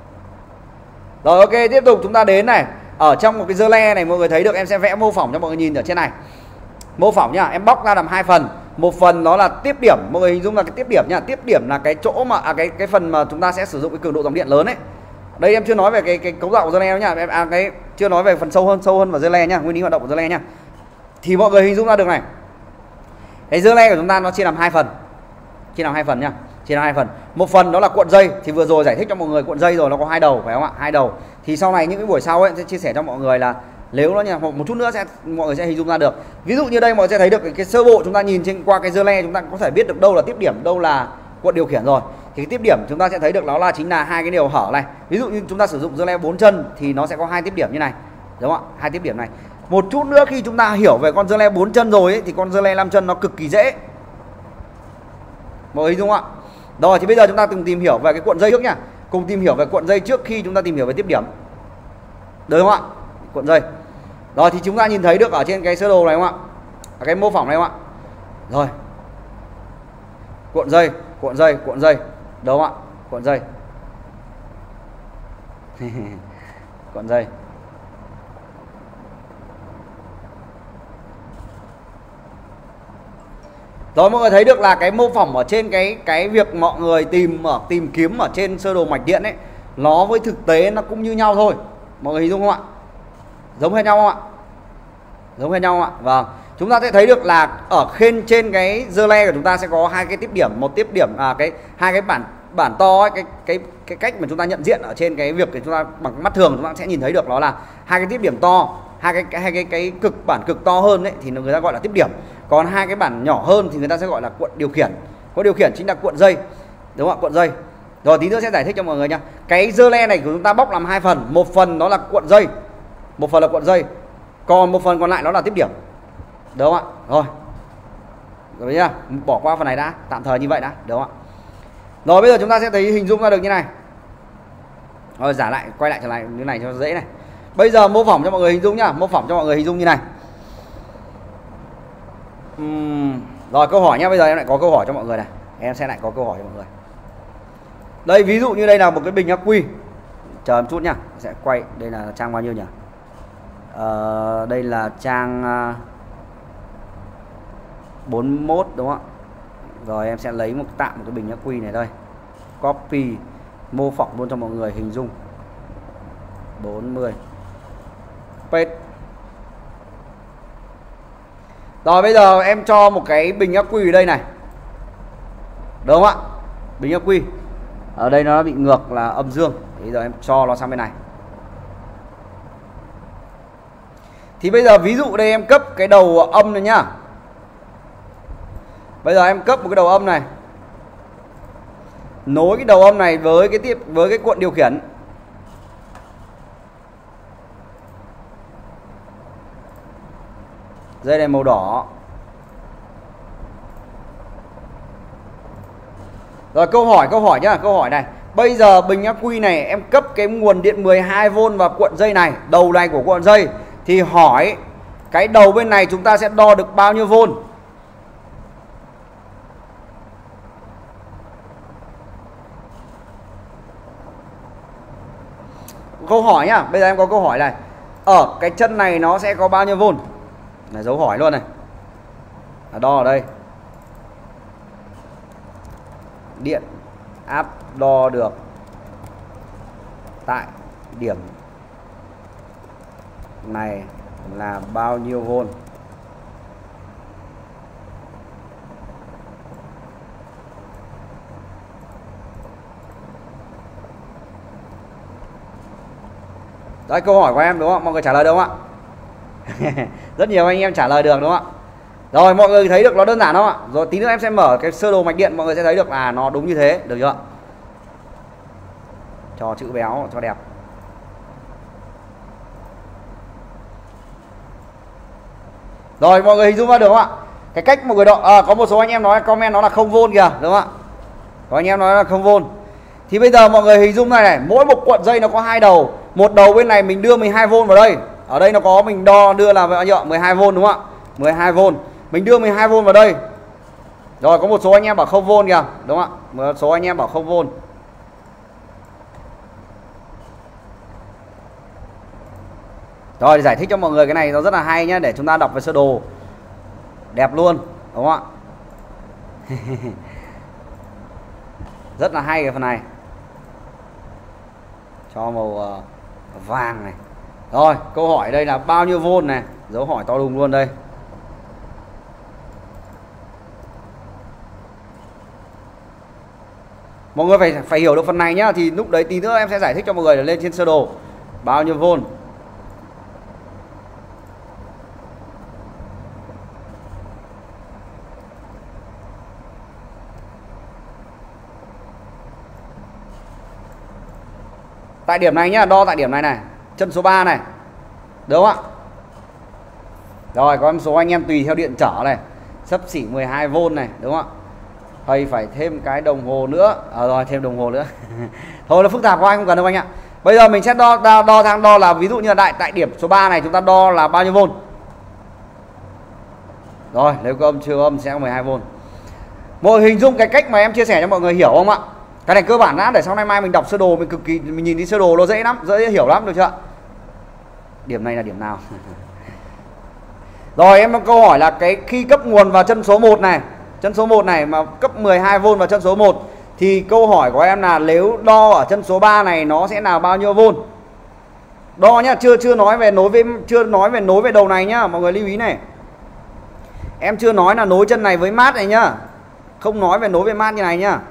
Speaker 1: Rồi ok, tiếp tục chúng ta đến này. Ở trong một cái dơ le này mọi người thấy được, em sẽ vẽ mô phỏng cho mọi người nhìn ở trên này. Mô phỏng nhá, em bóc ra làm hai phần. Một phần đó là tiếp điểm, mọi người hình dung là cái tiếp điểm nhá. Tiếp điểm là cái chỗ mà à, cái cái phần mà chúng ta sẽ sử dụng cái cường độ dòng điện lớn ấy. Đây em chưa nói về cái cái cấu tạo của dơ le nhá. Em à, cái chưa nói về phần sâu hơn sâu hơn vào dơ le nhá, nguyên lý hoạt động của dơ le nhá. Thì mọi người hình dung ra được này. Cái dơ le của chúng ta nó chia làm hai phần. Chia làm hai phần nhá. Chia làm hai phần. Một phần đó là cuộn dây, thì vừa rồi giải thích cho mọi người cuộn dây rồi, nó có hai đầu phải không ạ? Hai đầu. Thì sau này những cái buổi sau ấy sẽ chia sẻ cho mọi người là nếu nó nha, một chút nữa sẽ mọi người sẽ hình dung ra được. Ví dụ như đây mọi người sẽ thấy được cái, cái sơ bộ chúng ta nhìn trên qua cái dơ le chúng ta có thể biết được đâu là tiếp điểm, đâu là cuộn điều khiển rồi. Thì cái tiếp điểm chúng ta sẽ thấy được đó là chính là hai cái điều hở này. Ví dụ như chúng ta sử dụng dơ le bốn chân thì nó sẽ có hai tiếp điểm như này. Đúng không ạ? Hai tiếp điểm này. Một chút nữa khi chúng ta hiểu về con dơ le bốn chân rồi ấy, thì con dơ le năm chân nó cực kỳ dễ. Mọi người hình dung ạ? Rồi thì bây giờ chúng ta cùng tìm hiểu về cái cuộn dây trước nhá. Cùng tìm hiểu về cuộn dây trước khi chúng ta tìm hiểu về tiếp điểm. Được không ạ? Cuộn dây. Rồi thì chúng ta nhìn thấy được ở trên cái sơ đồ này không ạ? Ở cái mô phỏng này không ạ? Rồi. Cuộn dây, cuộn dây, cuộn dây. Đúng không ạ? Cuộn dây. Cuộn dây. Rồi mọi người thấy được là cái mô phỏng ở trên cái cái việc mọi người tìm ở tìm kiếm ở trên sơ đồ mạch điện ấy, nó với thực tế nó cũng như nhau thôi. Mọi người hình dung không ạ? Giống hệt nhau không ạ? Giống hệt nhau không ạ? Vâng. Chúng ta sẽ thấy được là ở trên trên cái dơ le của chúng ta sẽ có hai cái tiếp điểm, một tiếp điểm à cái hai cái bản bản to ấy, cái cái cái cách mà chúng ta nhận diện ở trên cái việc thì chúng ta bằng mắt thường chúng ta sẽ nhìn thấy được đó là hai cái tiếp điểm to, hai cái, cái hai cái cái cực bản cực to hơn đấy thì người ta gọi là tiếp điểm. Còn hai cái bản nhỏ hơn thì người ta sẽ gọi là cuộn điều khiển. Cuộn điều khiển chính là cuộn dây. Đúng không ạ? Cuộn dây. Rồi tí nữa sẽ giải thích cho mọi người nha. Cái dơ le này của chúng ta bóc làm hai phần, một phần đó là cuộn dây. Một phần là cuộn dây. Còn một phần còn lại đó là tiếp điểm. Được không ạ? Rồi. Rồi nhá, bỏ qua phần này đã, tạm thời như vậy đã, được không ạ? Rồi bây giờ chúng ta sẽ thấy hình dung ra được như này. Rồi giả lại, quay lại trở lại như này cho dễ này. Bây giờ mô phỏng cho mọi người hình dung nhá, mô phỏng cho mọi người hình dung như này. Uhm, rồi câu hỏi nhá, bây giờ em lại có câu hỏi cho mọi người này. Em sẽ lại có câu hỏi cho mọi người. Đây ví dụ như đây là một cái bình ắc quy. Chờ một chút nhá, sẽ quay, đây là trang bao nhiêu nhỉ? Ờ, đây là trang bốn mươi mốt đúng không ạ? Rồi em sẽ lấy một tạm một cái bình ắc quy này đây. Copy, mô phỏng luôn cho mọi người hình dung. bốn mươi. Paste. Rồi bây giờ em cho một cái bình ắc quy ở đây này. Đúng không ạ? Bình ắc quy. Ở đây nó bị ngược là âm dương. Thì bây giờ em cho nó sang bên này. Thì bây giờ ví dụ đây em cấp cái đầu âm này nhá. Bây giờ em cấp một cái đầu âm này. Nối cái đầu âm này với cái tiếp với cái cuộn điều khiển. Dây này màu đỏ. Rồi câu hỏi câu hỏi nhá, câu hỏi này. Bây giờ bình ắc quy này em cấp cái nguồn điện mười hai vôn vào cuộn dây này, đầu này của cuộn dây, thì hỏi cái đầu bên này chúng ta sẽ đo được bao nhiêu vôn? câu hỏi nhá. Bây giờ em có câu hỏi này, ở cái chân này nó sẽ có bao nhiêu vôn? Này, dấu hỏi luôn này. À, đo ở đây. Điện áp đo được tại điểm này là bao nhiêu vôn? Đấy, câu hỏi của em đúng không? Mọi người trả lời được không ạ? Rất nhiều anh em trả lời được đúng không ạ? Rồi, mọi người thấy được nó đơn giản không ạ? Rồi tí nữa em sẽ mở cái sơ đồ mạch điện, mọi người sẽ thấy được là nó đúng như thế, được chưa? Cho chữ béo cho đẹp. Rồi, mọi người hình dung ra được không ạ? Cái cách mọi người độ à, có một số anh em nói comment nó là không vôn kìa, đúng không ạ? Có anh em nói là không vôn. Thì bây giờ mọi người hình dung này này, mỗi một cuộn dây nó có hai đầu. Một đầu bên này mình đưa mười hai vôn vào đây. Ở đây nó có mình đo đưa là bao nhiêu? mười hai vôn đúng không ạ? mười hai vôn. Mình đưa mười hai vôn vào đây. Rồi có một số anh em bảo không vôn kìa, đúng không ạ? Một số anh em bảo không vôn. Rồi để giải thích cho mọi người cái này nó rất là hay nhá, để chúng ta đọc về sơ đồ đẹp luôn, đúng không ạ? Rất là hay cái phần này. Cho màu uh, vàng này. Rồi, câu hỏi đây là bao nhiêu vôn này, dấu hỏi to đùng luôn đây. Mọi người phải phải hiểu được phần này nhá, thì lúc đấy tí nữa em sẽ giải thích cho mọi người để lên trên sơ đồ bao nhiêu vôn. Tại điểm này nhá, đo tại điểm này này, chân số ba này. Đúng không ạ? Rồi có một số anh em tùy theo điện trở này, xấp xỉ mười hai vôn này, đúng không ạ? Thầy phải thêm cái đồng hồ nữa. À, rồi thêm đồng hồ nữa. Thôi nó phức tạp quá anh không cần đâu anh ạ. Bây giờ mình sẽ đo đo đo thang đo là ví dụ như là tại tại điểm số ba này chúng ta đo là bao nhiêu vôn. Rồi, nếu có âm chưa âm sẽ có mười hai vôn. Mọi hình dung cái cách mà em chia sẻ cho mọi người hiểu không ạ? Cái này cơ bản đã, để sau này mai mình đọc sơ đồ mình cực kỳ mình nhìn đi sơ đồ nó dễ lắm, dễ hiểu lắm, được chưa? Điểm này là điểm nào? Rồi em có câu hỏi là cái khi cấp nguồn vào chân số một này, chân số một này mà cấp mười hai vôn vào chân số một thì câu hỏi của em là nếu đo ở chân số ba này nó sẽ là bao nhiêu vôn? Đo nhá, chưa chưa nói về nối với chưa nói về nối về đầu này nhá, mọi người lưu ý này. Em chưa nói là nối chân này với mát này nhá. Không nói về nối với mát như này nhá.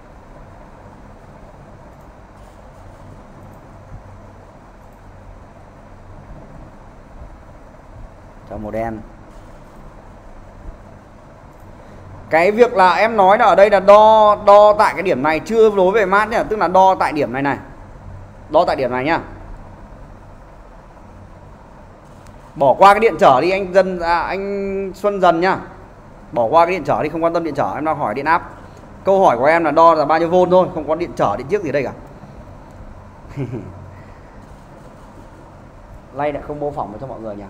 Speaker 1: Cho màu đen. Cái việc là em nói là ở đây là đo đo tại cái điểm này chưa nối về mát nhá, tức là đo tại điểm này này. Đo tại điểm này nhá. Bỏ qua cái điện trở đi anh dân à, anh Xuân Dần nhá. Bỏ qua cái điện trở đi, không quan tâm điện trở, em đang hỏi điện áp. Câu hỏi của em là đo là bao nhiêu vôn thôi, không có điện trở điện chiếc gì đây cả. Lay lại không mô phỏng cho mọi người nhỉ.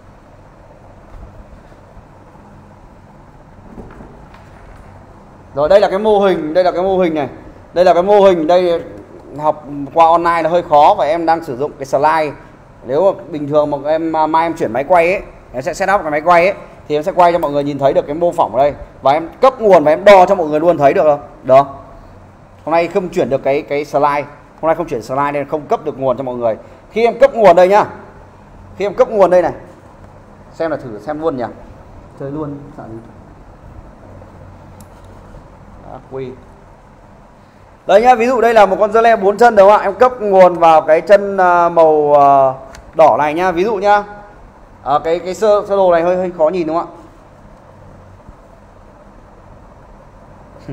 Speaker 1: Rồi đây là cái mô hình, đây là cái mô hình này. Đây là cái mô hình, đây học qua online là hơi khó và em đang sử dụng cái slide. Nếu mà bình thường mà em mai em chuyển máy quay ấy, em sẽ set up cái máy quay ấy thì em sẽ quay cho mọi người nhìn thấy được cái mô phỏng ở đây và em cấp nguồn và em đo cho mọi người luôn thấy được không? Được. Hôm nay không chuyển được cái cái slide, hôm nay không chuyển slide nên không cấp được nguồn cho mọi người. Khi em cấp nguồn đây nhá. Khi em cấp nguồn đây này. Xem là thử xem luôn nhỉ. Chơi luôn, sợ gì. Quy. Đây nhá, ví dụ đây là một con dơ le bốn chân đúng không ạ? Em cấp nguồn vào cái chân màu đỏ này nhá, ví dụ nhá. À, cái cái sơ sơ đồ này hơi hơi khó nhìn đúng không ạ?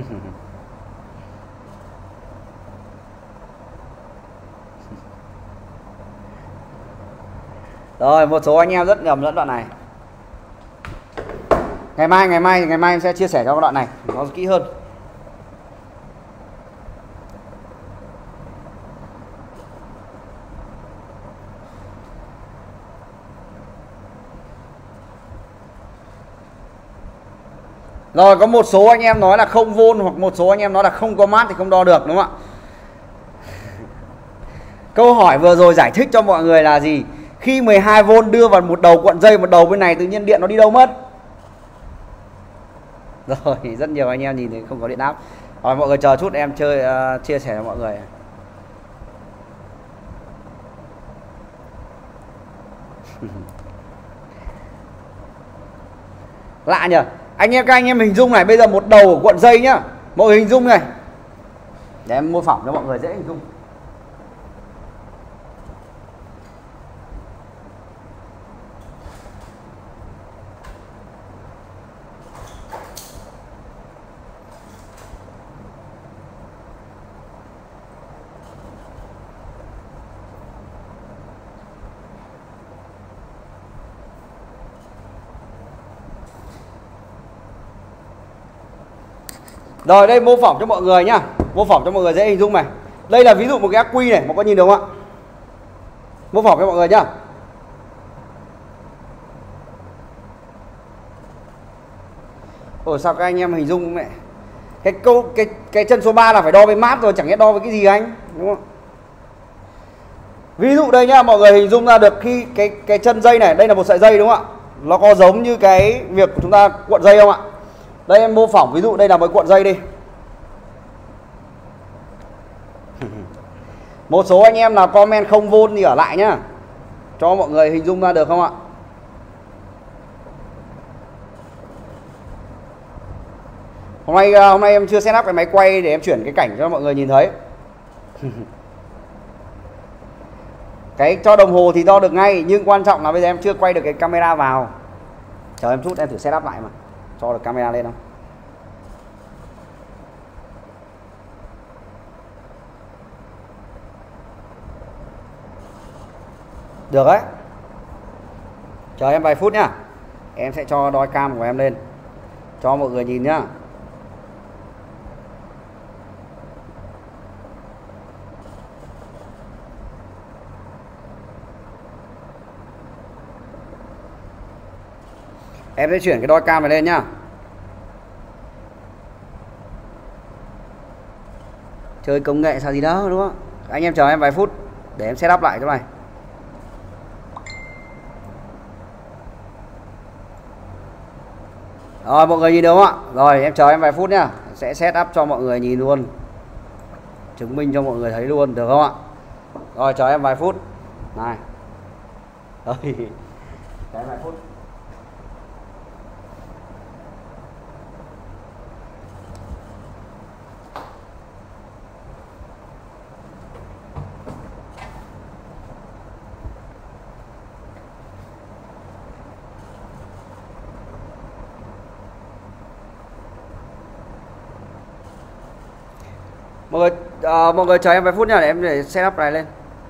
Speaker 1: Rồi, một số anh em rất nhầm lẫn đoạn này. Ngày mai ngày mai ngày mai em sẽ chia sẻ cho các đoạn này nó kỹ hơn. Rồi có một số anh em nói là không vôn hoặc một số anh em nói là không có mát thì không đo được đúng không ạ? Câu hỏi vừa rồi giải thích cho mọi người là gì? Khi mười hai vôn đưa vào một đầu cuộn dây, một đầu bên này, tự nhiên điện nó đi đâu mất? Rồi, rất nhiều anh em nhìn thấy không có điện áp. Rồi mọi người chờ chút em chơi uh, chia sẻ cho mọi người. Lạ nhỉ? Anh em các anh em hình dung này, bây giờ một đầu của cuộn dây nhá. Mọi người hình dung này. Để em mô phỏng cho mọi người dễ hình dung. Rồi đây mô phỏng cho mọi người nhá. Mô phỏng cho mọi người dễ hình dung này. Đây là ví dụ một cái ắc quy này, mọi người có nhìn được không ạ? Mô phỏng cho mọi người nhá. Ủa sao các anh em hình dung mẹ? Cái câu cái cái chân số ba là phải đo với mát rồi, chẳng lẽ đo với cái gì anh? Đúng không? Ví dụ đây nhá, mọi người hình dung ra được khi cái cái chân dây này, đây là một sợi dây đúng không ạ? Nó có giống như cái việc của chúng ta cuộn dây không ạ? Đây em mô phỏng ví dụ đây là một cuộn dây đi. Một số anh em là comment không vôn thì ở lại nhá, cho mọi người hình dung ra được không ạ? Hôm nay hôm nay em chưa set up cái máy quay để em chuyển cái cảnh cho mọi người nhìn thấy. Cái cho đồng hồ thì đo được ngay, nhưng quan trọng là bây giờ em chưa quay được cái camera vào. Chờ em chút em thử set up lại mà cho được camera lên không. Được đấy. Chờ em vài phút nhá. Em sẽ cho đo cam của em lên cho mọi người nhìn nhá. Em sẽ chuyển cái đo cam này lên nhá. Chơi công nghệ sao gì đâu đúng không? Anh em chờ em vài phút để em set up lại chỗ này. Rồi mọi người nhìn được không ạ? Rồi em chờ em vài phút nhá. Sẽ set up cho mọi người nhìn luôn, chứng minh cho mọi người thấy luôn, được không ạ? Rồi chờ em vài phút. Này. Rồi. Chờ em vài phút. Mọi người uh, mọi người chờ em vài phút nha để em để set up này lên.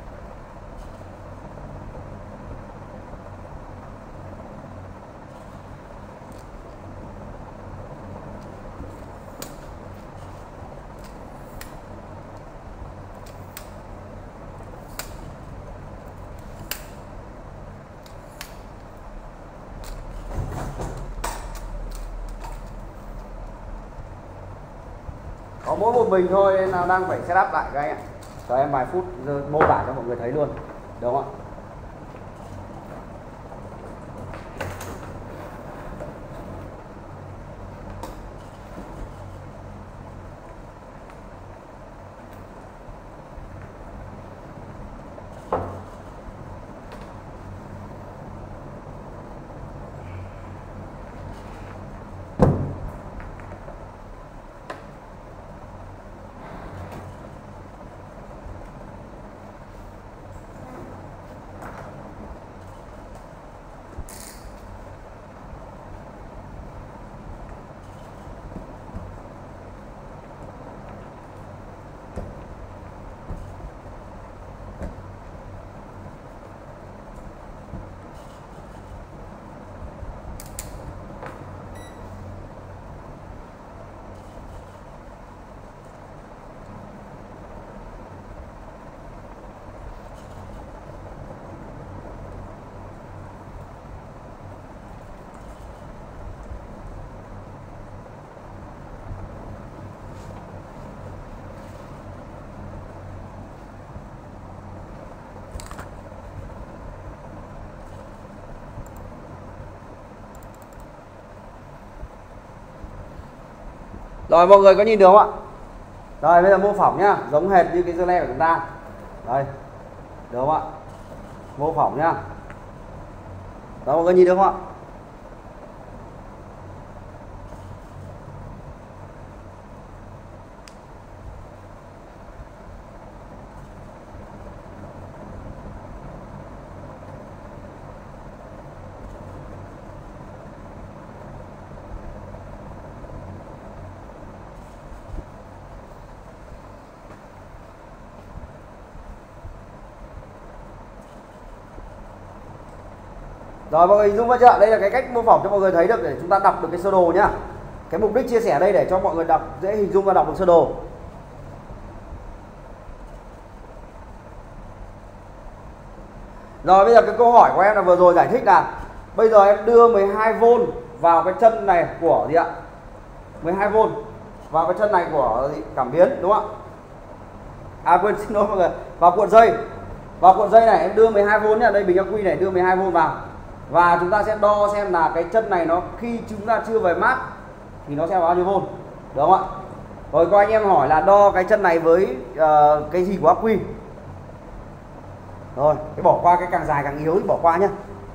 Speaker 1: Có mỗi một mình thôi nên là đang phải set up lại các anh ạ. Cho em vài phút mô tả cho mọi người thấy luôn, đúng không ạ? Rồi mọi người có nhìn được không ạ? Rồi bây giờ mô phỏng nhá, giống hệt như cái dưa le của chúng ta. Đây. Được không ạ? Mô phỏng nhá. Đó, mọi người nhìn được không ạ? Rồi mọi người hình dung chưa? Đây là cái cách mô phỏng cho mọi người thấy được để chúng ta đọc được cái sơ đồ nhá. Cái mục đích chia sẻ đây để cho mọi người đọc dễ hình dung và đọc được sơ đồ. Rồi bây giờ cái câu hỏi của em là vừa rồi giải thích là bây giờ em đưa mười hai vôn vào cái chân này của gì ạ? mười hai vôn vào cái chân này của gì? Cảm biến đúng không ạ? À quên, xin lỗi mọi người. Vào cuộn dây. Vào cuộn dây này em đưa mười hai vôn nhá, đây bình ắc quy này đưa mười hai vôn vào. Và chúng ta sẽ đo xem là cái chân này nó khi chúng ta chưa về mát thì nó sẽ bao nhiêu vôn, được không ạ? Rồi có anh em hỏi là đo cái chân này với uh, cái gì của ắc quy. Rồi, cái bỏ qua cái càng dài càng yếu thì bỏ qua nhá.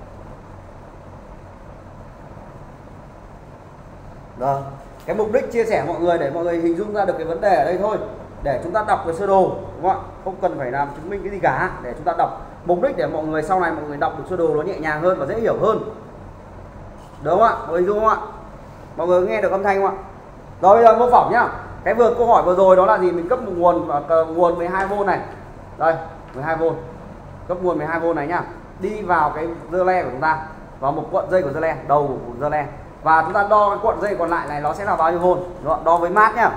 Speaker 1: Rồi, cái mục đích chia sẻ mọi người để mọi người hình dung ra được cái vấn đề ở đây thôi, để chúng ta đọc cái sơ đồ, đúng không ạ? Không cần phải làm chứng minh cái gì cả, để chúng ta đọc. Mục đích để mọi người sau này mọi người đọc được sơ đồ nó nhẹ nhàng hơn và dễ hiểu hơn, đúng không ạ? Mọi người hình dung không ạ? Mọi người nghe được âm thanh không ạ? Rồi bây giờ mô phỏng nhá. Cái vừa câu hỏi vừa rồi đó là gì? Mình cấp một nguồn nguồn mười hai vôn này. Đây, mười hai vôn. Cấp nguồn mười hai vôn này nhá. Đi vào cái dưa le của chúng ta, vào một cuộn dây của dưa le, đầu của dưa le. Và chúng ta đo cái cuộn dây còn lại này nó sẽ là bao nhiêu vôn? Đúng không? Đo với mát nhá.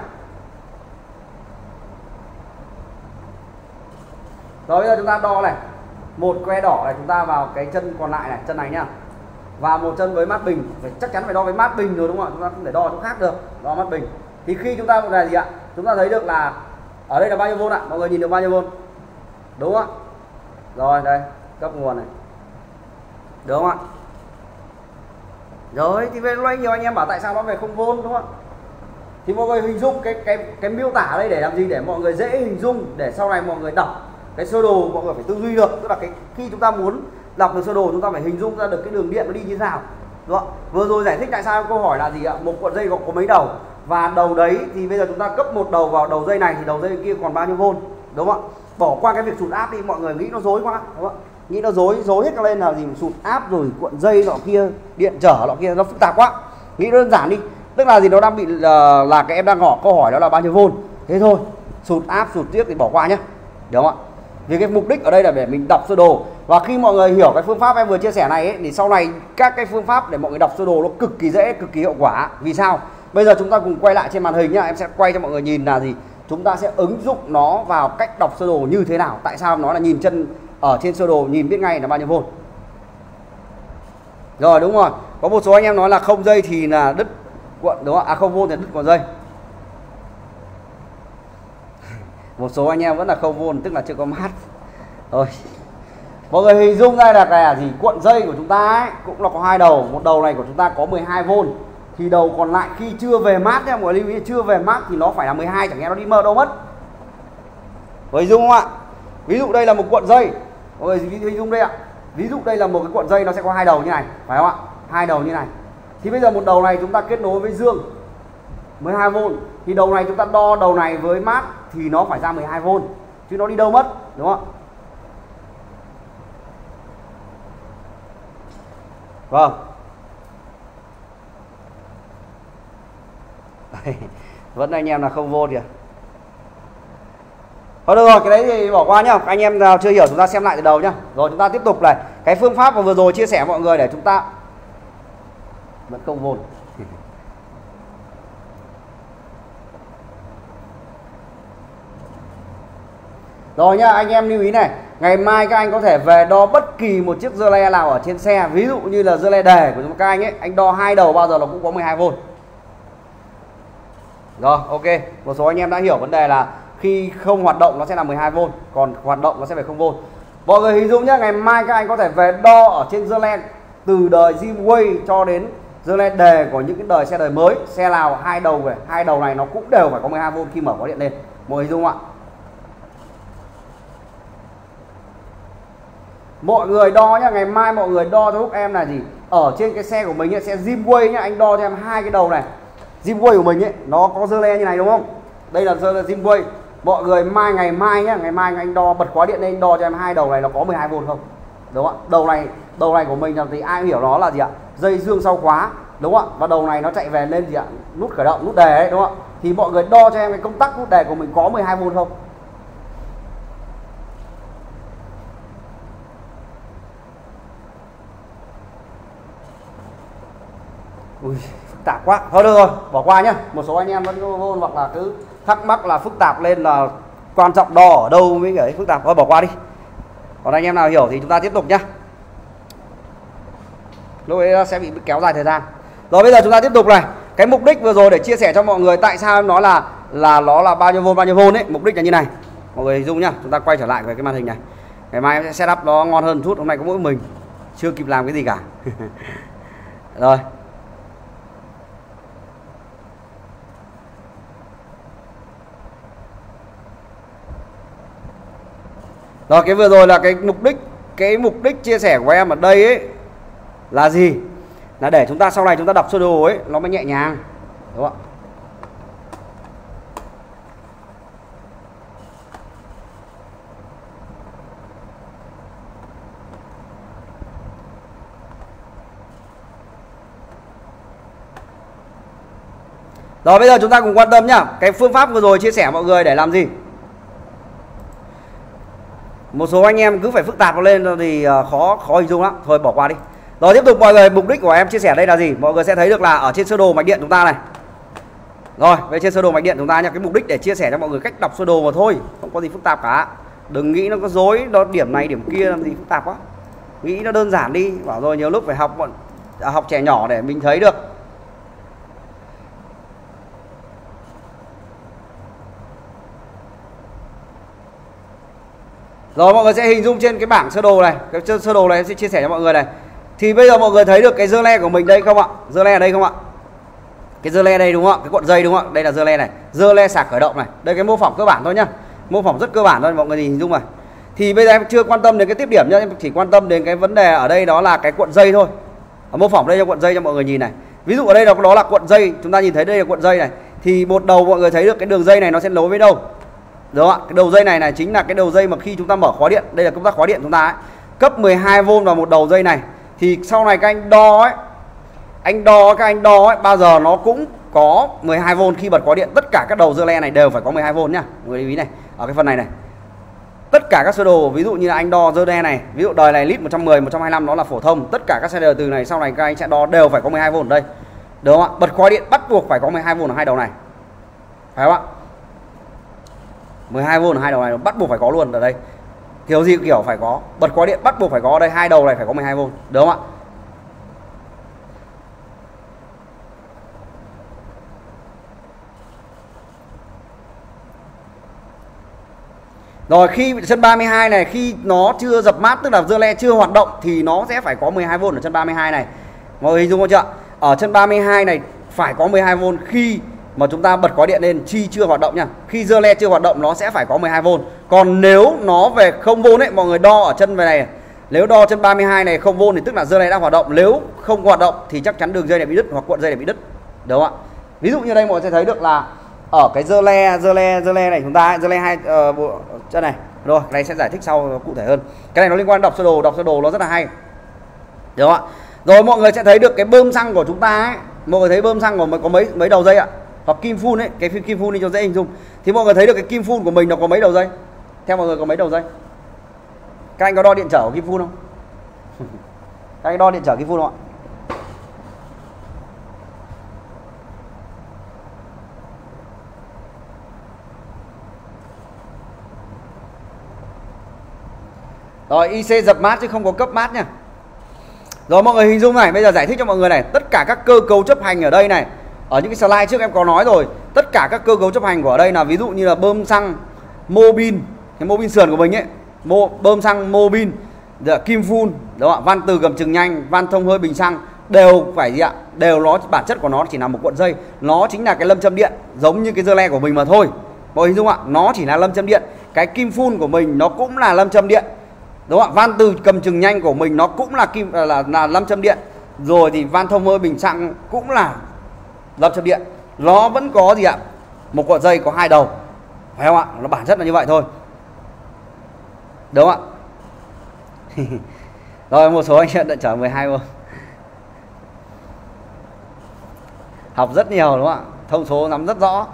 Speaker 1: Rồi bây giờ chúng ta đo này. Một que đỏ này chúng ta vào cái chân còn lại này, chân này nhá. Và một chân với mát bình, phải chắc chắn phải đo với mát bình rồi đúng không ạ? Chúng ta không thể đo chỗ khác được, đo mát bình. Thì khi chúng ta một này gì ạ? Chúng ta thấy được là ở đây là bao nhiêu vôn ạ? Mọi người nhìn được bao nhiêu vôn? Đúng không ạ? Rồi đây, cấp nguồn này. Đúng không ạ? Rồi thì về loay nhiều anh em bảo tại sao nó về không vôn, đúng không ạ? Thì mọi người hình dung cái cái cái miêu tả ở đây để làm gì? Để mọi người dễ hình dung, để sau này mọi người đọc cái sơ đồ mọi người phải tư duy được. Tức là cái khi chúng ta muốn đọc được sơ đồ chúng ta phải hình dung ra được cái đường điện nó đi như thế nào, đúng không? Vừa rồi giải thích tại sao câu hỏi là gì ạ? Một cuộn dây có, có mấy đầu, và đầu đấy thì bây giờ chúng ta cấp một đầu vào đầu dây này thì đầu dây kia còn bao nhiêu vôn, đúng không ạ? Bỏ qua cái việc sụt áp đi, mọi người nghĩ nó dối quá, đúng không ạ? Nghĩ nó dối dối hết cả lên là gì? Sụt áp rồi cuộn dây nọ kia, điện trở nọ kia, nó phức tạp quá. Nghĩ đơn giản đi, tức là gì? Nó đang bị là, là cái em đang hỏi câu hỏi đó là bao nhiêu vôn, thế thôi. Sụt áp sụt tiếp thì bỏ qua nhé, đúng không ạ? Vì cái mục đích ở đây là để mình đọc sơ đồ. Và khi mọi người hiểu cái phương pháp em vừa chia sẻ này ấy, thì sau này các cái phương pháp để mọi người đọc sơ đồ nó cực kỳ dễ, cực kỳ hiệu quả. Vì sao? Bây giờ chúng ta cùng quay lại trên màn hình nhá. Em sẽ quay cho mọi người nhìn là gì? Chúng ta sẽ ứng dụng nó vào cách đọc sơ đồ như thế nào. Tại sao nó là nhìn chân ở trên sơ đồ nhìn biết ngay là bao nhiêu vôn. Rồi đúng rồi. Có một số anh em nói là không dây thì là đứt cuộn, đúng không? À không vôn thì đứt cuộn dây. Một số anh em vẫn là không vôn, tức là chưa có mát. Rồi mọi người hình dung ra là cái gì? Cuộn dây của chúng ta ấy cũng là có hai đầu. Một đầu này của chúng ta có mười hai vôn, thì đầu còn lại khi chưa về mát nha, mọi người lưu ý, chưa về mát thì nó phải là mười hai, chẳng nghe nó đi mơ đâu mất. Mọi người hình dung không ạ? Ví dụ đây là một cuộn dây, mọi người hình dung đây ạ. Ví dụ đây là một cái cuộn dây, nó sẽ có hai đầu như này, phải không ạ? Hai đầu như này. Thì bây giờ một đầu này chúng ta kết nối với dương mười hai vôn, thì đầu này chúng ta đo đầu này với mát thì nó phải ra mười hai vôn, chứ nó đi đâu mất, đúng không? Vâng. Vẫn anh em là không vô kìa. Thôi được rồi, cái đấy thì bỏ qua nhá. Anh em nào chưa hiểu chúng ta xem lại từ đầu nhá. Rồi chúng ta tiếp tục này. Cái phương pháp mà vừa rồi chia sẻ mọi người để chúng ta vẫn không vôn. Rồi nhá, anh em lưu ý này. Ngày mai các anh có thể về đo bất kỳ một chiếc dưa le nào ở trên xe. Ví dụ như là dưa le đề của các anh ấy, anh đo hai đầu bao giờ nó cũng có mười hai vôn. Rồi, ok. Một số anh em đã hiểu vấn đề là khi không hoạt động nó sẽ là mười hai vôn, còn hoạt động nó sẽ về không vôn. Mọi người hình dung nhé, ngày mai các anh có thể về đo ở trên dưa le từ đời Zimway cho đến dơ le đề của những cái đời xe đời mới, xe nào hai đầu về hai đầu này nó cũng đều phải có mười hai vôn khi mở khóa điện lên, mọi người dung không ạ? Mọi người đo nhá, ngày mai mọi người đo cho giúp em là gì, ở trên cái xe của mình ấy, xe Zimway nhá, anh đo cho em hai cái đầu này Zimway của mình ấy nó có dơ le như này đúng không, đây là dơ le Zimway. Mọi người mai ngày mai nhá, ngày mai anh đo bật khóa điện lên, anh đo cho em hai đầu này nó có mười hai vôn không, đúng không ạ? Đầu này đầu này của mình thì ai hiểu nó là gì ạ, dây dương sau khóa, đúng không ạ? Và đầu này nó chạy về lên gì ạ, nút khởi động, nút đề ấy, đúng không ạ? Thì mọi người đo cho em cái công tắc nút đề của mình có mười hai vôn không. Ui, phức tạp quá, thôi được rồi, bỏ qua nhá. Một số anh em vẫn vô vô hoặc là cứ thắc mắc là phức tạp lên là quan trọng đo ở đâu mới cái phức tạp, thôi bỏ qua đi. Còn anh em nào hiểu thì chúng ta tiếp tục nhá. Lúc ấy sẽ bị kéo dài thời gian. Rồi bây giờ chúng ta tiếp tục này. Cái mục đích vừa rồi để chia sẻ cho mọi người tại sao em nói là là nó là bao nhiêu vôn bao nhiêu vôn ấy, mục đích là như này. Mọi người hình dung nhá, chúng ta quay trở lại về cái màn hình này. Ngày mai em sẽ setup nó ngon hơn chút, hôm nay có mỗi mình chưa kịp làm cái gì cả. Rồi. Rồi cái vừa rồi là cái mục đích cái mục đích chia sẻ của em ở đây ấy là gì? Là để chúng ta sau này chúng ta đọc sơ đồ ấy nó mới nhẹ nhàng, đúng không ạ? Rồi bây giờ chúng ta cùng quan tâm nhá. Cái phương pháp vừa rồi chia sẻ mọi người để làm gì? Một số anh em cứ phải phức tạp nó lên thì khó khó hình dung lắm, thôi bỏ qua đi. Rồi tiếp tục mọi người, mục đích của em chia sẻ đây là gì? Mọi người sẽ thấy được là ở trên sơ đồ mạch điện chúng ta này. Rồi, về trên sơ đồ mạch điện chúng ta nha, cái mục đích để chia sẻ cho mọi người cách đọc sơ đồ mà thôi, không có gì phức tạp cả. Đừng nghĩ nó có dối, nó điểm này điểm kia làm gì phức tạp quá. Nghĩ nó đơn giản đi, bảo rồi nhiều lúc phải học bọn à, học trẻ nhỏ để mình thấy được. Rồi mọi người sẽ hình dung trên cái bảng sơ đồ này, cái sơ đồ này em sẽ chia sẻ cho mọi người này. Thì bây giờ mọi người thấy được cái dơ le của mình đây không ạ? Dơ le ở đây không ạ? Cái dơ le đây đúng không ạ? Cái cuộn dây đúng không ạ? Đây là dơ le này, dơ le sạc khởi động này. Đây cái mô phỏng cơ bản thôi nhá. Mô phỏng rất cơ bản thôi, mọi người hình dung này. Thì bây giờ em chưa quan tâm đến cái tiếp điểm nhá, em chỉ quan tâm đến cái vấn đề ở đây đó là cái cuộn dây thôi. Ở mô phỏng đây cho cuộn dây cho mọi người nhìn này. Ví dụ ở đây là đó là cuộn dây, chúng ta nhìn thấy đây là cuộn dây này. Thì một đầu mọi người thấy được cái đường dây này nó sẽ nối với đâu? Đúng không ạ? Cái đầu dây này này chính là cái đầu dây mà khi chúng ta mở khóa điện, đây là công tắc khóa điện chúng ta ấy, cấp mười hai vôn vào một đầu dây này. Thì sau này các anh đo ấy, anh đo các anh đo ấy, bao giờ nó cũng có mười hai vôn khi bật khóa điện. Tất cả các đầu dơ le này đều phải có mười hai vôn nhá. Mọi người lưu ý này, ở cái phần này này. Tất cả các sơ đồ, ví dụ như là anh đo dơ le này, ví dụ đời này lít một trăm mười, một trăm hai mươi lăm nó là phổ thông. Tất cả các xe đời từ này sau này các anh sẽ đo đều phải có mười hai vôn ở đây. Đúng không ạ? Bật khóa điện bắt buộc phải có mười hai vôn ở hai đầu này. Phải không ạ? mười hai vôn ở hai đầu này bắt buộc phải có luôn ở đây. Kiểu gì kiểu phải có, bật khóa điện bắt buộc phải có ở đây, hai đầu này phải có mười hai vôn, đúng không ạ? Rồi khi chân ba mươi hai này, khi nó chưa dập mát, tức là dơ le chưa hoạt động thì nó sẽ phải có mười hai vôn ở chân ba mươi hai này. Mọi người hình dung không chưa? Ở chân ba mươi hai này phải có mười hai vôn khi mà chúng ta bật khóa điện lên, chi chưa hoạt động nha. Khi dơ le chưa hoạt động nó sẽ phải có mười hai vôn. Còn nếu nó về không vôn ấy, mọi người đo ở chân về này. Nếu đo chân ba mươi hai này không vôn thì tức là dơ le đang hoạt động. Nếu không hoạt động thì chắc chắn đường dây này bị đứt hoặc cuộn dây này bị đứt. Đúng không ạ? Ví dụ như đây mọi người sẽ thấy được là ở cái dơ le dơ le dơ le này chúng ta dơ le hai uh, bộ chân này. Rồi, cái này sẽ giải thích sau cụ thể hơn. Cái này nó liên quan đọc sơ đồ, đọc sơ đồ nó rất là hay. Đúng không ạ? Rồi mọi người sẽ thấy được cái bơm xăng của chúng ta ấy. Mọi người thấy bơm xăng của mình có mấy mấy đầu dây ạ? Hoặc kim phun ấy, cái kim phun đi cho dễ hình dung. Thì mọi người thấy được cái kim phun của mình nó có mấy đầu dây? Theo mọi người có mấy đầu dây? Các anh có đo điện trở của kim phun không? Các anh đo điện trở kim phun không ạ? Rồi i xê dập mát chứ không có cấp mát nha. Rồi mọi người hình dung này, bây giờ giải thích cho mọi người này, tất cả các cơ cấu chấp hành ở đây này. Ở những cái slide trước em có nói rồi, tất cả các cơ cấu chấp hành của ở đây là ví dụ như là bơm xăng, mô bin, cái mô bin sườn của mình ấy, mô, bơm xăng, mô bin, kim phun, đúng không ạ? Van từ cầm chừng nhanh, van thông hơi bình xăng, đều phải gì ạ, đều nó bản chất của nó chỉ là một cuộn dây, nó chính là cái lâm châm điện giống như cái dơ le của mình mà thôi. Mọi người hình dung ạ, nó chỉ là lâm châm điện. Cái kim phun của mình nó cũng là lâm châm điện, đúng không ạ? Van từ cầm chừng nhanh của mình nó cũng là kim là, là, là lâm châm điện. Rồi thì van thông hơi bình xăng cũng là lâm châm điện. Nó vẫn có gì ạ, một cuộn dây có hai đầu, phải không ạ? Nó bản chất là như vậy thôi, đúng không ạ? Rồi một số anh chị đã chở mười hai ô, học rất nhiều đúng không ạ? Thông số nắm rất rõ.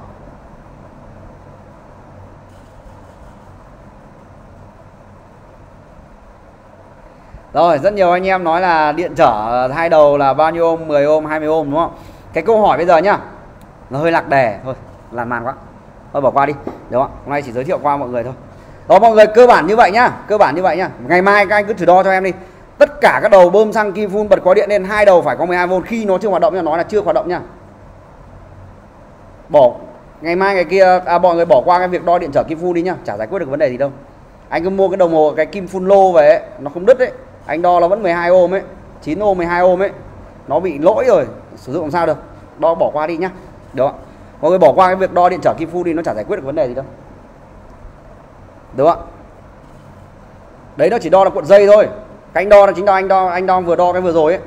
Speaker 1: Rồi rất nhiều anh em nói là điện trở hai đầu là bao nhiêu ôm, mười ôm, hai mươi ôm đúng không? Cái câu hỏi bây giờ nhá, nó hơi lạc đề thôi, làm màn quá, thôi bỏ qua đi, đúng không? Hôm nay chỉ giới thiệu qua mọi người thôi. Đó mọi người, cơ bản như vậy nhá, cơ bản như vậy nhá. Ngày mai các anh cứ thử đo cho em đi. Tất cả các đầu bơm xăng kim phun bật khóa điện lên, hai đầu phải có mười hai vôn. Khi nó chưa hoạt động, nói là chưa hoạt động nhá. Bỏ ngày mai ngày kia à, mọi người bỏ qua cái việc đo điện trở kim phun đi nhá, chả giải quyết được vấn đề gì đâu. Anh cứ mua cái đồng hồ cái kim phun lô về ấy, nó không đứt đấy, anh đo nó vẫn mười hai ôm ấy, chín ôm, mười hai ôm ấy, nó bị lỗi rồi, sử dụng làm sao được. Đo bỏ qua đi nhá. Đó. Mọi người bỏ qua cái việc đo điện trở kim phun đi, nó chả giải quyết được vấn đề gì đâu. Đúng không ạ? Đấy, nó chỉ đo là cuộn dây thôi. Cái anh đo là chính đo anh đo anh đo vừa đo cái vừa rồi ấy.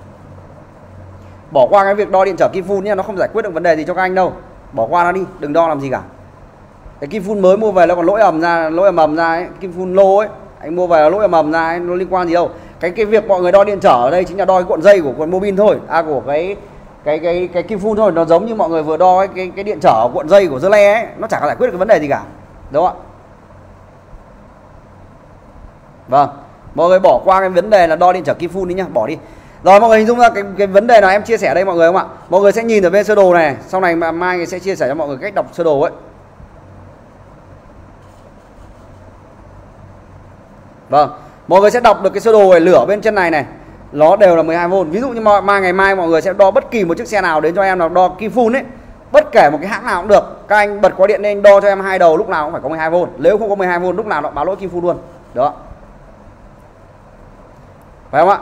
Speaker 1: Bỏ qua cái việc đo điện trở kim phun nhá, nó không giải quyết được vấn đề gì cho các anh đâu. Bỏ qua nó đi, đừng đo làm gì cả. Cái kim phun mới mua về nó còn lỗi ầm ra, lỗi ầm ầm ra ấy, kim phun lô ấy, anh mua về là lỗi ầm ầm ra ấy, nó liên quan gì đâu. Cái cái việc mọi người đo điện trở ở đây chính là đo cái cuộn dây của cuộn mô bin thôi, à của cái cái cái cái kim phun thôi, nó giống như mọi người vừa đo cái cái, cái điện trở cuộn dây của dơ le ấy, nó chẳng có giải quyết được cái vấn đề gì cả. Đúng không ạ? Vâng, mọi người bỏ qua cái vấn đề là đo điện trở kim phun đi nhá, bỏ đi. Rồi mọi người hình dung ra cái cái vấn đề nào em chia sẻ đây mọi người không ạ? Mọi người sẽ nhìn ở bên sơ đồ này, sau này mà mai sẽ chia sẻ cho mọi người cách đọc sơ đồ ấy. Vâng, mọi người sẽ đọc được cái sơ đồ này, lửa bên chân này này, nó đều là mười hai vôn. Ví dụ như mà, mà ngày mai mọi người sẽ đo bất kỳ một chiếc xe nào đến cho em là đo kim phun ấy, bất kể một cái hãng nào cũng được, các anh bật khóa điện lên đo cho em hai đầu, lúc nào cũng phải có mười hai vôn. Nếu không có mười hai vôn lúc nào nó báo lỗi kim phun luôn. Đó. Phải không ạ?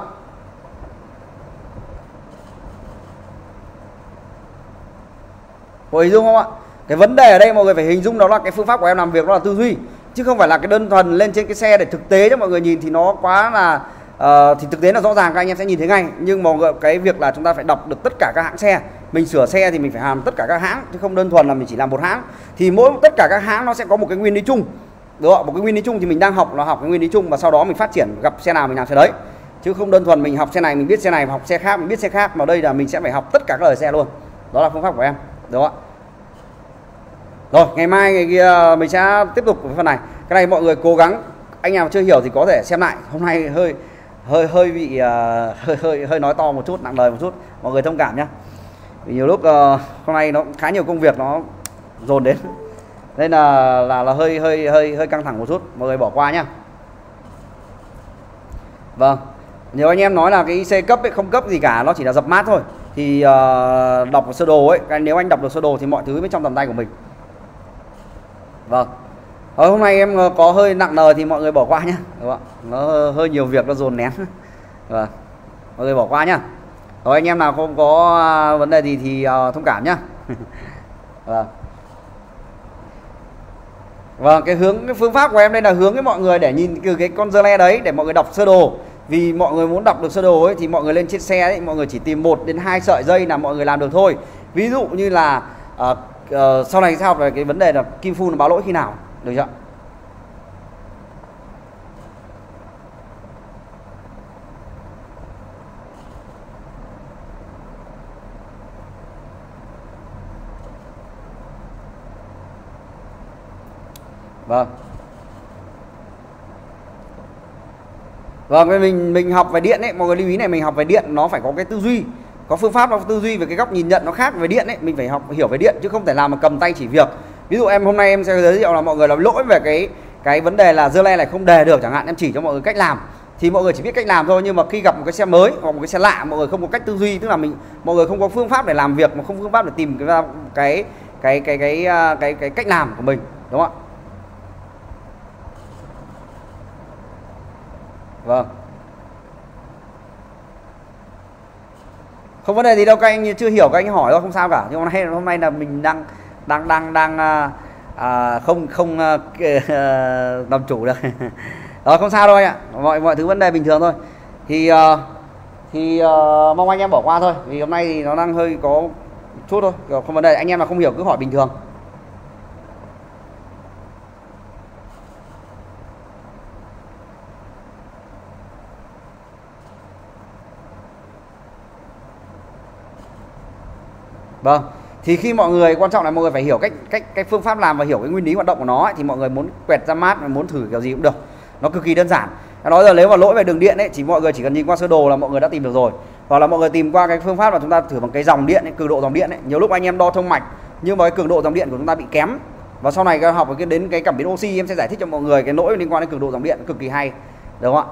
Speaker 1: Mọi người hình dung không ạ? Cái vấn đề ở đây mọi người phải hình dung đó là cái phương pháp của em làm việc đó là tư duy, chứ không phải là cái đơn thuần lên trên cái xe để thực tế cho mọi người nhìn thì nó quá là uh, thì thực tế là rõ ràng các anh em sẽ nhìn thấy ngay. Nhưng mà cái việc là chúng ta phải đọc được tất cả các hãng xe, mình sửa xe thì mình phải làm tất cả các hãng chứ không đơn thuần là mình chỉ làm một hãng. Thì mỗi tất cả các hãng nó sẽ có một cái nguyên lý chung, đúng không? Một cái nguyên lý chung thì mình đang học là học cái nguyên lý chung, và sau đó mình phát triển, gặp xe nào mình làm xe đấy, chứ không đơn thuần mình học xe này mình biết xe này, học xe khác mình biết xe khác, mà đây là mình sẽ phải học tất cả các đời xe luôn. Đó là phương pháp của em, đúng không ạ? Rồi ngày mai ngày kia mình sẽ tiếp tục cái phần này. Cái này mọi người cố gắng, anh nào chưa hiểu thì có thể xem lại. Hôm nay hơi hơi hơi bị uh, hơi hơi hơi nói to một chút, nặng lời một chút, mọi người thông cảm nhé. Vì nhiều lúc uh, hôm nay nó khá nhiều công việc nó dồn đến, nên là là là hơi hơi hơi hơi căng thẳng một chút, mọi người bỏ qua nhá. Vâng, nhiều anh em nói là cái i xê cấp ấy không cấp gì cả, nó chỉ là dập mát thôi. Thì uh, đọc sơ đồ ấy, nếu anh đọc được sơ đồ thì mọi thứ mới trong tầm tay của mình. Vâng. Rồi, hôm nay em có hơi nặng nề thì mọi người bỏ qua nhá, đúng không ạ? Nó hơi nhiều việc nó dồn nén. Vâng. Mọi người bỏ qua nhá. Rồi anh em nào không có vấn đề gì thì uh, thông cảm nhá. Vâng. Vâng, cái hướng cái phương pháp của em đây là hướng với mọi người để nhìn từ cái con dơ le đấy để mọi người đọc sơ đồ. Vì mọi người muốn đọc được sơ đồ ấy thì mọi người lên trên xe ấy, mọi người chỉ tìm một đến hai sợi dây là mọi người làm được thôi. Ví dụ như là uh, uh, sau này sao về cái vấn đề là kim phun nó báo lỗi khi nào, được chưa? Vâng. Vâng, mình mình học về điện ấy, mọi người lưu ý này, mình học về điện nó phải có cái tư duy, có phương pháp, nó tư duy về cái góc nhìn nhận nó khác về điện ấy, mình phải học hiểu về điện chứ không thể làm mà cầm tay chỉ việc. Ví dụ em hôm nay em sẽ giới thiệu là mọi người làm lỗi về cái cái vấn đề là dơ le này không đề được chẳng hạn, em chỉ cho mọi người cách làm thì mọi người chỉ biết cách làm thôi, nhưng mà khi gặp một cái xe mới hoặc một cái xe lạ, mọi người không có cách tư duy, tức là mình mọi người không có phương pháp để làm việc, mà không phương pháp để tìm cái cái cái cái cái cái, cái, cái cách làm của mình, đúng không ạ? Vâng. Không vấn đề gì đâu, các anh chưa hiểu các anh hỏi thôi, không sao cả. Nhưng hôm nay hôm nay là mình đang đang đang đang à, không không à, làm chủ được. Rồi không sao đâu anh ạ, mọi mọi thứ vấn đề bình thường thôi. Thì uh, thì uh, mong anh em bỏ qua thôi, vì hôm nay thì nó đang hơi có chút thôi, không vấn đề. Anh em mà không hiểu cứ hỏi bình thường. Vâng, thì khi mọi người, quan trọng là mọi người phải hiểu cách cách cách phương pháp làm và hiểu cái nguyên lý hoạt động của nó ấy, thì mọi người muốn quẹt ra mát, muốn thử kiểu gì cũng được, nó cực kỳ đơn giản. Nói giờ nếu mà lỗi về đường điện ấy, chỉ mọi người chỉ cần nhìn qua sơ đồ là mọi người đã tìm được rồi, hoặc là mọi người tìm qua cái phương pháp là chúng ta thử bằng cái dòng điện ấy, cường độ dòng điện ấy. Nhiều lúc anh em đo thông mạch nhưng mà cái cường độ dòng điện của chúng ta bị kém, và sau này học cái đến cái cảm biến oxy em sẽ giải thích cho mọi người cái lỗi liên quan đến cường độ dòng điện cực kỳ hay, được không ạ?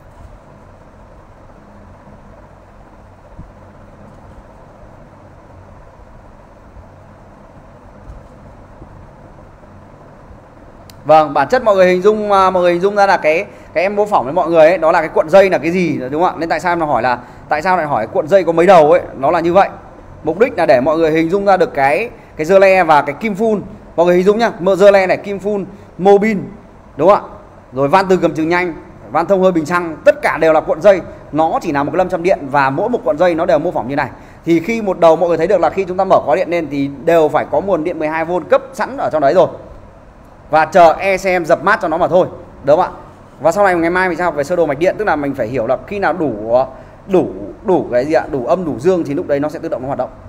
Speaker 1: Vâng, bản chất mọi người hình dung mọi người hình dung ra là cái cái em mô phỏng với mọi người ấy, đó là cái cuộn dây là cái gì, đúng không ạ? Nên tại sao em hỏi là tại sao lại hỏi cuộn dây có mấy đầu ấy, nó là như vậy. Mục đích là để mọi người hình dung ra được cái cái dơ le và cái kim phun. Mọi người hình dung nhá, mơ dơ le này, kim phun, mô bin, đúng không ạ? Rồi van từ cầm chừng nhanh, van thông hơi bình xăng, tất cả đều là cuộn dây, nó chỉ là một cái lâm châm điện và mỗi một cuộn dây nó đều mô phỏng như này. Thì khi một đầu mọi người thấy được là khi chúng ta mở khóa điện lên thì đều phải có nguồn điện mười hai vôn cấp sẵn ở trong đấy rồi, và chờ e xê em dập mát cho nó mà thôi, đúng không ạ? Và sau này ngày mai mình sẽ học về sơ đồ mạch điện, tức là mình phải hiểu là khi nào đủ đủ đủ cái gì ạ, đủ âm đủ dương thì lúc đấy nó sẽ tự động nó hoạt động.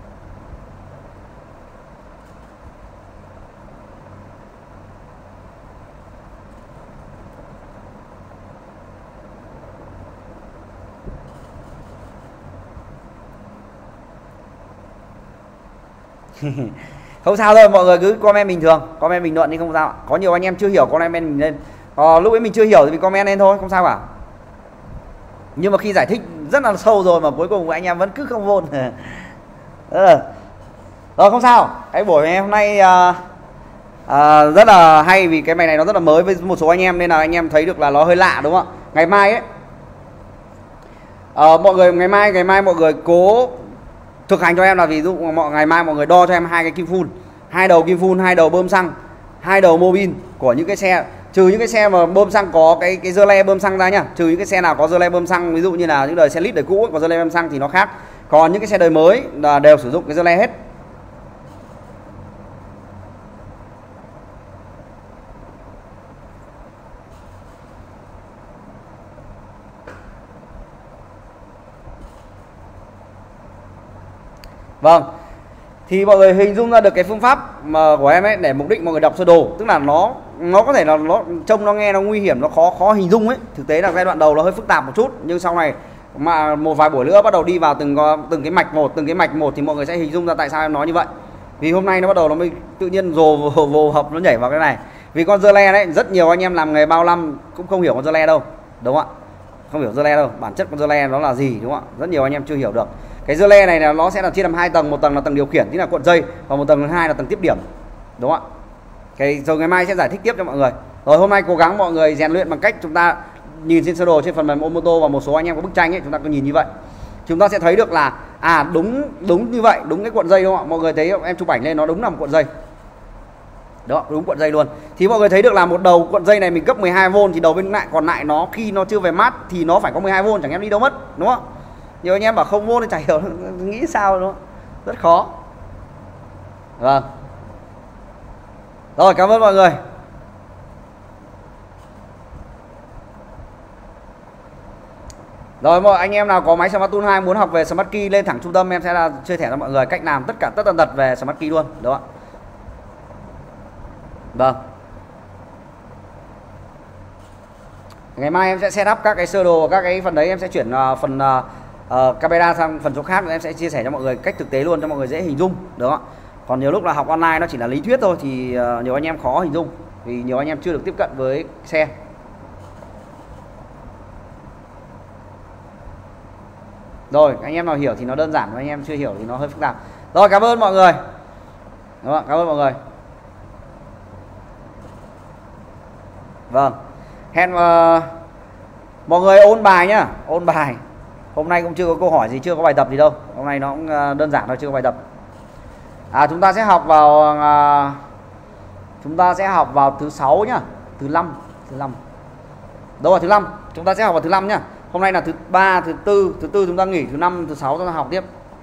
Speaker 1: Không sao thôi, mọi người cứ comment bình thường, comment bình luận đi không sao. Có nhiều anh em chưa hiểu comment mình lên, ờ, lúc ấy mình chưa hiểu thì mình comment lên thôi, không sao cả. Nhưng mà khi giải thích rất là sâu rồi mà cuối cùng anh em vẫn cứ không vôn. Rồi không sao, cái buổi ngày hôm nay à, à, rất là hay, vì cái bài này nó rất là mới với một số anh em nên là anh em thấy được là nó hơi lạ, đúng không ạ? Ngày mai ấy, à, mọi người ngày mai ngày mai mọi người cố thực hành cho em là ví dụ mọi ngày mai mọi người đo cho em hai cái kim phun, hai đầu kim phun, hai đầu bơm xăng, hai đầu mô bin của những cái xe, trừ những cái xe mà bơm xăng có cái cái dơ le bơm xăng ra nhá, trừ những cái xe nào có dơ le bơm xăng, ví dụ như là những đời xe lít đời cũ ấy, có dơ le bơm xăng thì nó khác, còn những cái xe đời mới là đều sử dụng cái dơ le hết. Vâng, thì mọi người hình dung ra được cái phương pháp mà của em ấy để mục đích mọi người đọc sơ đồ, tức là nó nó có thể là nó trông nó nghe nó nguy hiểm, nó khó khó hình dung ấy. Thực tế là giai đoạn đầu nó hơi phức tạp một chút, nhưng sau này mà một vài buổi nữa bắt đầu đi vào từng từng cái mạch một, từng cái mạch một thì mọi người sẽ hình dung ra tại sao em nói như vậy. Vì hôm nay nó bắt đầu nó mới tự nhiên rồ vô, vô hợp nó nhảy vào cái này. Vì con dơ le đấy, rất nhiều anh em làm nghề bao năm cũng không hiểu con dơ le đâu, đúng không ạ? Không hiểu dơ le đâu, bản chất con dơ le nó là gì, đúng không ạ? Rất nhiều anh em chưa hiểu được. Cái dơ le này là nó sẽ là chia làm hai tầng, một tầng là tầng điều khiển, tức là cuộn dây, và một tầng thứ hai là tầng tiếp điểm, đúng không ạ? Cái rồi ngày mai sẽ giải thích tiếp cho mọi người. Rồi hôm nay cố gắng mọi người rèn luyện bằng cách chúng ta nhìn trên sơ đồ trên phần mềm Omoto, và một số anh em có bức tranh ấy, chúng ta cứ nhìn như vậy, chúng ta sẽ thấy được là à đúng đúng như vậy, đúng cái cuộn dây, đúng không ạ? Mọi người thấy em chụp ảnh lên nó đúng là một cuộn dây. Đó, đúng cuộn dây luôn. Thì mọi người thấy được là một đầu cuộn dây này mình cấp mười hai vôn, thì đầu bên lại còn lại nó khi nó chưa về mát thì nó phải có mười hai vôn, chẳng em đi đâu mất, đúng không? Nhiều anh em bảo không vôn thì chả hiểu nghĩ sao, đúng không? Rất khó. Vâng. Rồi, cảm ơn mọi người. Rồi mọi anh em nào có máy Smart Tool hai muốn học về Smart Key lên thẳng trung tâm, em sẽ là chia sẻ cho mọi người cách làm tất cả tất tần tật về Smart Key luôn, đúng không ạ? Vâng. Ngày mai em sẽ setup các cái sơ đồ, các cái phần đấy em sẽ chuyển uh, phần uh, uh, camera sang phần chỗ khác, em sẽ chia sẻ cho mọi người cách thực tế luôn cho mọi người dễ hình dung, đúng không ạ? Còn nhiều lúc là học online nó chỉ là lý thuyết thôi thì uh, nhiều anh em khó hình dung vì nhiều anh em chưa được tiếp cận với xe. Rồi, anh em nào hiểu thì nó đơn giản, và anh em chưa hiểu thì nó hơi phức tạp. Rồi, cảm ơn mọi người. Đúng không? Cảm ơn mọi người. Vâng. Hẹn uh, mọi người ôn bài nhá, ôn bài. Hôm nay cũng chưa có câu hỏi gì, chưa có bài tập gì đâu. Hôm nay nó cũng đơn giản thôi, chưa có bài tập. À, chúng ta sẽ học vào à, chúng ta sẽ học vào thứ sáu nhá, thứ năm, thứ năm. Đâu rồi, thứ năm. Chúng ta sẽ học vào thứ năm nhá. Hôm nay là thứ ba, thứ tư, thứ tư chúng ta nghỉ, thứ năm, thứ sáu chúng ta học tiếp.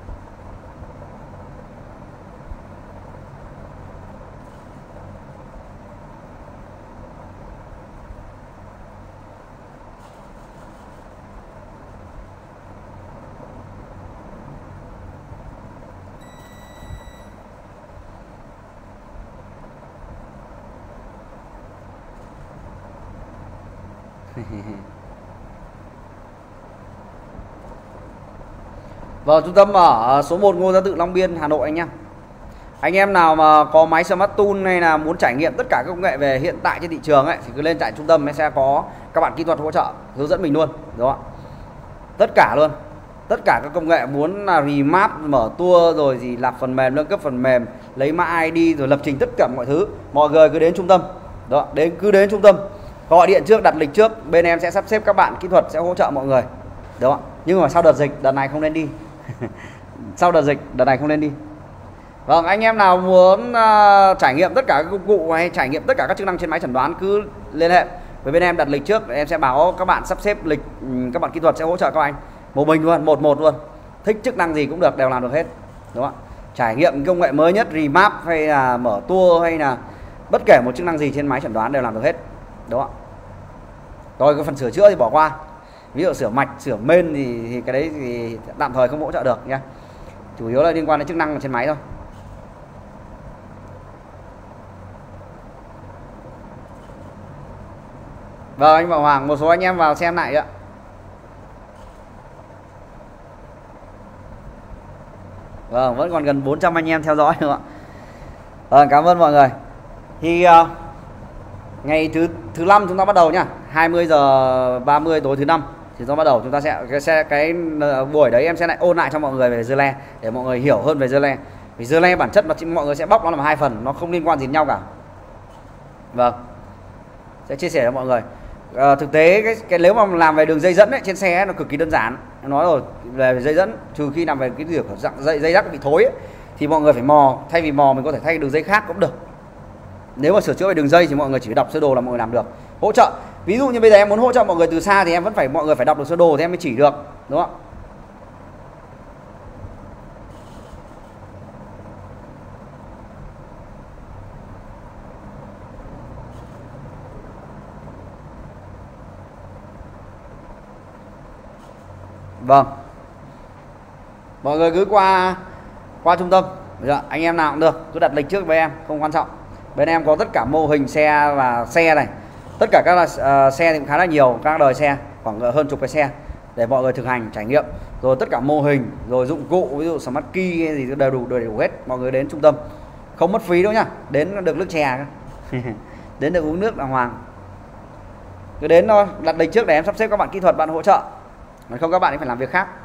Speaker 1: Vâng, trung tâm ở số một Ngô Gia Tự, Long Biên, Hà Nội anh em. Anh em nào mà có máy Smart Tool hay là muốn trải nghiệm tất cả các công nghệ về hiện tại trên thị trường ấy thì cứ lên tại trung tâm, sẽ có các bạn kỹ thuật hỗ trợ hướng dẫn mình luôn, đúng không ạ? Tất cả luôn. Tất cả các công nghệ muốn là remap, mở tour rồi gì lập phần mềm, nâng cấp phần mềm, lấy mã i đê rồi lập trình tất cả mọi thứ. Mọi người cứ đến trung tâm. Đó, đến cứ đến trung tâm. Gọi điện trước, đặt lịch trước, bên em sẽ sắp xếp các bạn kỹ thuật sẽ hỗ trợ mọi người. Đúng không ạ? Nhưng mà sau đợt dịch, đợt này không nên đi. Sau đợt dịch, đợt này không nên đi. Vâng, anh em nào muốn uh, trải nghiệm tất cả các công cụ hay trải nghiệm tất cả các chức năng trên máy chẩn đoán cứ liên hệ với bên em, đặt lịch trước, em sẽ báo các bạn sắp xếp lịch, các bạn kỹ thuật sẽ hỗ trợ các anh một mình luôn, một một luôn. Thích chức năng gì cũng được, đều làm được hết. Đúng không ạ? Trải nghiệm công nghệ mới nhất, remap hay là mở tour hay là bất kể một chức năng gì trên máy chẩn đoán đều làm được hết. Đúng không ạ? Rồi cái phần sửa chữa thì bỏ qua. Ví dụ sửa mạch, sửa main thì, thì cái đấy thì tạm thời không hỗ trợ được nhé. Chủ yếu là liên quan đến chức năng trên máy thôi. Vâng, anh Bảo Hoàng, một số anh em vào xem lại ạ. Vâng, vẫn còn gần bốn trăm anh em theo dõi nữa ạ. Vâng, cảm ơn mọi người. Thì uh, ngày thứ thứ năm chúng ta bắt đầu nhá, hai mươi giờ ba mươi tối thứ năm thì chúng ta bắt đầu, chúng ta sẽ cái sẽ cái buổi đấy em sẽ lại ôn lại cho mọi người về dưa le để mọi người hiểu hơn về dưa le. Vì dưa le bản chất là mọi người sẽ bóc nó làm hai phần, nó không liên quan gì đến nhau cả. Vâng, sẽ chia sẻ cho mọi người. À, thực tế cái, cái nếu mà làm về đường dây dẫn ấy, trên xe ấy, nó cực kỳ đơn giản. Em nói rồi, về dây dẫn trừ khi làm về cái việc dạng dây dây rắc bị thối ấy, thì mọi người phải mò, thay vì mò mình có thể thay đường dây khác cũng được. Nếu mà sửa chữa về đường dây thì mọi người chỉ đọc sơ đồ là mọi người làm được. Hỗ trợ, ví dụ như bây giờ em muốn hỗ trợ mọi người từ xa thì em vẫn phải mọi người phải đọc được sơ đồ thì em mới chỉ được, đúng không? Vâng, mọi người cứ qua qua trung tâm, anh em nào cũng được, cứ đặt lịch trước với em, không quan trọng. Bên em có tất cả mô hình xe và xe này, tất cả các uh, xe thì cũng khá là nhiều, các đời xe khoảng hơn chục cái xe để mọi người thực hành trải nghiệm, rồi tất cả mô hình, rồi dụng cụ, ví dụ smart key hay gì đều đủ đầy đủ hết. Mọi người đến trung tâm không mất phí đâu nhá, đến được nước chè đến được uống nước đàng hoàng. Cứ đến thôi, đặt lịch trước để em sắp xếp các bạn kỹ thuật, bạn hỗ trợ, còn không các bạn phải làm việc khác.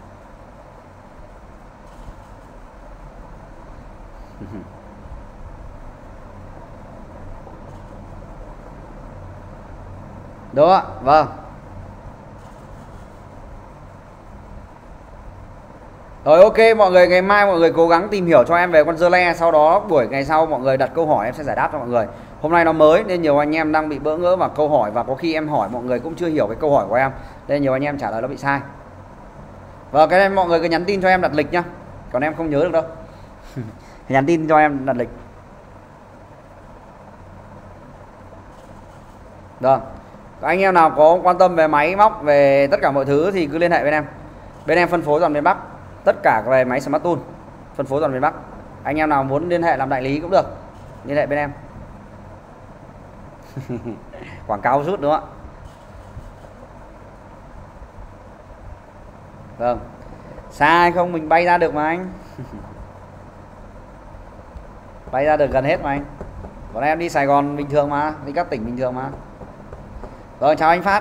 Speaker 1: Đúng ạ, vâng. Rồi ok mọi người, ngày mai mọi người cố gắng tìm hiểu cho em về con dưa le, sau đó buổi ngày sau mọi người đặt câu hỏi em sẽ giải đáp cho mọi người. Hôm nay nó mới nên nhiều anh em đang bị bỡ ngỡ vào câu hỏi, và có khi em hỏi mọi người cũng chưa hiểu cái câu hỏi của em, nên nhiều anh em trả lời nó bị sai. Và cái này mọi người cứ nhắn tin cho em đặt lịch nhá, còn em không nhớ được đâu. Nhắn tin cho em đặt lịch. Vâng, anh em nào có quan tâm về máy móc, về tất cả mọi thứ thì cứ liên hệ bên em. Bên em phân phối toàn miền Bắc, tất cả về máy Smart Tool phân phối toàn miền Bắc. Anh em nào muốn liên hệ làm đại lý cũng được, liên hệ bên em. Quảng cáo rút đúng không ạ? Vâng, xa hay không mình bay ra được mà anh. Bay ra được gần hết mà anh. Còn em đi Sài Gòn bình thường mà, đi các tỉnh bình thường mà. Rồi, chào anh Phát.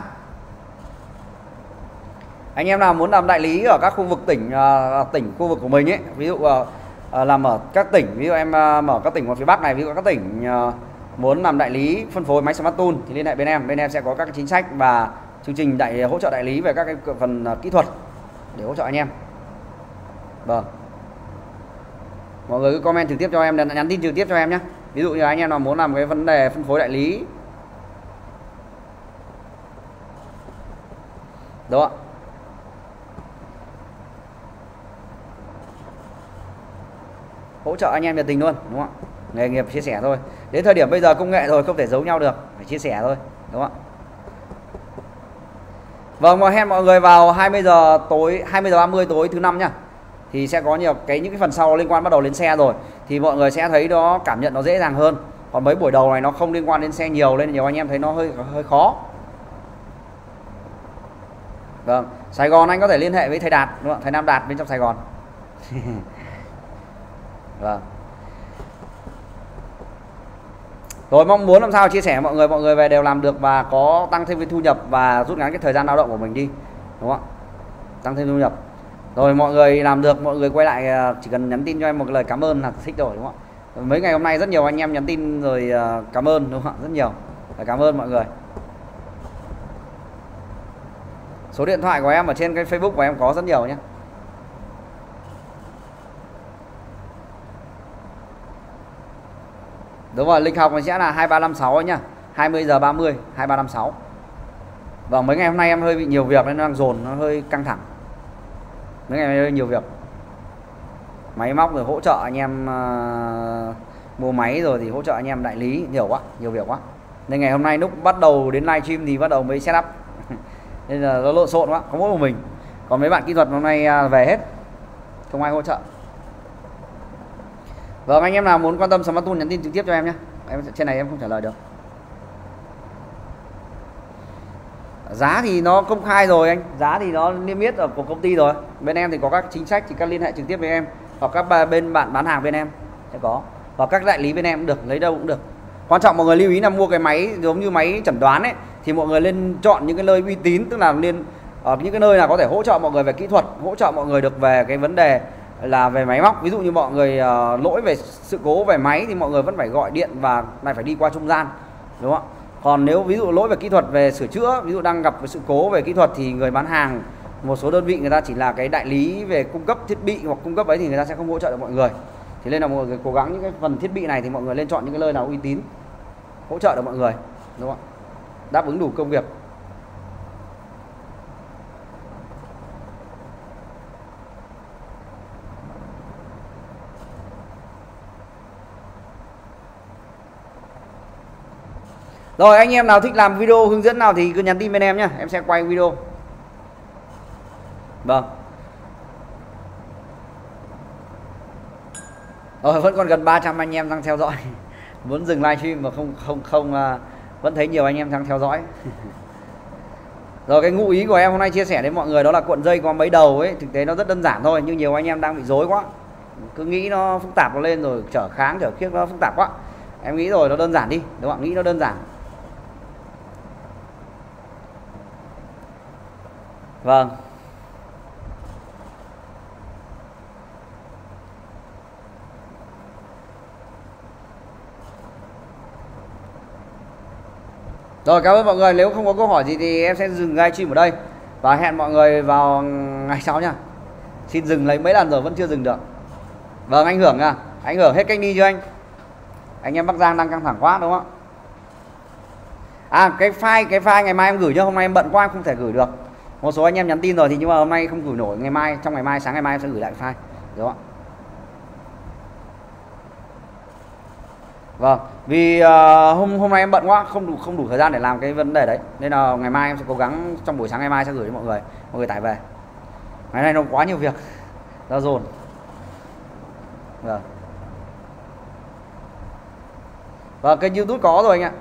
Speaker 1: Anh em nào muốn làm đại lý ở các khu vực tỉnh uh, tỉnh khu vực của mình ấy, ví dụ uh, uh, làm ở các tỉnh, ví dụ em uh, mở các tỉnh ở phía Bắc này, ví dụ các tỉnh uh, muốn làm đại lý phân phối máy Smart Tool thì liên hệ bên em. Bên em sẽ có các chính sách và chương trình đại hỗ trợ đại lý về các cái phần uh, kỹ thuật để hỗ trợ anh em. Vâng, mọi người cứ comment trực tiếp cho em, nhắn tin trực tiếp cho em nhé. Ví dụ như anh em nào muốn làm cái vấn đề phân phối đại lý, đúng không ạ? Hỗ trợ anh em nhiệt tình luôn, đúng không ạ? Nghề nghiệp chia sẻ thôi. Đến thời điểm bây giờ công nghệ rồi, không thể giấu nhau được, phải chia sẻ thôi, đúng không ạ? Vâng, mà hẹn mọi người vào hai mươi giờ tối, hai mươi giờ ba mươi tối thứ năm nhá. Thì sẽ có nhiều cái những cái phần sau liên quan bắt đầu đến xe rồi, thì mọi người sẽ thấy nó cảm nhận nó dễ dàng hơn. Còn mấy buổi đầu này nó không liên quan đến xe nhiều nên nhiều anh em thấy nó hơi hơi khó. Vâng, Sài Gòn anh có thể liên hệ với thầy Đạt, đúng không? Thầy Nam Đạt bên trong Sài Gòn. Vâng. Rồi mong muốn làm sao chia sẻ mọi người, mọi người về đều làm được và có tăng thêm cái thu nhập và rút ngắn cái thời gian lao động của mình đi, đúng không ạ? Tăng thêm thu nhập. Rồi mọi người làm được, mọi người quay lại chỉ cần nhắn tin cho em một lời cảm ơn là thích rồi, đúng không ạ? Mấy ngày hôm nay rất nhiều anh em nhắn tin rồi cảm ơn, đúng không ạ? Rất nhiều. Và cảm ơn mọi người. Số điện thoại của em ở trên cái Facebook của em có rất nhiều nhé. Đúng rồi, lịch học nó sẽ là hai ba năm sáu nhá. hai mươi giờ ba mươi, hai ba năm sáu. Vâng, mấy ngày hôm nay em hơi bị nhiều việc nên đang dồn, nó hơi căng thẳng. Mấy ngày hôm nay hơi nhiều việc. Máy móc rồi hỗ trợ anh em uh, mua máy rồi thì hỗ trợ anh em đại lý, nhiều quá, nhiều việc quá. Nên ngày hôm nay lúc bắt đầu đến livestream thì bắt đầu mới setup. Nên là nó lộn xộn quá, có mỗi một mình. Còn mấy bạn kỹ thuật hôm nay về hết, không ai hỗ trợ. Vâng, anh em nào muốn quan tâm Smart Tool nhắn tin trực tiếp cho em nhé. Em trên này em không trả lời được. Giá thì nó công khai rồi anh, giá thì nó niêm yết ở của công ty rồi. Bên em thì có các chính sách thì các liên hệ trực tiếp với em, hoặc các bên bạn bán hàng bên em sẽ có, hoặc các đại lý bên em cũng được, lấy đâu cũng được. Quan trọng mọi người lưu ý là mua cái máy giống như máy chẩn đoán ấy thì mọi người nên chọn những cái nơi uy tín, tức là nên ở những cái nơi nào có thể hỗ trợ mọi người về kỹ thuật, hỗ trợ mọi người được về cái vấn đề là về máy móc. Ví dụ như mọi người uh, lỗi về sự cố về máy thì mọi người vẫn phải gọi điện và lại phải đi qua trung gian, đúng không ạ? Còn nếu ví dụ lỗi về kỹ thuật về sửa chữa, ví dụ đang gặp sự cố về kỹ thuật thì người bán hàng, một số đơn vị người ta chỉ là cái đại lý về cung cấp thiết bị hoặc cung cấp ấy thì người ta sẽ không hỗ trợ được mọi người. Thì nên là mọi người cố gắng những cái phần thiết bị này thì mọi người nên chọn những cái nơi nào uy tín, hỗ trợ được mọi người, đúng không ạ? Đáp ứng đủ công việc. Rồi anh em nào thích làm video hướng dẫn nào thì cứ nhắn tin bên em nhé, em sẽ quay video. Vâng. Rồi vẫn còn gần ba trăm anh em đang theo dõi. Muốn dừng livestream mà không không không uh, vẫn thấy nhiều anh em đang theo dõi. Rồi cái ngụ ý của em hôm nay chia sẻ đến mọi người đó là cuộn dây có mấy đầu ấy, thực tế nó rất đơn giản thôi, nhưng nhiều anh em đang bị rối quá. Cứ nghĩ nó phức tạp nó lên rồi trở kháng trở khiếc nó phức tạp quá. Em nghĩ rồi nó đơn giản đi, đúng không ạ? Nghĩ nó đơn giản. Vâng. Rồi cảm ơn mọi người, nếu không có câu hỏi gì thì em sẽ dừng livestream ở đây và hẹn mọi người vào ngày sau nha. Xin dừng lấy mấy lần rồi vẫn chưa dừng được. Vâng, anh Hưởng à, anh Hưởng hết cách đi chưa anh? Anh em Bắc Giang đang căng thẳng quá đúng không ạ? À cái file cái file ngày mai em gửi nhá, hôm nay em bận quá em không thể gửi được. Một số anh em nhắn tin rồi thì nhưng mà hôm nay không gửi nổi, ngày mai trong ngày mai sáng ngày mai em sẽ gửi lại file, đúng không ạ? Vâng, vì uh, hôm hôm nay em bận quá, không đủ không đủ thời gian để làm cái vấn đề đấy, nên là ngày mai em sẽ cố gắng trong buổi sáng ngày mai sẽ gửi cho mọi người, mọi người tải về. Ngày nay nó quá nhiều việc, ra dồn. Vâng. Và kênh YouTube có rồi anh ạ.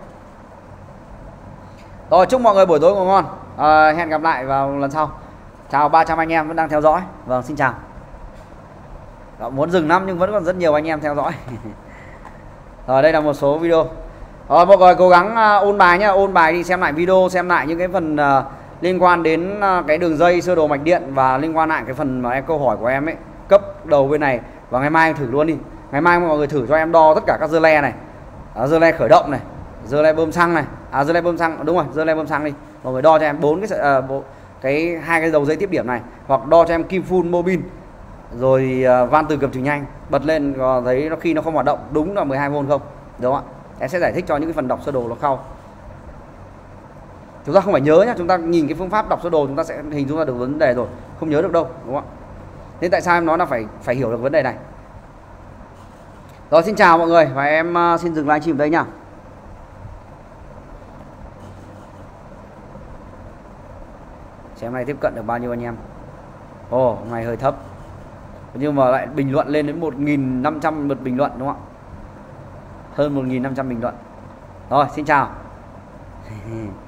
Speaker 1: Rồi chúc mọi người buổi tối ngủ ngon. À, hẹn gặp lại vào lần sau. Chào ba trăm anh em vẫn đang theo dõi. Vâng, xin chào. Đó, muốn dừng năm nhưng vẫn còn rất nhiều anh em theo dõi. Rồi đây là một số video. Rồi mọi người cố gắng uh, ôn bài nhá, ôn bài đi, xem lại video, xem lại những cái phần uh, liên quan đến uh, cái đường dây sơ đồ mạch điện và liên quan lại cái phần mà em câu hỏi của em ấy, cấp đầu bên này. Và ngày mai em thử luôn đi. Ngày mai mọi người thử cho em đo tất cả các dơ le này. À, dơ le khởi động này, dơ le bơm xăng này, à dơ le bơm xăng, đúng rồi, dơ le bơm xăng đi. Mọi người đo cho em bốn cái uh, cái hai cái đầu dây tiếp điểm này, hoặc đo cho em kim full mobile rồi uh, van từ cầm trừ nhanh bật lên, uh, thấy nó khi nó không hoạt động đúng là mười hai vôn không, đúng không ạ? Em sẽ giải thích cho những cái phần đọc sơ đồ nó sau. Chúng ta không phải nhớ nhá, chúng ta nhìn cái phương pháp đọc sơ đồ chúng ta sẽ hình dung ra được vấn đề rồi, không nhớ được đâu, đúng không ạ? Nên tại sao em nói là phải phải hiểu được vấn đề này. Rồi, xin chào mọi người và em uh, xin dừng livestream đây nhá. Xem này tiếp cận được bao nhiêu anh em? Ồ, oh, hôm nay hơi thấp. Nhưng mà lại bình luận lên đến một nghìn năm trăm lượt bình luận, đúng không ạ? Hơn một nghìn năm trăm bình luận. Rồi, xin chào.